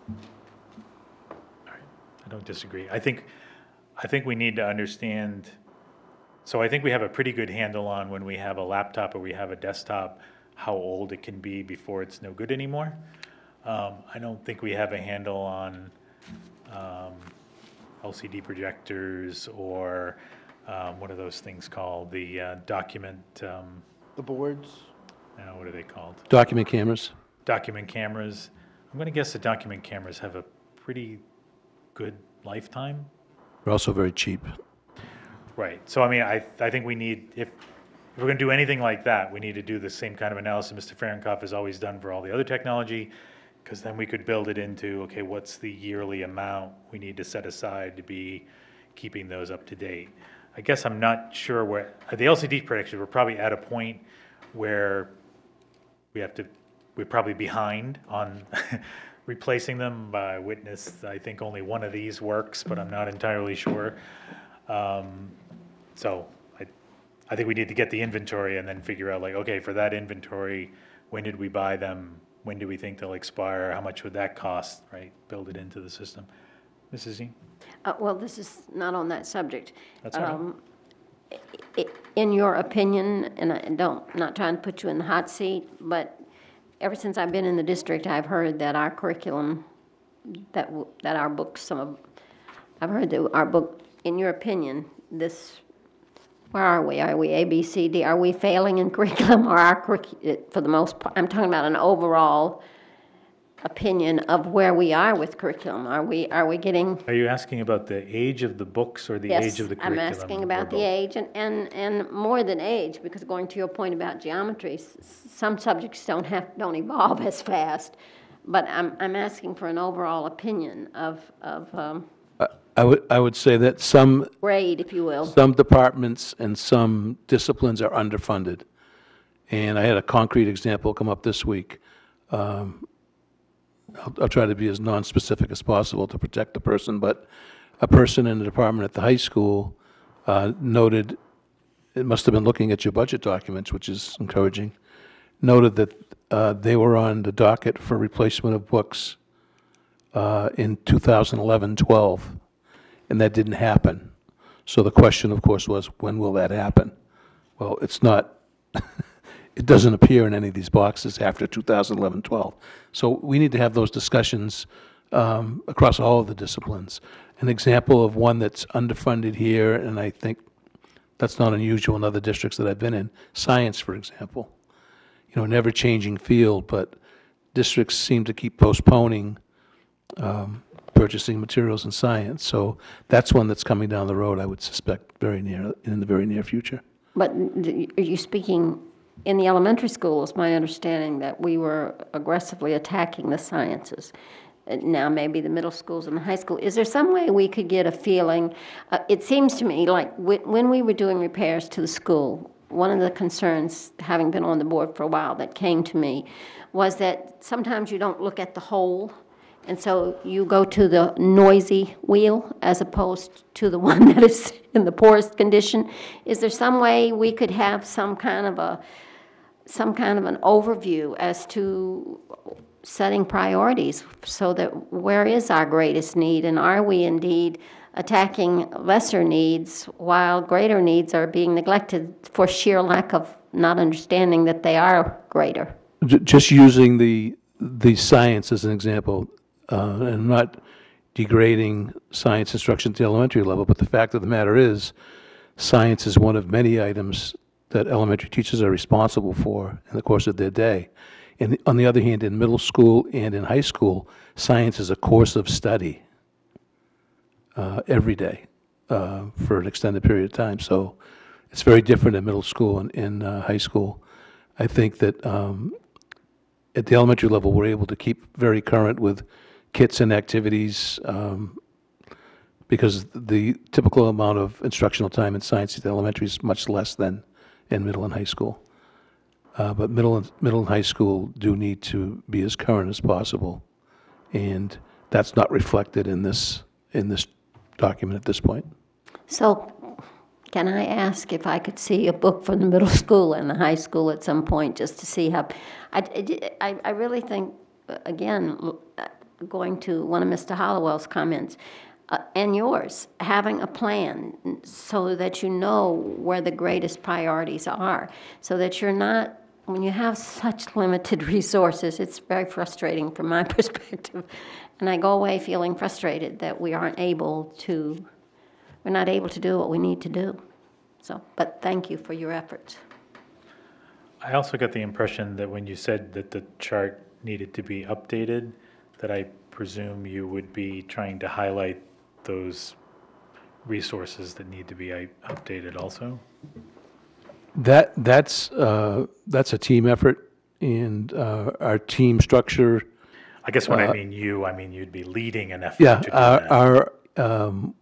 all right, I don't disagree. I think, I think we need to understand, so I think we have a pretty good handle on when we have a laptop or we have a desktop, how old it can be before it's no good anymore. Um, I don't think we have a handle on, um, L C D projectors or, um, what are those things called? The, uh, document, um, The boards? no, what are they called? Document cameras? Document cameras. I'm going to guess the document cameras have a pretty good lifetime. They're also very cheap. Right. So, I mean, I, I think we need, if, if we're going to do anything like that, we need to do the same kind of analysis Mister Fahrenkopf has always done for all the other technology, because then we could build it into, okay, what's the yearly amount we need to set aside to be keeping those up to date? I guess I'm not sure where, the L C D projectors, we're probably at a point where we have to, we're probably behind on replacing them. I witnessed, I think only one of these works, but I'm not entirely sure. Um, So I, I think we need to get the inventory and then figure out like, okay, for that inventory, when did we buy them? When do we think they'll expire? How much would that cost, right? Build it into the system. Missus Z? Uh, Well, this is not on that subject. That's all right. Um, i- i- In your opinion, and I don't, not trying to put you in the hot seat, but ever since I've been in the district, I've heard that our curriculum, that, w- that our books, some of, I've heard that our book, in your opinion, this, where are we? Are we A, B, C, D? Are we failing in curriculum or our curriculum, for the most part? I'm talking about an overall opinion of where we are with curriculum. Are we, are we getting? Are you asking about the age of the books or the Yes, age of the I'm curriculum? asking or about the both? age and, and, and more than age, because going to your point about geometry, s- some subjects don't have, don't evolve as fast. but I'm, I'm asking for an overall opinion of, of um, I would, I would say that some, grade, if you will. some departments and some disciplines are underfunded. And I had a concrete example come up this week. Um, I'll, I'll try to be as non-specific as possible to protect the person, but a person in the department at the high school uh, noted, it must have been looking at your budget documents, which is encouraging, noted that uh, they were on the docket for replacement of books uh, in two thousand eleven twelve, and that didn't happen. So the question, of course, was, when will that happen? Well, it's not, it doesn't appear in any of these boxes after two thousand eleven twelve. So we need to have those discussions um, across all of the disciplines. An example of one that's underfunded here, and I think that's not unusual in other districts that I've been in, science, for example. You know, never changing field, but districts seem to keep postponing um, purchasing materials in science. So that's one that's coming down the road, I would suspect, very near, in the very near future. But are you speaking, in the elementary school, it's my understanding that we were aggressively attacking the sciences. Now maybe the middle schools and the high school. Is there some way we could get a feeling? Uh, it seems to me like when we were doing repairs to the school, one of the concerns, having been on the board for a while, that came to me was that sometimes you don't look at the whole, and so you go to the noisy wheel as opposed to the one that is in the poorest condition. Is there some way we could have some kind of a some kind of an overview as to setting priorities so that where is our greatest need, and are we indeed attacking lesser needs while greater needs are being neglected for sheer lack of not understanding that they are greater? J- Just using the, the science as an example, uh, and I'm not degrading science instruction at the elementary level, but the fact of the matter is, science is one of many items that elementary teachers are responsible for in the course of their day. And on the other hand, in middle school and in high school, science is a course of study uh, every day uh, for an extended period of time. So it's very different in middle school and in uh, high school. I think that um, at the elementary level, we're able to keep very current with kits and activities um, because the typical amount of instructional time in science at the elementary is much less than in middle and high school. Uh, but middle and, middle and high school do need to be as current as possible, and that's not reflected in this, in this document at this point. So can I ask if I could see a book from the middle school and the high school at some point, just to see how, I, I, I really think, again, going to one of Mister Hollowell's comments, uh, and yours, having a plan so that you know where the greatest priorities are, so that you're not, when you have such limited resources, it's very frustrating from my perspective. And I go away feeling frustrated that we aren't able to, we're not able to do what we need to do. So, but thank you for your efforts. I also got the impression that when you said that the chart needed to be updated, that I presume you would be trying to highlight those resources that need to be uh, updated also? That, that's, uh, that's a team effort, and uh, our team structure. I guess when Uh, I mean you, I mean you'd be leading an effort Yeah, to do our, that. our, um,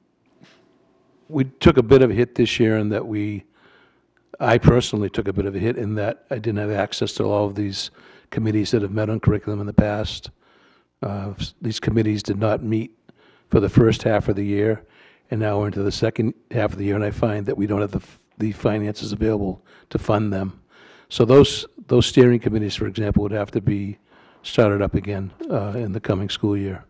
we took a bit of a hit this year in that we, I personally took a bit of a hit in that I didn't have access to all of these committees that have met on curriculum in the past. Uh, These committees did not meet for the first half of the year, and now we're into the second half of the year, and I find that we don't have the, f- the finances available to fund them. So those, those steering committees, for example, would have to be started up again uh, in the coming school year.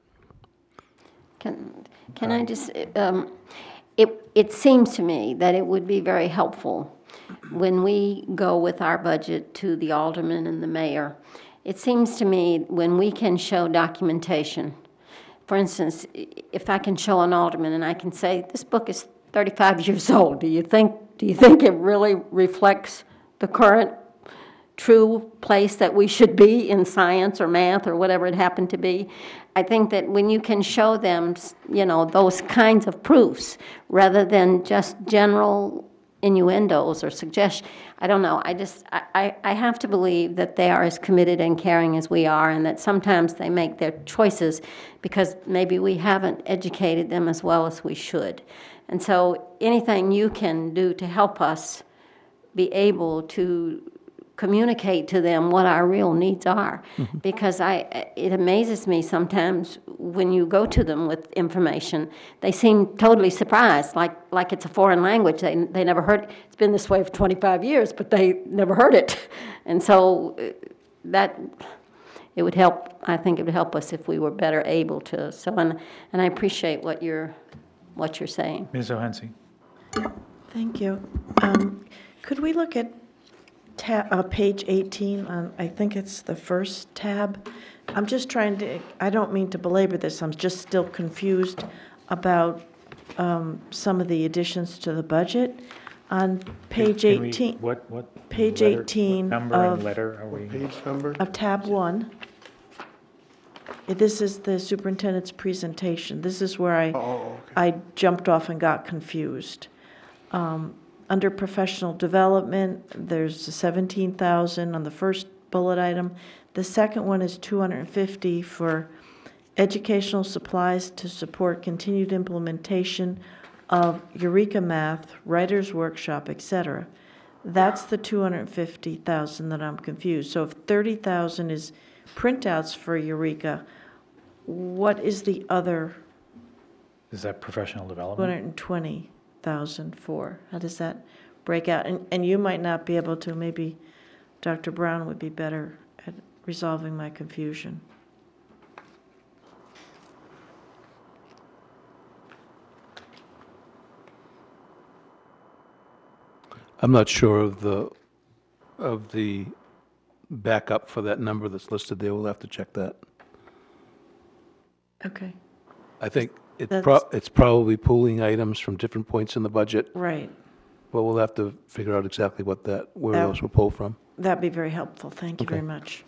Can, can I just, um, it, it seems to me that it would be very helpful when we go with our budget to the alderman and the mayor. It seems to me when we can show documentation, for instance, if I can show an alderman and I can say, this book is thirty-five years old, do you think, do you think it really reflects the current true place that we should be in science or math or whatever it happened to be? I think that when you can show them, you know, those kinds of proofs, rather than just general innuendos or suggestions. I don't know. I just, I, I I have to believe that they are as committed and caring as we are, and that sometimes they make their choices because maybe we haven't educated them as well as we should. And so anything you can do to help us be able to communicate to them what our real needs are. Mm-hmm. Because I, it amazes me sometimes when you go to them with information, they seem totally surprised, like like it's a foreign language. They they never heard it. It's been this way for twenty-five years, but they never heard it. And so that, it would help, I think it would help us if we were better able to. So, and, and I appreciate what you're, what you're saying. Miz O'Hensi. Thank you. Um, Could we look at tab, uh, page eighteen, on, I think it's the first tab? I'm just trying to, I don't mean to belabor this, I'm just still confused about um, some of the additions to the budget. On page Can we- eighteen, What, what? Page letter- eighteen what number and of- letter are we? Page number? of tab one, this is the superintendent's presentation. This is where I, Oh, okay. I jumped off and got confused. Um, Under professional development, there's seventeen thousand on the first bullet item. The second one is two hundred fifty for educational supplies to support continued implementation of Eureka Math, Writer's Workshop, et cetera. That's the two hundred fifty thousand that I'm confused. So if thirty thousand is printouts for Eureka, what is the other Is that professional two development? hundred twenty thousand for? How does that break out? And, and you might not be able to, maybe Doctor Brown would be better at resolving my confusion. I'm not sure of the, of the backup for that number that's listed there. We'll have to check that. Okay, I think it That's- pro, it's probably pooling items from different points in the budget, right. but we'll have to figure out exactly what that, where That- those were pulled from. That'd be very helpful. Thank you Okay. very much.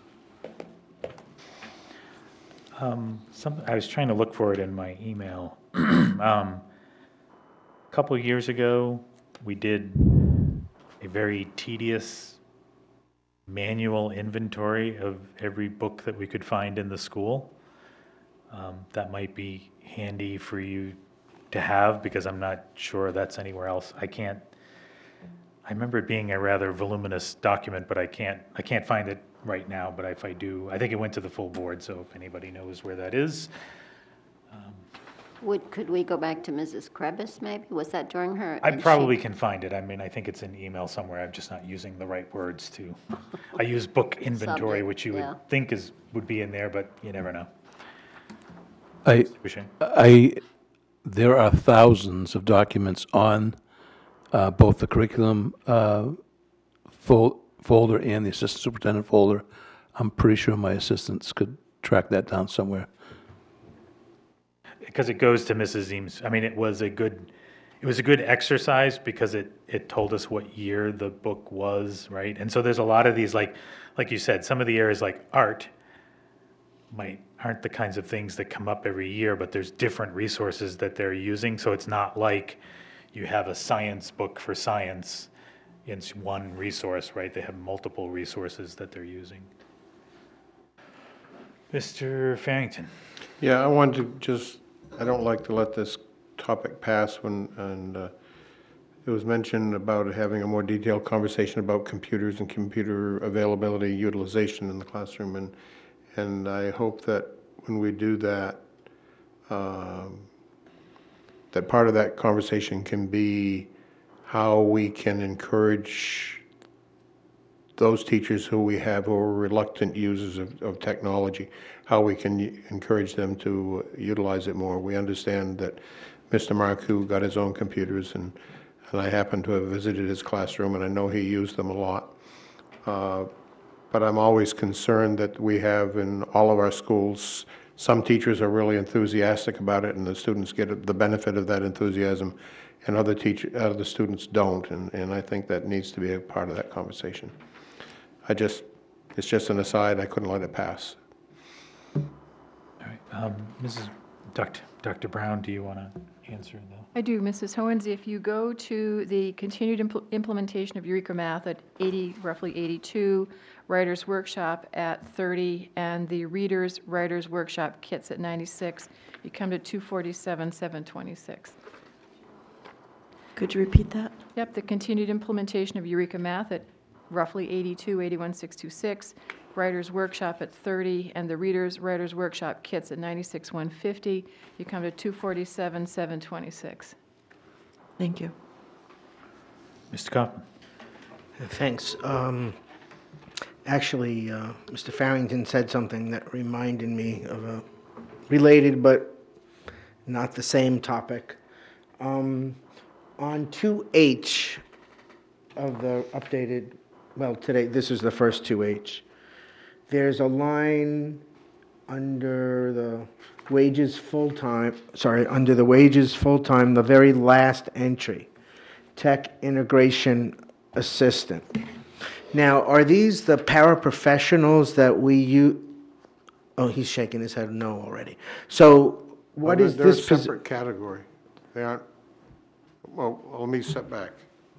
Um, some, I was trying to look for it in my email. Um, a couple of years ago, we did a very tedious manual inventory of every book that we could find in the school. Um, that might be handy for you to have, because I'm not sure that's anywhere else. I can't, I remember it being a rather voluminous document, but I can't, I can't find it right now, but if I do, I think it went to the full board, so if anybody knows where that is. Would, could we go back to Missus Krebs, maybe? Was that during her? I and she- probably can find it. I mean, I think it's in email somewhere. I'm just not using the right words to, I use book inventory, Subject, which you yeah. would think is, would be in there, but you never know. I, Boucher? I, there are thousands of documents on uh, both the curriculum uh, fol- folder and the assistant superintendent folder. I'm pretty sure my assistants could track that down somewhere. Because it goes to Missus Eames. I mean, it was a good, it was a good exercise because it, it told us what year the book was, right? And so there's a lot of these, like, like you said, some of the areas like art might, aren't the kinds of things that come up every year, but there's different resources that they're using. So it's not like you have a science book for science in one resource, right? They have multiple resources that they're using. Mister Farrington. Yeah, I wanted to just, I don't like to let this topic pass when, and uh, it was mentioned about having a more detailed conversation about computers and computer availability, utilization in the classroom, and, and I hope that when we do that, um, that part of that conversation can be how we can encourage those teachers who we have who are reluctant users of, of technology, how we can u- encourage them to utilize it more. We understand that Mister Marcoux got his own computers, and, and I happen to have visited his classroom, and I know he used them a lot. Uh, but I'm always concerned that we have in all of our schools, some teachers are really enthusiastic about it, and the students get the benefit of that enthusiasm, and other teacher, other students don't, and, and I think that needs to be a part of that conversation. I just, it's just an aside, I couldn't let it pass. All right, um, Missus Doctor Doctor Brown, do you want to answer though? I do, Missus Hohens. If you go to the continued impl- implementation of Eureka Math at eighty, roughly eighty-two, Writers Workshop at thirty, and the Readers Writers Workshop kits at ninety-six, you come to two forty-seven, seven twenty-six. Could you repeat that? Yep, the continued implementation of Eureka Math at roughly eighty-two, eighty-one, six twenty-six, Writers Workshop at thirty, and the Readers Writers Workshop kits at ninety-six, one fifty, you come to two forty-seven, seven twenty-six. Thank you. Mister Kaufman? Thanks. Um, Actually, uh, Mister Farrington said something that reminded me of a related but not the same topic. Um, On two H of the updated, well, today, this is the first two H. There's a line under the wages full-time, sorry, under the wages full-time, the very last entry, tech integration assistant. Now, are these the paraprofessionals that we use? Oh, he's shaking his head no already. So what Well, is they're- this? They're a posi- separate category. They aren't, well, let me step back.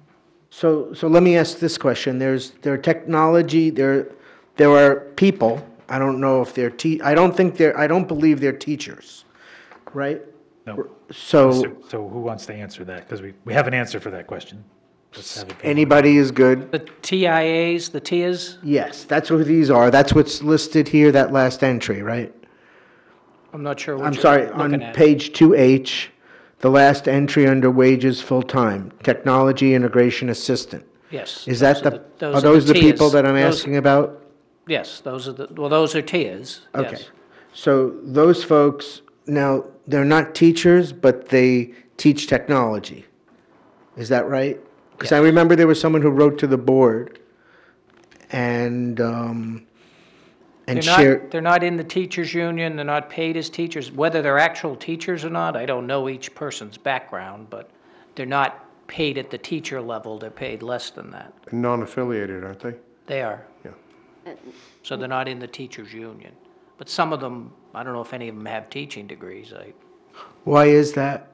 So, so let me ask this question. There's, there are technology, there, there are people, I don't know if they're te, I don't think they're, I don't believe they're teachers, right? No. So, Mister So who wants to answer that? Because we, we have an answer for that question. Let's have it go. anybody is good? The T I As, the tiers, Yes, that's what these are. That's what's listed here, that last entry, right? I'm not sure what I'm you're sorry, looking on at. page two H, the last entry under wages full-time, technology integration assistant. Yes. Is that those the, those are those the people tiers. that I'm Those- asking about? Yes, those are the, well, those are tiers, Okay. yes. So those folks, now, they're not teachers, but they teach technology. Is that right? Because I Yes. remember there was someone who wrote to the board and, um, and They're shared. not, they're not in the teachers' union, they're not paid as teachers. Whether they're actual teachers or not, I don't know each person's background, but they're not paid at the teacher level, they're paid less than that. Non-affiliated, aren't they? They are. Yeah. So they're not in the teachers' union. But some of them, I don't know if any of them have teaching degrees. I, Why is that?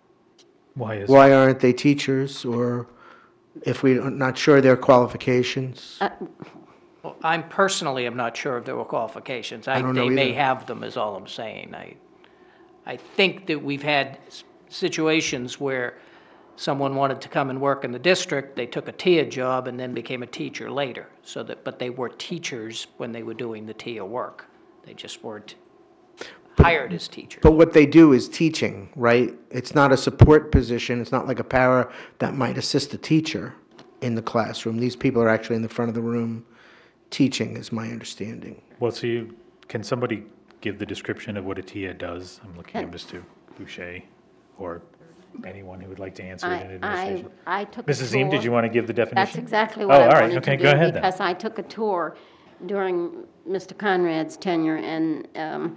Why is? Why aren't they teachers, or if we're not sure their qualifications? well, I'm personally am not sure of their qualifications. I, don't know they may either. have them, is all I'm saying. I, I think that we've had s- situations where someone wanted to come and work in the district, they took a T I A job and then became a teacher later. So that, but they were teachers when they were doing the T I A work. They just weren't hired as teachers. But what they do is teaching, right? It's not a support position, it's not like a para that might assist a teacher in the classroom. These people are actually in the front of the room teaching, is my understanding. Well, so you, can somebody give the description of what a T I A does? I'm looking at Can- Mister Boucher, or anyone who would like to answer it in I, I, administration. I took a Missus Ziem, did tour. you want to give the definition? That's exactly Oh, what I all right. wanted Okay, to go do, ahead then. because I took a tour during Mister Conrad's tenure, and um,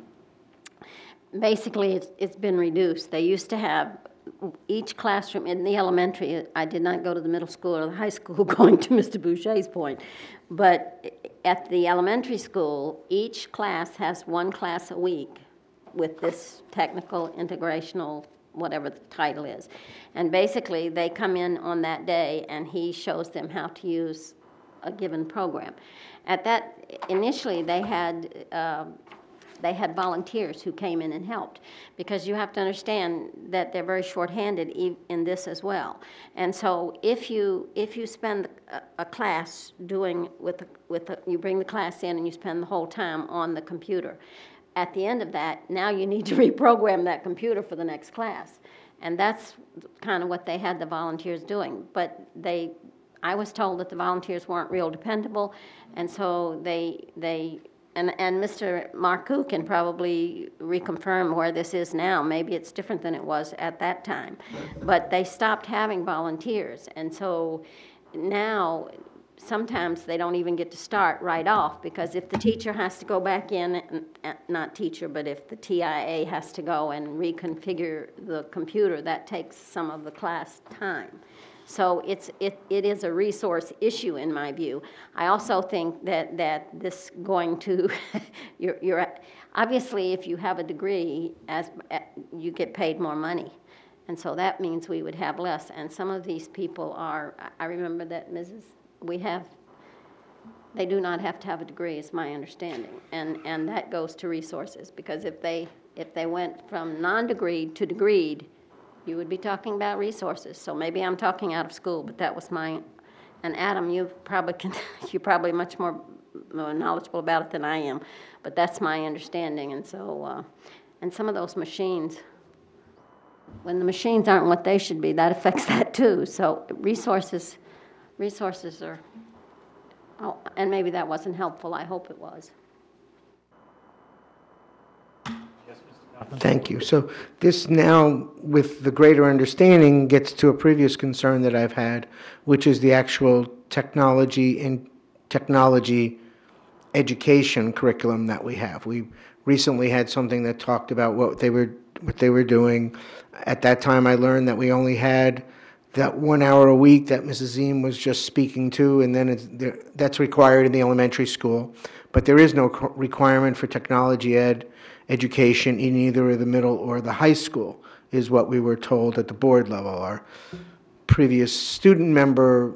basically, it's, it's been reduced. They used to have each classroom in the elementary. I did not go to the middle school or the high school, going to Mister Boucher's point, but at the elementary school, each class has one class a week with this technical integrational, whatever the title is. And basically, they come in on that day, and he shows them how to use a given program. At that, initially, they had, uh, they had volunteers who came in and helped, because you have to understand that they're very shorthanded e- in this as well. And so if you, if you spend a, a class doing, with, the- with, the- you bring the class in and you spend the whole time on the computer, at the end of that, now you need to reprogram that computer for the next class. And that's kind of what they had the volunteers doing. But they, I was told that the volunteers weren't real dependable, and so they, they, and, and Mister Marcoux can probably reconfirm where this is now. Maybe it's different than it was at that time. But they stopped having volunteers, and so now, sometimes they don't even get to start right off, because if the teacher has to go back in, and- not teacher, but if the T I A has to go and reconfigure the computer, that takes some of the class time. So it's, it, it is a resource issue in my view. I also think that, that this going to, you're, you're, obviously, if you have a degree, as, eh, you get paid more money. And so that means we would have less. And some of these people are, I- I remember that Missus we have, they do not have to have a degree, is my understanding. And, and that goes to resources, because if they, if they went from non-degreed to degreed, you would be talking about resources. So maybe I'm talking out of school, but that was my, and Adam, you probably can, you're probably much more more knowledgeable about it than I am, but that's my understanding. And so, uh, and some of those machines, when the machines aren't what they should be, that affects that too. So resources, resources are, oh, and maybe that wasn't helpful. I hope it was. Thank you. So this now, with the greater understanding, gets to a previous concern that I've had, which is the actual technology and technology education curriculum that we have. We recently had something that talked about what they were what they were doing. At that time, I learned that we only had that one hour a week that Missus Ziem was just speaking to, and then it's, there, that's required in the elementary school. But there is no co- requirement for technology ed education in either the middle or the high school, is what we were told at the board level. Our previous student member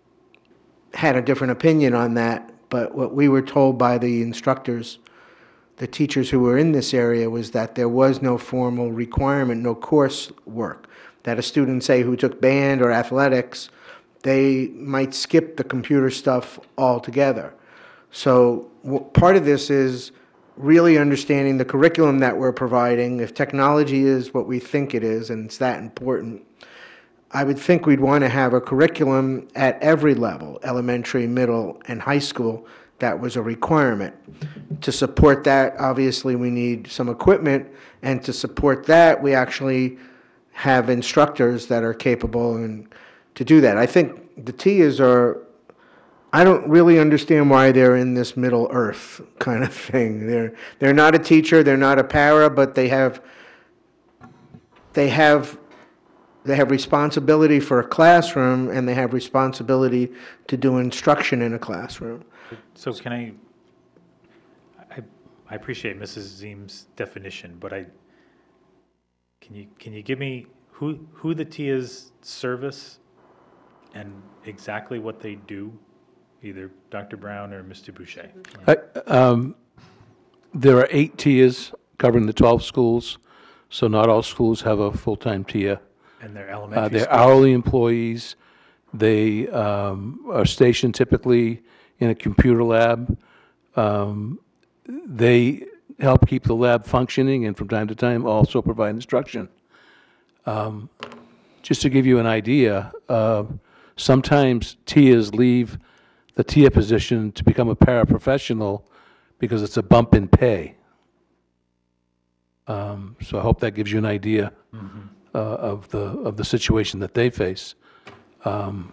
had a different opinion on that, but what we were told by the instructors, the teachers who were in this area, was that there was no formal requirement, no course work. That a student, say, who took band or athletics, they might skip the computer stuff altogether. So w- part of this is really understanding the curriculum that we're providing. If technology is what we think it is, and it's that important, I would think we'd want to have a curriculum at every level, elementary, middle, and high school, that was a requirement. To support that, obviously, we need some equipment, and to support that, we actually have instructors that are capable and to do that. I think the T Is are, I don't really understand why they're in this Middle Earth kind of thing. They're they're not a teacher, they're not a para, but they have they have they have responsibility for a classroom, and they have responsibility to do instruction in a classroom. So can I, I, I appreciate Missus Ziem's definition, but I, can you, can you give me who, who the T Is service and exactly what they do? Either Doctor Brown or Mister Boucher. I- um, There are eight tiers covering the twelve schools, so not all schools have a full-time tier. And they're Uh, elementary They're schools. hourly employees. They um, are stationed typically in a computer lab. Um, They help keep the lab functioning and from time to time also provide instruction. Um, Just to give you an idea, uh, sometimes tiers leave the tier position to become a paraprofessional because it's a bump in pay. Um, So I hope that gives you an idea uh, of the, of the situation that they face. Um,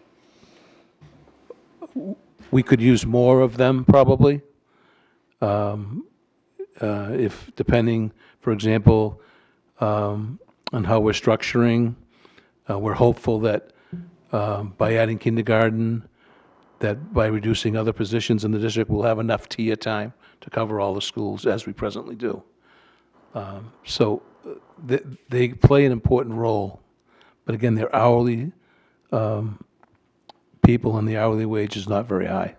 We could use more of them, probably, um, uh, if, depending, for example, um, on how we're structuring. Uh, We're hopeful that um, by adding kindergarten, that by reducing other positions in the district, we'll have enough tier time to cover all the schools as we presently do. Um, So uh, they, they play an important role, but again, they're hourly um, people, and the hourly wage is not very high.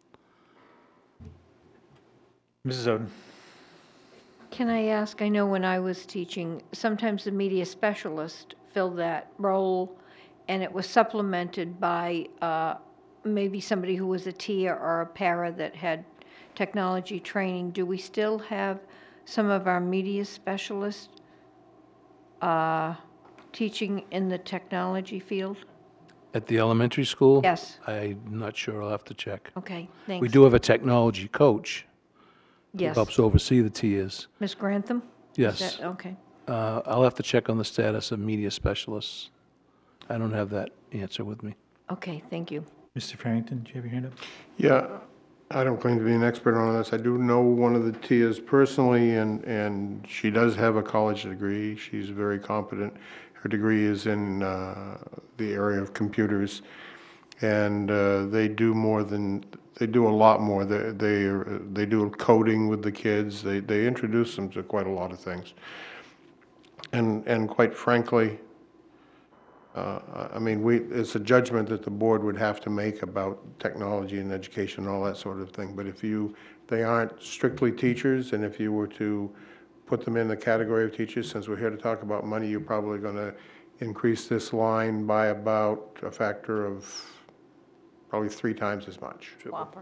Missus Oden. Can I ask, I know when I was teaching, sometimes the media specialist filled that role, and it was supplemented by uh, maybe somebody who was a tier or a para that had technology training. Do we still have some of our media specialists uh, teaching in the technology field? At the elementary school? Yes. I'm not sure, I'll have to check. Okay, thanks. We do have a technology coach who Yes. helps oversee the tiers. Miz Grantham? Is Yes. that- Okay. Uh, I'll have to check on the status of media specialists. I don't have that answer with me. Okay, thank you. Mister Farrington, do you have your hand up? Yeah, I don't claim to be an expert on this. I do know one of the Tias personally, and, and she does have a college degree. She's very competent. Her degree is in uh, the area of computers. And uh, they do more than, they do a lot more. They, they, are- they do coding with the kids. They, they introduce them to quite a lot of things. And, and quite frankly, uh, I mean, we, it's a judgment that the board would have to make about technology and education and all that sort of thing. But if you, they aren't strictly teachers, and if you were to put them in the category of teachers, since we're here to talk about money, you're probably going to increase this line by about a factor of probably three times as much. Whopper.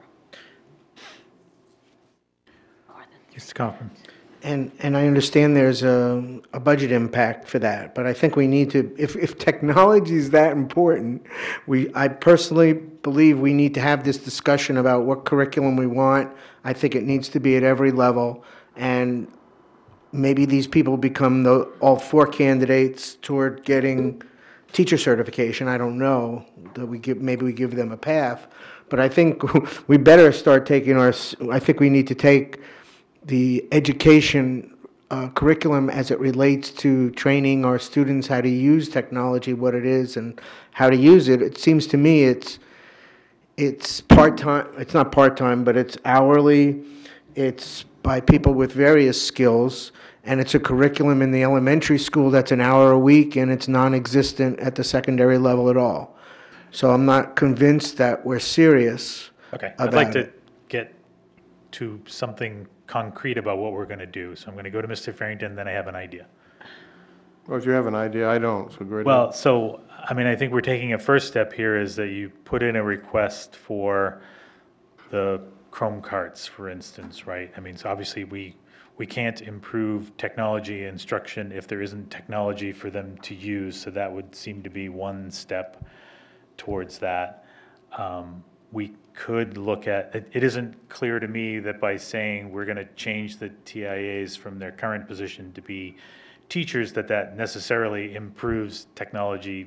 Mister Kaufman? And, and I understand there's a, a budget impact for that, but I think we need to, if, if technology is that important, we, I personally believe we need to have this discussion about what curriculum we want. I think it needs to be at every level, and maybe these people become the, all four candidates toward getting teacher certification. I don't know, that we give, maybe we give them a path, but I think we better start taking our, I think we need to take the education uh, curriculum as it relates to training our students how to use technology, what it is, and how to use it. It seems to me it's it's part-time, it's not part-time, but it's hourly, it's by people with various skills, and it's a curriculum in the elementary school that's an hour a week, and it's non-existent at the secondary level at all. So I'm not convinced that we're serious Okay, about I'd like to it. get to something concrete about what we're going to do. So I'm going to go to Mister Farrington, then I have an idea. Well, if you have an idea, I don't, so go ahead. Well, so, I mean, I think we're taking a first step here is that you put in a request for the Chrome carts, for instance, right? I mean, so obviously we, we can't improve technology instruction if there isn't technology for them to use, so that would seem to be one step towards that. Um, we could look at, it, it isn't clear to me that by saying we're going to change the T I As from their current position to be teachers, that that necessarily improves technology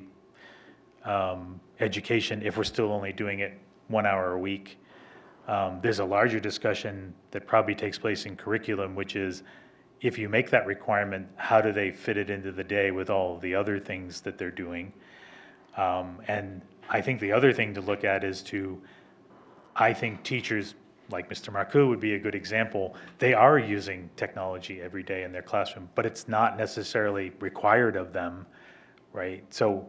um, education if we're still only doing it one hour a week. Um, there's a larger discussion that probably takes place in curriculum, which is if you make that requirement, how do they fit it into the day with all of the other things that they're doing? Um, and I think the other thing to look at is to, I think teachers, like Mister Marcoux would be a good example, they are using technology every day in their classroom, but it's not necessarily required of them, right? So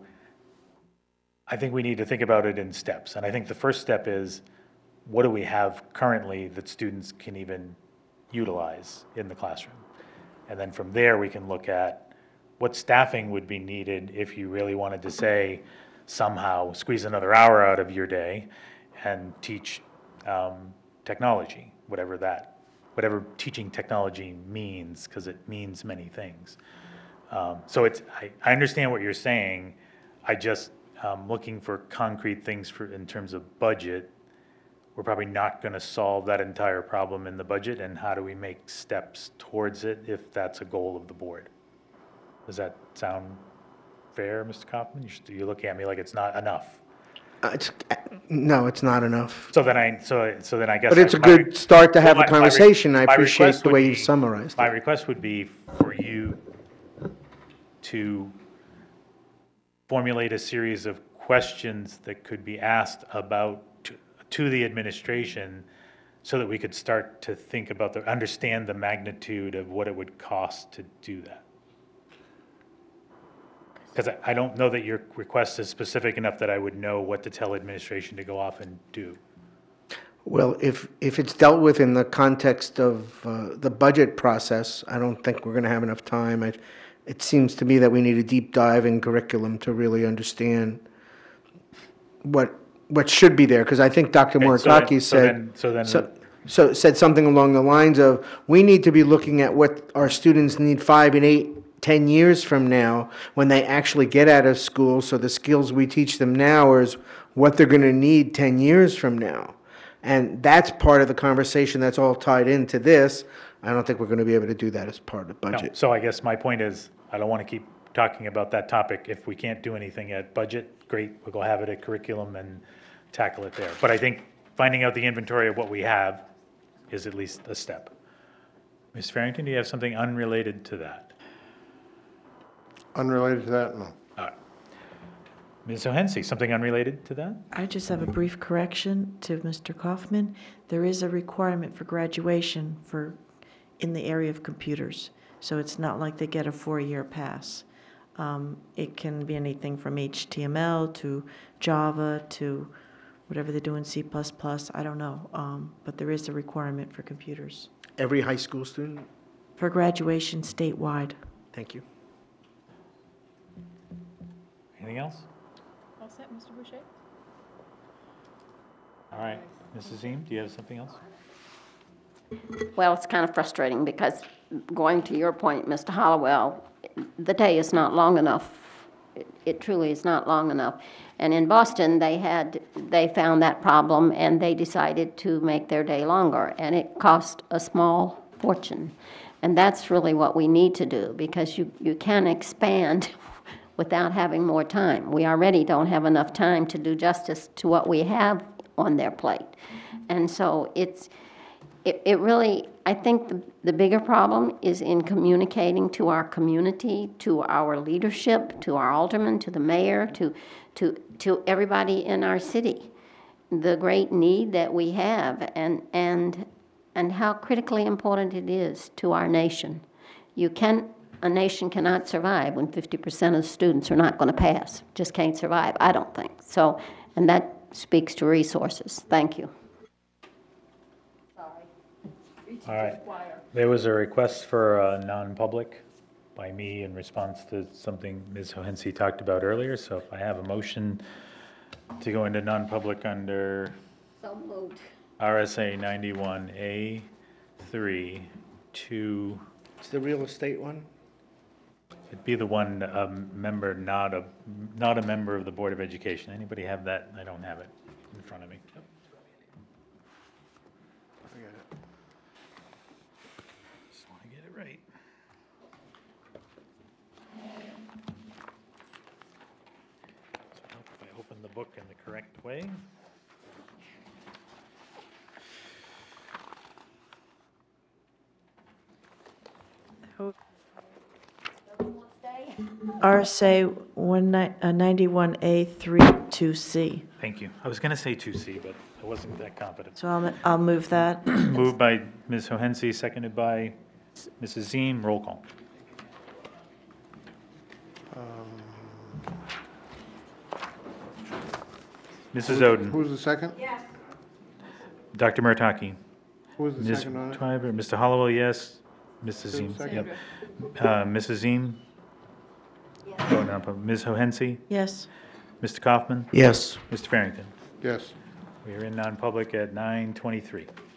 I think we need to think about it in steps. And I think the first step is, what do we have currently that students can even utilize in the classroom? And then from there, we can look at what staffing would be needed if you really wanted to say, somehow squeeze another hour out of your day and teach um, technology, whatever that, whatever teaching technology means, because it means many things. Um, so it's, I, I understand what you're saying. I just, um, looking for concrete things for, in terms of budget. We're probably not going to solve that entire problem in the budget, and how do we make steps towards it if that's a goal of the board? Does that sound fair, Mister Kaufman? You're, you're looking at me like it's not enough. Uh, it's, no, it's not enough. So then I, so, so then I guess. But it's a my- good start to have Well, a my- my re- conversation. I my appreciate request the would way be- you summarized My it. request would be for you to formulate a series of questions that could be asked about, to, to the administration, so that we could start to think about the, understand the magnitude of what it would cost to do that. Because I, I don't know that your request is specific enough that I would know what to tell administration to go off and do. Well, if, if it's dealt with in the context of uh, the budget process, I don't think we're going to have enough time. I, it seems to me that we need a deep dive in curriculum to really understand what, what should be there, because I think Doctor Okay, so then- Morakaki so said. then- so then- so- So, said something along the lines of, we need to be looking at what our students need five and eight, ten years from now, when they actually get out of school, so the skills we teach them now is what they're going to need ten years from now. And that's part of the conversation that's all tied into this. I don't think we're going to be able to do that as part of the No, budget. so I guess my point is, I don't want to keep talking about that topic. If we can't do anything at budget, great, we'll go have it at curriculum and tackle it there. But I think finding out the inventory of what we have is at least a step. Miz Farrington, do you have something unrelated to that? Unrelated to that, no. All right. Miz O'Hensy, something unrelated to that? I just have a brief correction to Mister Kaufman. There is a requirement for graduation for, in the area of computers. So it's not like they get a four-year pass. Um, It can be anything from H T M L to Java to whatever they do in C plus plus, I don't know. Um, But there is a requirement for computers. Every high school student? For graduation statewide. Thank you. Anything else? All set, Mister Boucher? All right. Missus Eames, do you have something else? Well, it's kind of frustrating because, going to your point, Mister Hollowell, the day is not long enough. It- It truly is not long enough. And in Boston, they had, they found that problem, and they decided to make their day longer, and it cost a small fortune. And that's really what we need to do, because you, you can't expand without having more time. We already don't have enough time to do justice to what we have on their plate. And so it's, it, it really, I think the, the bigger problem is in communicating to our community, to our leadership, to our aldermen, to the mayor, to, to, to everybody in our city, the great need that we have, and, and, and how critically important it is to our nation. You can, a nation cannot survive when fifty percent of the students are not going to pass. Just can't survive, I don't think. So, and that speaks to resources. Thank you. All right. There was a request for a non-public by me in response to something Miz O'Hensy talked about earlier. So if I have a motion to go into non-public under So moved. R S A ninety-one A three, two, It's the real estate one? it'd be the one, um, member, not a, not a member of the Board of Education. Anybody have that? I don't have it in front of me. Just want to get it right. So I hope if I open the book in the correct way. R S A ninety-one A three two C. Thank you. I was going to say two C, but I wasn't that confident. So I'll, I'll move that. Moved by Miz O'Hensy, seconded by Missus Zine. Roll call. Missus Oden. Who's the second? Doctor Murtaki. Who was the Miz second on it? Twyver. Mister Hollowell, yes. Missus Who's Zine. the second? Yep. Uh, Missus Zine. Oh, no, but Miz O'Hensy. Yes. Mister Kaufman. Yes. Mister Farrington. Yes. We are in non-public at nine twenty-three.